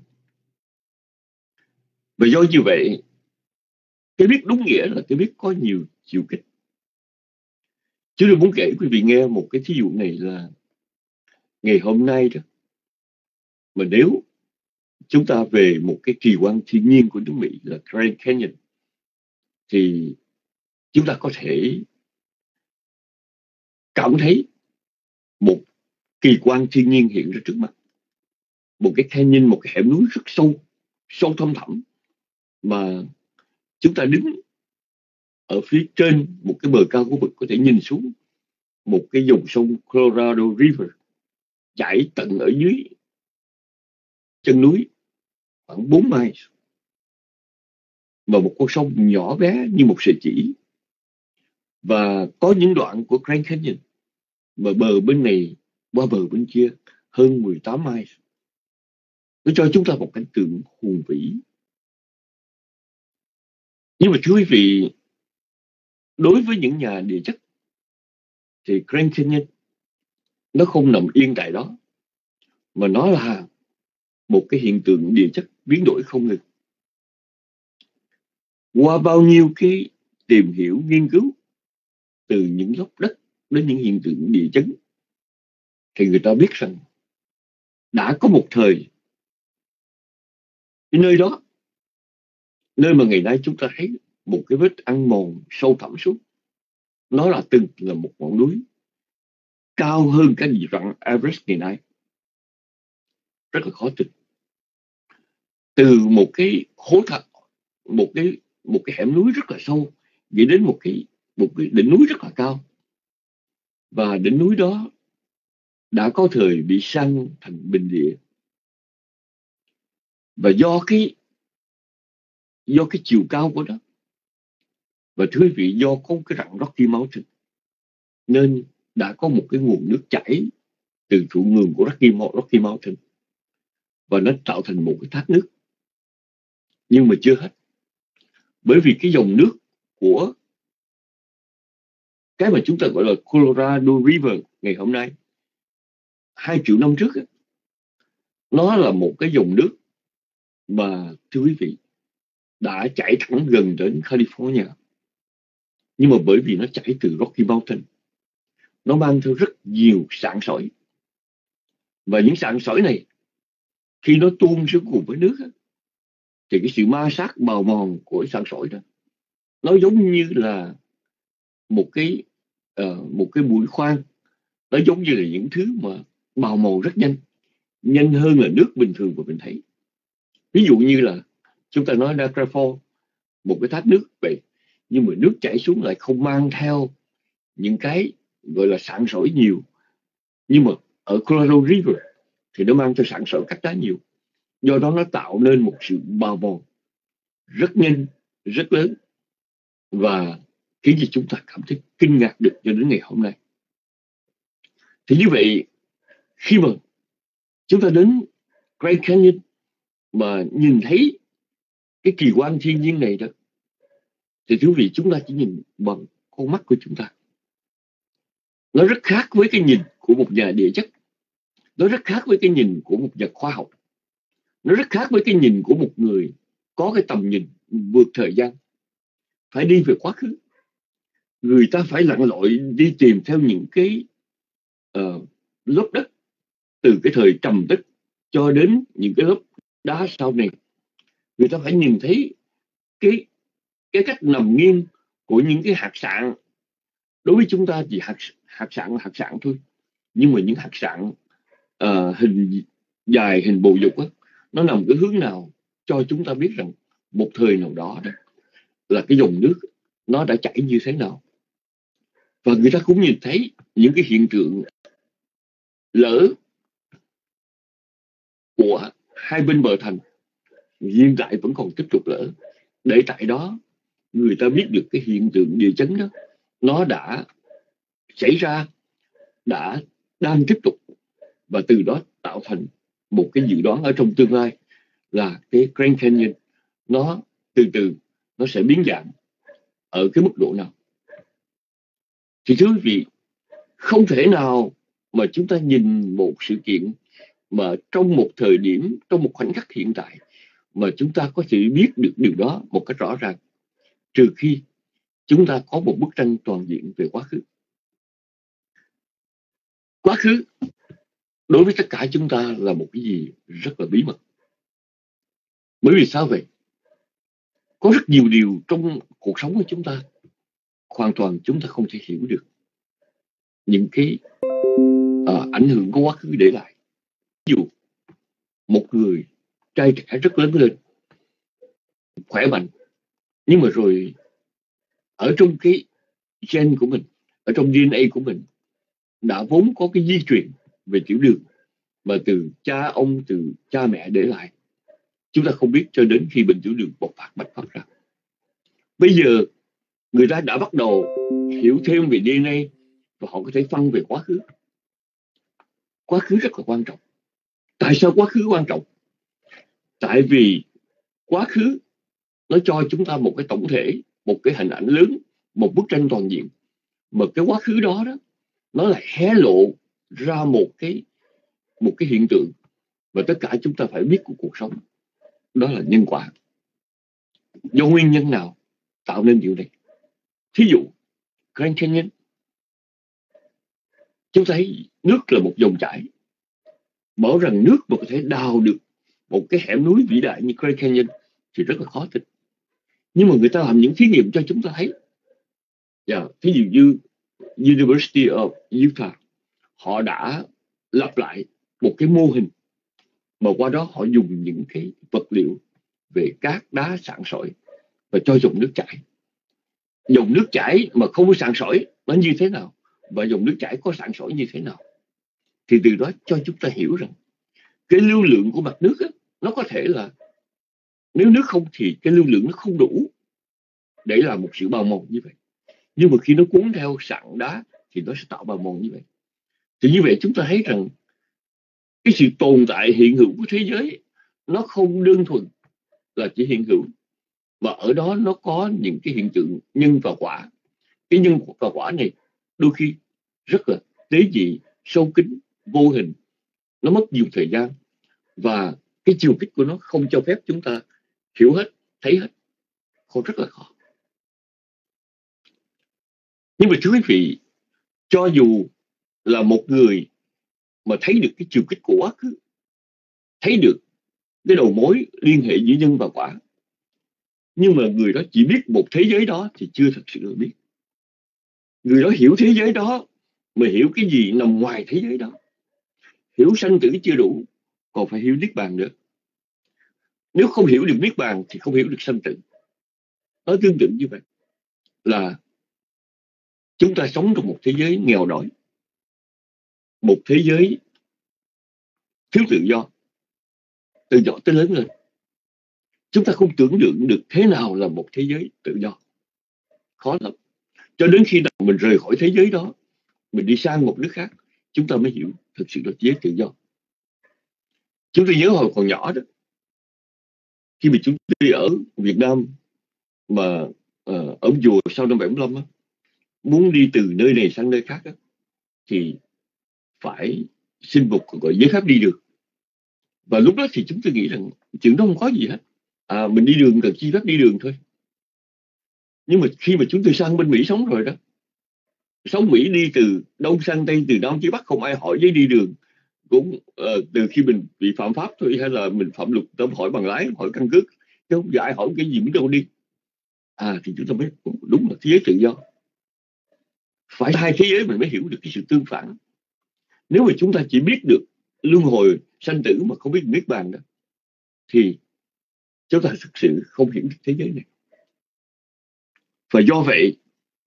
Và do như vậy, cái biết đúng nghĩa là cái biết có nhiều chiều kích. Chúng tôi muốn kể quý vị nghe một cái thí dụ này là ngày hôm nay đó, mà nếu chúng ta về một cái kỳ quan thiên nhiên của nước Mỹ là Grand Canyon, thì chúng ta có thể cảm thấy một kỳ quan thiên nhiên hiện ra trước mắt. Một cái canyon, một cái hẻm núi rất sâu, sâu thăm thẳm, mà chúng ta đứng ở phía trên một cái bờ cao của vực có thể nhìn xuống một cái dòng sông Colorado River chảy tận ở dưới chân núi khoảng bốn mile, mà một con sông nhỏ bé như một sợi chỉ. Và có những đoạn của Grand Canyon mà bờ bên này qua bờ bên kia hơn mười tám mile. Nó cho chúng ta một cảnh tượng hùng vĩ. Nhưng mà thưa quý vị, đối với những nhà địa chất thì Grand Canyon nó không nằm yên tại đó, mà nó là một cái hiện tượng địa chất biến đổi không ngừng. Qua bao nhiêu cái tìm hiểu, nghiên cứu từ những lốc đất đến những hiện tượng địa chấn, thì người ta biết rằng đã có một thời cái nơi đó, nơi mà ngày nay chúng ta thấy một cái vết ăn mòn sâu thẳm xuống, nó là từng là một ngọn núi cao hơn cái gì rặng Everest ngày nay. Rất là khó tin. Từ một cái hố thật, một cái một cái hẻm núi rất là sâu, dẫn đến một cái một cái đỉnh núi rất là cao. Và đỉnh núi đó đã có thời bị san thành bình địa. Và do cái do cái chiều cao của nó, và thưa quý vị, do có cái rặng Rocky Mountain, nên đã có một cái nguồn nước chảy từ thượng nguồn của Rocky, Rocky Mountain, và nó tạo thành một cái thác nước. Nhưng mà chưa hết, bởi vì cái dòng nước của cái mà chúng ta gọi là Colorado River ngày hôm nay, hai triệu năm trước, nó là một cái dòng nước mà thưa quý vị đã chảy thẳng gần đến California. Nhưng mà bởi vì nó chảy từ Rocky Mountain, nó mang theo rất nhiều sạn sỏi. Và những sạn sỏi này khi nó tuôn xuống cùng với nước, thì cái sự ma sát bào mòn của sạn sỏi đó, nó giống như là một cái uh, một cái mũi khoan. Nó giống như là những thứ mà bào mòn rất nhanh, nhanh hơn là nước bình thường mà mình thấy. Ví dụ như là chúng ta nói Niagara Falls, một cái thác nước vậy, nhưng mà nước chảy xuống lại không mang theo những cái gọi là sạn sỏi nhiều. Nhưng mà ở Colorado River thì nó mang theo sạn sỏi cắt đá nhiều. Do đó nó tạo nên một sự bào mòn rất nhanh, rất lớn, và khiến cho chúng ta cảm thấy kinh ngạc được cho đến ngày hôm nay. Thì như vậy, khi mà chúng ta đến Grand Canyon mà nhìn thấy cái kỳ quan thiên nhiên này đó, thì thưa quý vị, chúng ta chỉ nhìn bằng con mắt của chúng ta. Nó rất khác với cái nhìn của một nhà địa chất. Nó rất khác với cái nhìn của một nhà khoa học. Nó rất khác với cái nhìn của một người có cái tầm nhìn vượt thời gian, phải đi về quá khứ. Người ta phải lặn lội đi tìm theo những cái uh, lớp đất từ cái thời trầm tích cho đến những cái lớp đá sau này. Người ta phải nhìn thấy cái cái cách nằm nghiêng của những cái hạt sạn. Đối với chúng ta thì hạt hạt sạn là hạt sạn thôi, nhưng mà những hạt sạn uh, hình dài, hình bầu dục á, nó nằm cái hướng nào cho chúng ta biết rằng một thời nào đó đó là cái dòng nước nó đã chảy như thế nào. Và người ta cũng nhìn thấy những cái hiện tượng lở của hai bên bờ thành hiện tại vẫn còn tiếp tục lở. Để tại đó người ta biết được cái hiện tượng địa chấn đó nó đã xảy ra, đã đang tiếp tục, và từ đó tạo thành một cái dự đoán ở trong tương lai là cái Grand Canyon nó từ từ nó sẽ biến dạng ở cái mức độ nào? Thì thưa quý vị, không thể nào mà chúng ta nhìn một sự kiện mà trong một thời điểm, trong một khoảnh khắc hiện tại mà chúng ta có thể biết được điều đó một cách rõ ràng, trừ khi chúng ta có một bức tranh toàn diện về quá khứ. Quá khứ đối với tất cả chúng ta là một cái gì rất là bí mật. Bởi vì sao vậy? Có rất nhiều điều trong cuộc sống của chúng ta hoàn toàn chúng ta không thể hiểu được những cái uh, ảnh hưởng của quá khứ để lại. Ví dụ một người trai trẻ rất lớn lên, khỏe mạnh, nhưng mà rồi ở trong cái gen của mình, ở trong đê en a của mình đã vốn có cái di truyền về tiểu đường mà từ cha ông, từ cha mẹ để lại. Chúng ta không biết cho đến khi bệnh tiểu đường bộc phát bạch phát ra. Bây giờ người ta đã bắt đầu hiểu thêm về đê en a và họ có thể phân về quá khứ. Quá khứ rất là quan trọng. Tại sao quá khứ quan trọng? Tại vì quá khứ nó cho chúng ta một cái tổng thể, một cái hình ảnh lớn, một bức tranh toàn diện. Mà cái quá khứ đó đó, nó lại hé lộ ra một cái một cái hiện tượng mà tất cả chúng ta phải biết của cuộc sống. Đó là nhân quả. Do nguyên nhân nào tạo nên điều này? Thí dụ Grand Canyon, chúng ta thấy nước là một dòng chảy. Bảo rằng nước mà có thể đào được một cái hẻm núi vĩ đại như Grand Canyon thì rất là khó tin. Nhưng mà người ta làm những thí nghiệm cho chúng ta thấy. Yeah, thí dụ như University of Utah, họ đã lặp lại một cái mô hình mà qua đó họ dùng những cái vật liệu về cát, đá, sạn sỏi và cho dòng nước chảy. Dòng nước chảy mà không có sạn sỏi nó như thế nào, và dòng nước chảy có sạn sỏi như thế nào. Thì từ đó cho chúng ta hiểu rằng cái lưu lượng của mặt nước á, nó có thể là nếu nước không thì cái lưu lượng nó không đủ để làm một sự bào mòn như vậy. Nhưng mà khi nó cuốn theo sạn đá thì nó sẽ tạo bào mòn như vậy. Thì như vậy chúng ta thấy rằng cái sự tồn tại hiện hữu của thế giới nó không đơn thuần là chỉ hiện hữu, mà ở đó nó có những cái hiện tượng nhân và quả. Cái nhân và quả này đôi khi rất là tế nhị, sâu kín, vô hình, nó mất nhiều thời gian và cái chiều kích của nó không cho phép chúng ta hiểu hết, thấy hết, khó, rất là khó. Nhưng mà thưa quý vị, cho dù là một người mà thấy được cái chiều kích của quá khứ, thấy được cái đầu mối liên hệ giữa nhân và quả, nhưng mà người đó chỉ biết một thế giới đó thì chưa thật sự được biết. Người đó hiểu thế giới đó mà hiểu cái gì nằm ngoài thế giới đó. Hiểu sanh tử chưa đủ, còn phải hiểu niết bàn nữa. Nếu không hiểu được niết bàn thì không hiểu được sanh tử. Nó tương tự như vậy, là chúng ta sống trong một thế giới nghèo đói, một thế giới thiếu tự do, từ nhỏ tới lớn lên. Chúng ta không tưởng tượng được thế nào là một thế giới tự do. Khó lắm. Cho đến khi nào mình rời khỏi thế giới đó, mình đi sang một nước khác, chúng ta mới hiểu thực sự là thế giới tự do. Chúng tôi nhớ hồi còn nhỏ đó, khi mà chúng tôi đi ở Việt Nam mà uh, ở chùa sau năm bảy mươi lăm á, muốn đi từ nơi này sang nơi khác á, thì phải xin một gọi giấy phép đi đường. Và lúc đó thì chúng tôi nghĩ rằng chuyện đó không có gì hết, à, mình đi đường cần chi phép đi đường thôi. Nhưng mà khi mà chúng tôi sang bên Mỹ sống rồi đó, sống Mỹ đi từ Đông sang Tây, từ Nam chí Bắc, không ai hỏi giấy đi đường. Cũng uh, từ khi mình bị phạm pháp thôi, hay là mình phạm luật, ta hỏi bằng lái, hỏi căn cước, chứ không ai hỏi cái gì mình đâu đi. À thì chúng ta mới đúng là thế giới tự do. Phải hai thế giới mình mới hiểu được cái sự tương phản. Nếu mà chúng ta chỉ biết được luân hồi sanh tử mà không biết niết bàn đó, thì chúng ta thực sự không hiểu được thế giới này. Và do vậy,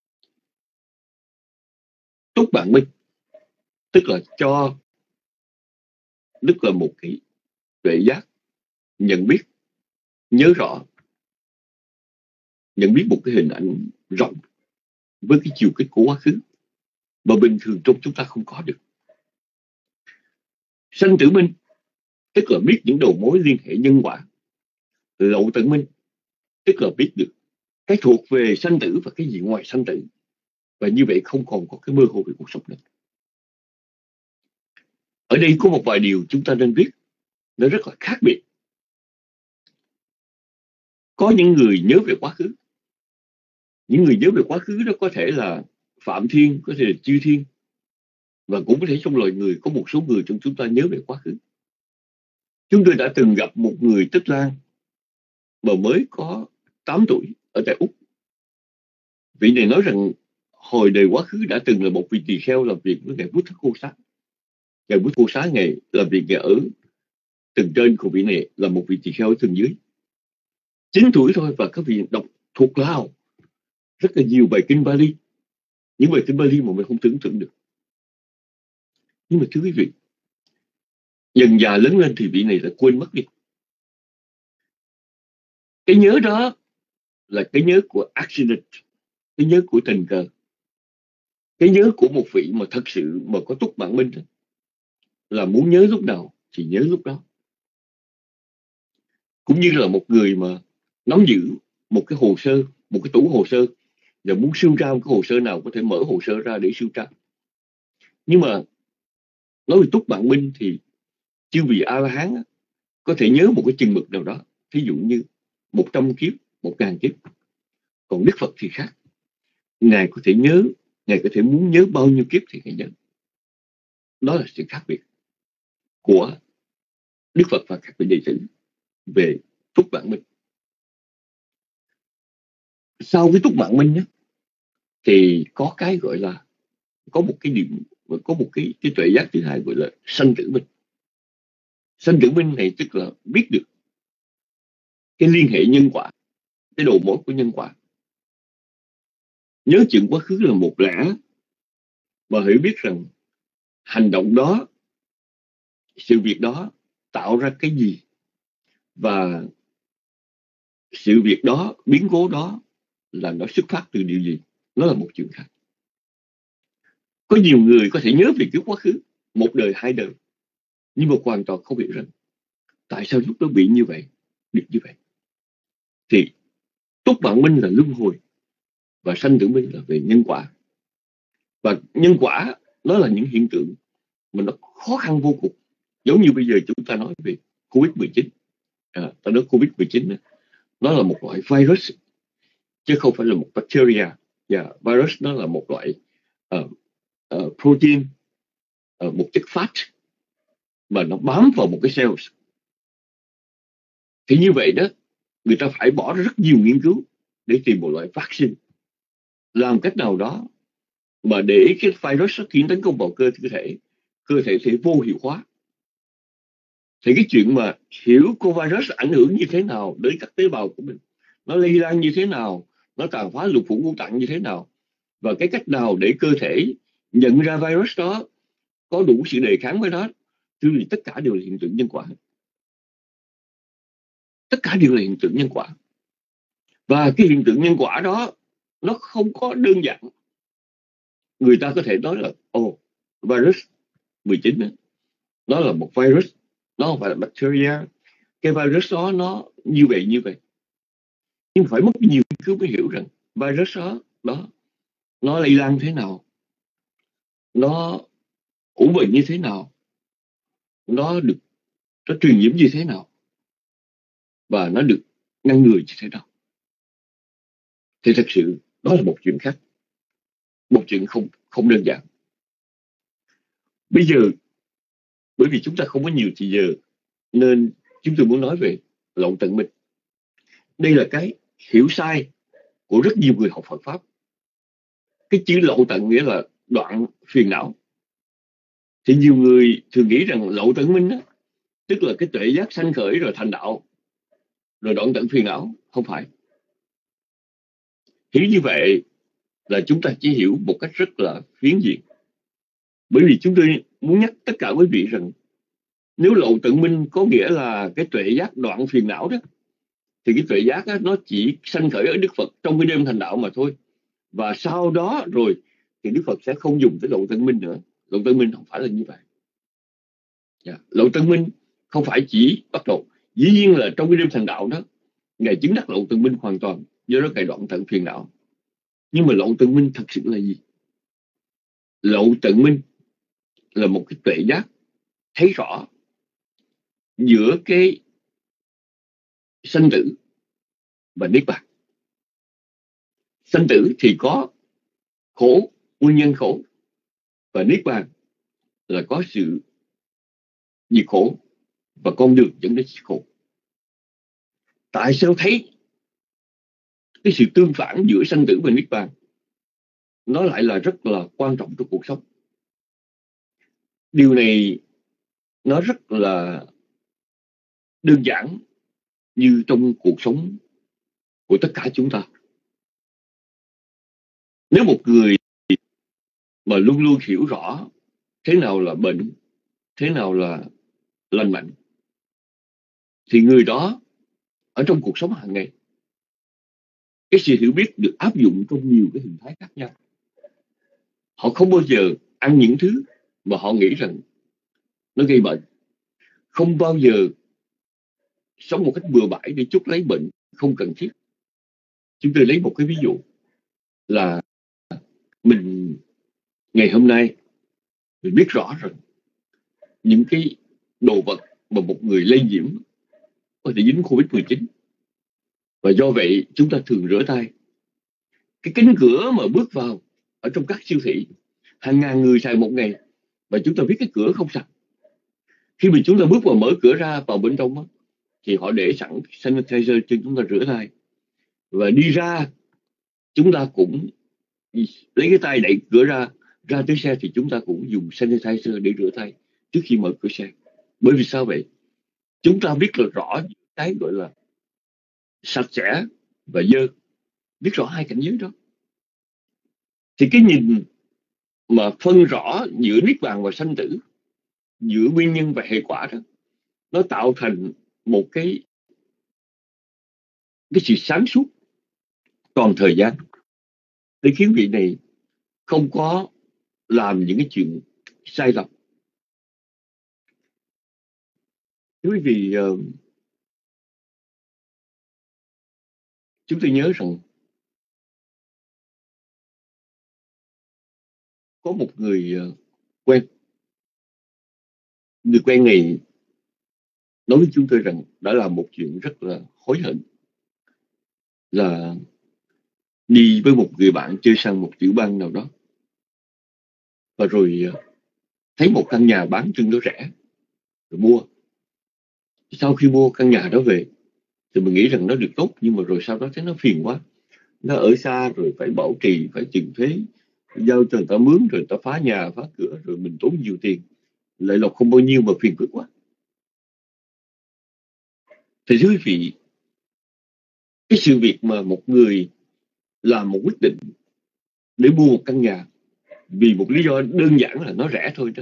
túc bạn minh, tức là cho, tức là một cái tuệ giác, nhận biết, nhớ rõ, nhận biết một cái hình ảnh rộng với cái chiều kích của quá khứ mà bình thường trong chúng ta không có được. Sanh tử minh, tức là biết những đầu mối liên hệ nhân quả. Lậu tận minh, tức là biết được cái thuộc về sanh tử và cái gì ngoài sanh tử, và như vậy không còn có cái mơ hồ về cuộc sống nữa. Ở đây có một vài điều chúng ta nên biết, nó rất là khác biệt. Có những người nhớ về quá khứ. Những người nhớ về quá khứ đó có thể là Phạm Thiên, có thể là Chư Thiên, và cũng có thể trong loài người có một số người trong chúng ta nhớ về quá khứ. Chúng tôi đã từng gặp một người Tích Lan mà mới có tám tuổi ở tại Úc. Vị này nói rằng hồi đời quá khứ đã từng là một vị tỳ kheo làm việc với ngài Bút Thất Cô Xá. Ngài Bút Thất Cô Xá ngày làm việc ở tầng trên, của vị này là một vị tỳ kheo ở tầng dưới. chín tuổi thôi, và các vị đọc thuộc lòng rất là nhiều bài kinh Bali. Những bài kinh Bali mà mình không tưởng tượng được. Nhưng mà thưa quý vị, dần già lớn lên thì vị này đã quên mất đi. Cái nhớ đó là cái nhớ của accident, cái nhớ của tình cờ, cái nhớ của một vị mà thật sự mà có túc mạng minh, là muốn nhớ lúc nào thì nhớ lúc đó. Cũng như là một người mà nắm giữ một cái hồ sơ, một cái tủ hồ sơ, và muốn sưu tra một cái hồ sơ nào có thể mở hồ sơ ra để sưu tra. Nhưng mà nói về túc mạng minh thì chư vị A-la-hán có thể nhớ một cái chừng mực nào đó, thí dụ như một trăm kiếp, một ngàn kiếp. Còn Đức Phật thì khác. Ngài có thể nhớ, Ngài có thể muốn nhớ bao nhiêu kiếp thì Ngài nhớ. Đó là sự khác biệt của Đức Phật và các vị đệ tử về túc mạng minh. Sau cái túc mạng minh á, thì có cái gọi là, có một cái điểm, có một cái, cái tuệ giác thứ hai gọi là sanh tử minh. Sanh tử minh này tức là biết được cái liên hệ nhân quả, cái đầu mối của nhân quả. Nhớ chuyện quá khứ là một lẽ, mà hiểu biết rằng hành động đó, sự việc đó tạo ra cái gì, và sự việc đó, biến cố đó là nó xuất phát từ điều gì, nó là một chuyện khác. Có nhiều người có thể nhớ về cái quá khứ một đời, hai đời, nhưng mà hoàn toàn không hiểu rằng tại sao lúc đó bị như vậy, được như vậy. Thì túc mạng minh là luân hồi, và sanh tử minh là về nhân quả. Và nhân quả nó là những hiện tượng mà nó khó khăn vô cùng. Giống như bây giờ chúng ta nói về Covid mười chín. À, ta nói Covid mười chín nó là một loại virus, chứ không phải là một bacteria. Yeah, virus nó là một loại uh, uh, protein, uh, một chất phát mà nó bám vào một cái cell. Thì như vậy đó, người ta phải bỏ ra rất nhiều nghiên cứu để tìm một loại vaccine, làm cách nào đó mà để cái virus nó khi tấn công vào cơ thể, cơ thể sẽ vô hiệu hóa. Thì cái chuyện mà hiểu con virus ảnh hưởng như thế nào đến các tế bào của mình, nó lây lan như thế nào, nó tàn phá lục phủ ngũ tạng như thế nào, và cái cách nào để cơ thể nhận ra virus đó, có đủ sự đề kháng với nó, thì tất cả đều là hiện tượng nhân quả. Tất cả đều là hiện tượng nhân quả. Và cái hiện tượng nhân quả đó nó không có đơn giản. Người ta có thể nói là oh, virus mười chín đó, nó là một virus, nó không phải là bacteria. Cái virus đó nó như vậy như vậy. Nhưng phải mất nhiều nghiên cứu mới hiểu rằng virus đó, đó nó lây lan thế nào, nó ủ bệnh như thế nào, nó được nó truyền nhiễm như thế nào, và nó được ngăn ngừa như thế nào. Thì thật sự đó là một chuyện khác, một chuyện không không đơn giản. Bây giờ bởi vì chúng ta không có nhiều thời giờ, nên chúng tôi muốn nói về lậu tận minh. Đây là cái hiểu sai của rất nhiều người học Phật pháp. Cái chữ lậu tận nghĩa là đoạn phiền não. Thì nhiều người thường nghĩ rằng lậu tận minh đó, tức là cái tuệ giác sanh khởi rồi thành đạo, rồi đoạn tận phiền não. Không phải. Hiểu như vậy là chúng ta chỉ hiểu một cách rất là phiến diện. Bởi vì chúng tôi muốn nhắc tất cả quý vị rằng nếu lậu tận minh có nghĩa là cái tuệ giác đoạn phiền não đó, thì cái tuệ giác đó, nó chỉ sanh khởi ở Đức Phật trong cái đêm thành đạo mà thôi. Và sau đó rồi thì Đức Phật sẽ không dùng cái lậu tận minh nữa. Lậu tận minh không phải là như vậy. Yeah. Lậu tận minh không phải chỉ bắt đầu. Dĩ nhiên là trong cái đêm thành đạo đó, Ngài chứng đắc lậu tận minh hoàn toàn. do đó Ngài đoạn tận phiền não. Nhưng mà lộ tận minh thật sự là gì? Lộ tận minh là một cái tuệ giác thấy rõ giữa cái sanh tử và niết bàn. Sanh tử thì có khổ, nguyên nhân khổ, và niết bàn là có sự diệt khổ và con đường dẫn đến diệt khổ. Tại sao thấy cái sự tương phản giữa sanh tử và niết bàn nó lại là rất là quan trọng trong cuộc sống? Điều này nó rất là đơn giản như trong cuộc sống của tất cả chúng ta. Nếu một người mà luôn luôn hiểu rõ thế nào là bệnh, thế nào là lành mạnh, thì người đó ở trong cuộc sống hàng ngày, cái sự hiểu biết được áp dụng trong nhiều cái hình thái khác nhau. Họ không bao giờ ăn những thứ mà họ nghĩ rằng nó gây bệnh, không bao giờ sống một cách bừa bãi để chuốc lấy bệnh không cần thiết. Chúng tôi lấy một cái ví dụ là mình ngày hôm nay mình biết rõ rằng những cái đồ vật mà một người lây nhiễm có thể dính Covid mười chín, và do vậy chúng ta thường rửa tay. Cái cánh cửa mà bước vào ở trong các siêu thị, hàng ngàn người xài một ngày, và chúng ta biết cái cửa không sạch. Khi mà chúng ta bước vào mở cửa ra vào bên trong đó, thì họ để sẵn sanitizer cho chúng ta rửa tay, và đi ra chúng ta cũng lấy cái tay đẩy cửa ra, ra tới xe thì chúng ta cũng dùng sanitizer để rửa tay trước khi mở cửa xe. Bởi vì sao vậy? Chúng ta biết là rõ cái gọi là sạch sẽ và dơ, biết rõ hai cảnh giới đó. Thì cái nhìn mà phân rõ giữa niết bàn và sanh tử, giữa nguyên nhân và hệ quả đó, nó tạo thành một cái cái sự sáng suốt toàn thời gian, để khiến vị này không có làm những cái chuyện sai lầm. Bởi vì uh, chúng tôi nhớ rằng có một người uh, quen, người quen này nói với chúng tôi rằng đã làm một chuyện rất là hối hận, là đi với một người bạn chơi sang một tiểu bang nào đó, và rồi uh, thấy một căn nhà bán tương đối rẻ, rồi mua. Sau khi mua căn nhà đó về thì mình nghĩ rằng nó được tốt, nhưng mà rồi sau đó thấy nó phiền quá. Nó ở xa rồi phải bảo trì, phải tiền thuế, giao cho người ta mướn, rồi người ta phá nhà, phá cửa, rồi mình tốn nhiều tiền, lợi lộc không bao nhiêu mà phiền phức quá. Thì thưa quý vị, cái sự việc mà một người làm một quyết định để mua một căn nhà vì một lý do đơn giản là nó rẻ thôi đó,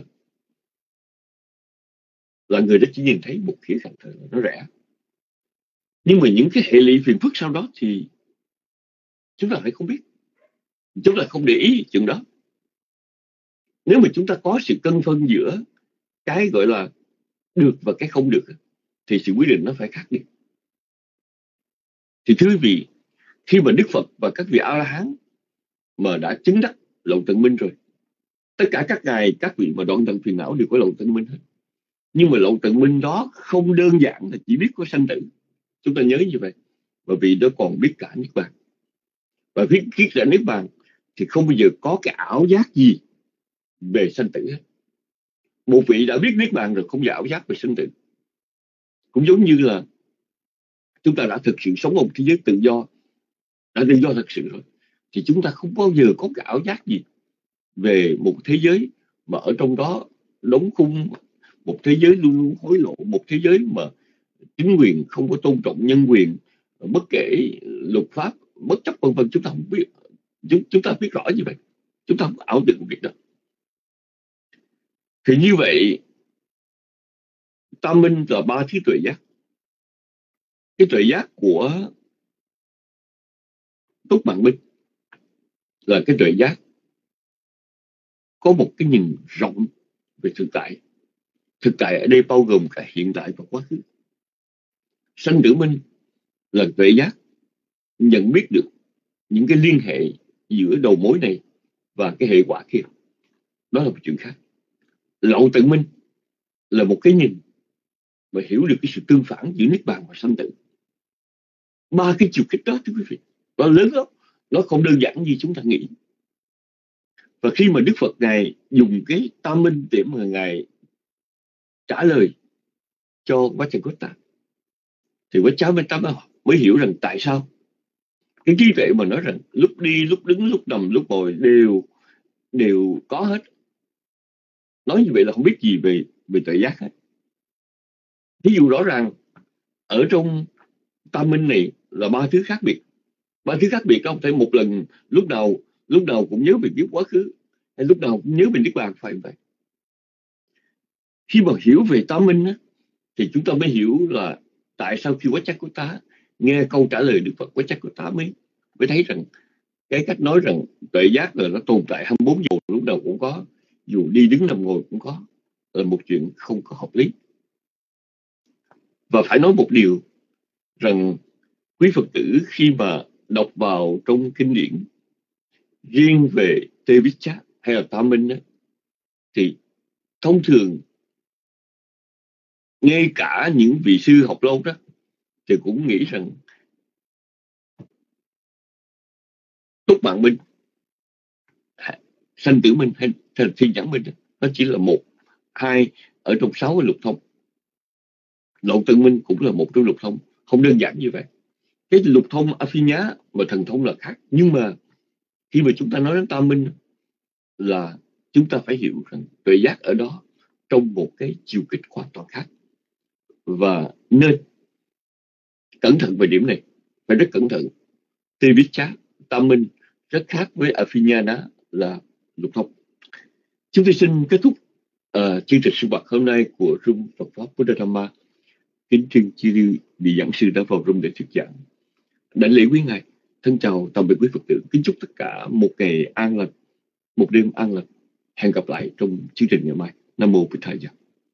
là người đó chỉ nhìn thấy một khía cạnh thôi, nó rẻ. Nhưng mà những cái hệ lụy phiền phức sau đó thì chúng ta lại không biết, chúng ta không để ý chuyện đó. Nếu mà chúng ta có sự cân phân giữa cái gọi là được và cái không được, thì sự quyết định nó phải khác đi. Thì thưa quý vị, khi mà Đức Phật và các vị A-la-hán mà đã chứng đắc lộ tận minh rồi, tất cả các ngài, các vị mà đoạn tận phiền não đều có lộ tận minh hết. Nhưng mà lộ tận minh đó không đơn giản là chỉ biết có sanh tử. Chúng ta nhớ như vậy. Bởi vì nó còn biết cả niết bàn. Và biết, biết cả niết bàn thì không bao giờ có cái ảo giác gì về sanh tử hết. Một vị đã biết niết bàn rồi không có ảo giác về sanh tử. Cũng giống như là chúng ta đã thực sự sống ở một thế giới tự do, đã tự do thật sự rồi, thì chúng ta không bao giờ có cái ảo giác gì về một thế giới mà ở trong đó đóng khung, một thế giới luôn luôn hối lộ, một thế giới mà chính quyền không có tôn trọng nhân quyền, bất kể luật pháp, bất chấp vân vân. Chúng ta không biết, chúng, chúng ta biết rõ như vậy, chúng ta không ảo tưởng việc đó. Thì như vậy, tam minh là ba thứ tuệ giác. Cái tuệ giác của Túc Mạng Minh là cái tuệ giác có một cái nhìn rộng về thực tại. Thực tại ở đây bao gồm cả hiện tại và quá khứ. Sanh Tử Minh là tuệ giác nhận biết được những cái liên hệ giữa đầu mối này và cái hệ quả kia. Đó là một chuyện khác. Lậu tận minh là một cái nhìn và hiểu được cái sự tương phản giữa niết bàn và sanh tử. Ba cái chiều kích đó, thưa quý vị, nó lớn lắm, nó không đơn giản như chúng ta nghĩ. Và khi mà Đức Phật Ngài dùng cái tam minh để mà Ngài trả lời cho Vajragotta, thì Vajragotta mới hiểu rằng tại sao cái trí tuệ mà nói rằng lúc đi, lúc đứng, lúc nằm, lúc ngồi đều đều có hết. Nói như vậy là không biết gì về về tuệ giác hết. Ví dụ rõ ràng ở trong tam minh này là ba thứ khác biệt. Ba thứ khác biệt không thể một lần lúc nào lúc nào cũng nhớ về kiếp quá khứ, hay lúc nào cũng nhớ về niết bàn, phải không vậy? Khi mà hiểu về tam minh á, thì chúng ta mới hiểu là tại sao khi Vajragotta nghe câu trả lời Đức Phật, Vajragotta mới mới thấy rằng cái cách nói rằng tuệ giác là nó tồn tại hai mươi bốn giờ lúc nào cũng có, dù đi đứng nằm ngồi cũng có, là một chuyện không có hợp lý. Và phải nói một điều rằng quý Phật tử khi mà đọc vào trong kinh điển riêng về Tevicca hay là tam minh đó, thì thông thường ngay cả những vị sư học lâu đó thì cũng nghĩ rằng túc mạng minh, sanh tử minh hay là thiên nhãn minh, nó chỉ là một, hai ở trong sáu cái lục thông. Lậu tận minh cũng là một trong lục thông, không đơn giản như vậy. Cái lục thông Aphinya và thần thông là khác, nhưng mà khi mà chúng ta nói đến tam minh là chúng ta phải hiểu rằng tuệ giác ở đó trong một cái chiều kích hoàn toàn khác, và nên cẩn thận về điểm này, phải rất cẩn thận. Tevicca, tam minh rất khác với Aphinya là lục thông. Chúng tôi xin kết thúc uh, chương trình sinh hoạt hôm nay của Room Phật Pháp Buddha Dhamma. Kính trân chi lưu vị giảng sư đã vào room để thuyết giảng. Đảnh lễ quý ngài, thân chào tạm biệt quý Phật tử. Kính chúc tất cả một ngày an lành, một đêm an lành. Hẹn gặp lại trong chương trình ngày mai. Nam mô Bụt Thầy.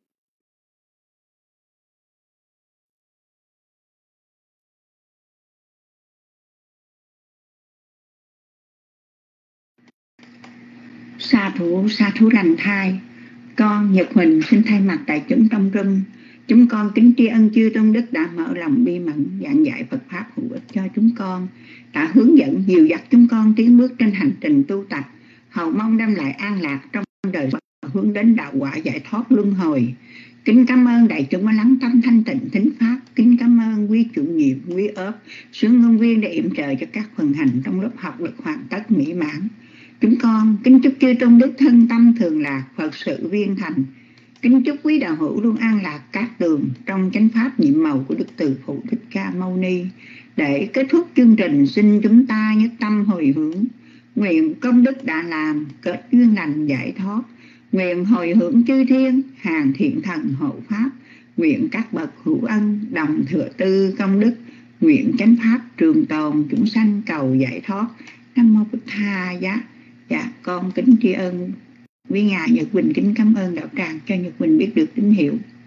Sa thủ, sa thú lành thai. Con Nhật Huỳnh xin thay mặt đại chúng trong room, chúng con kính tri ân chư tôn đức đã mở lòng bi mẫn giảng dạy Phật pháp hữu ích cho chúng con, đã hướng dẫn dìu dắt chúng con tiến bước trên hành trình tu tập, hầu mong đem lại an lạc trong đời và hướng đến đạo quả giải thoát luân hồi. Kính cảm ơn đại chúng đã lắng tâm thanh tịnh thính pháp. Kính cảm ơn quý chủ nhiệm, quý ốp, sướng ngôn viên đã yểm trợ cho các phần hành trong lớp học được hoàn tất mỹ mãn. Chúng con kính chúc chư tôn đức thân tâm thường lạc, Phật sự viên thành. Kính chúc quý đạo hữu luôn an lạc các tường trong chánh pháp nhiệm màu của Đức Từ Phụ Thích Ca Mâu Ni. Để kết thúc chương trình, xin chúng ta nhất tâm hồi hướng, nguyện công đức đã làm kết duyên lành giải thoát, nguyện hồi hướng chư thiên hàng thiện thần hộ pháp, nguyện các bậc hữu ân đồng thừa tư công đức, nguyện chánh pháp trường tồn chúng sanh cầu giải thoát. Nam mô Bụt Tha Giá. Dạ, con kính tri ân quý ngài Nhật Quỳnh, kính cảm ơn đạo tràng cho Nhật Quỳnh biết được tín hiệu.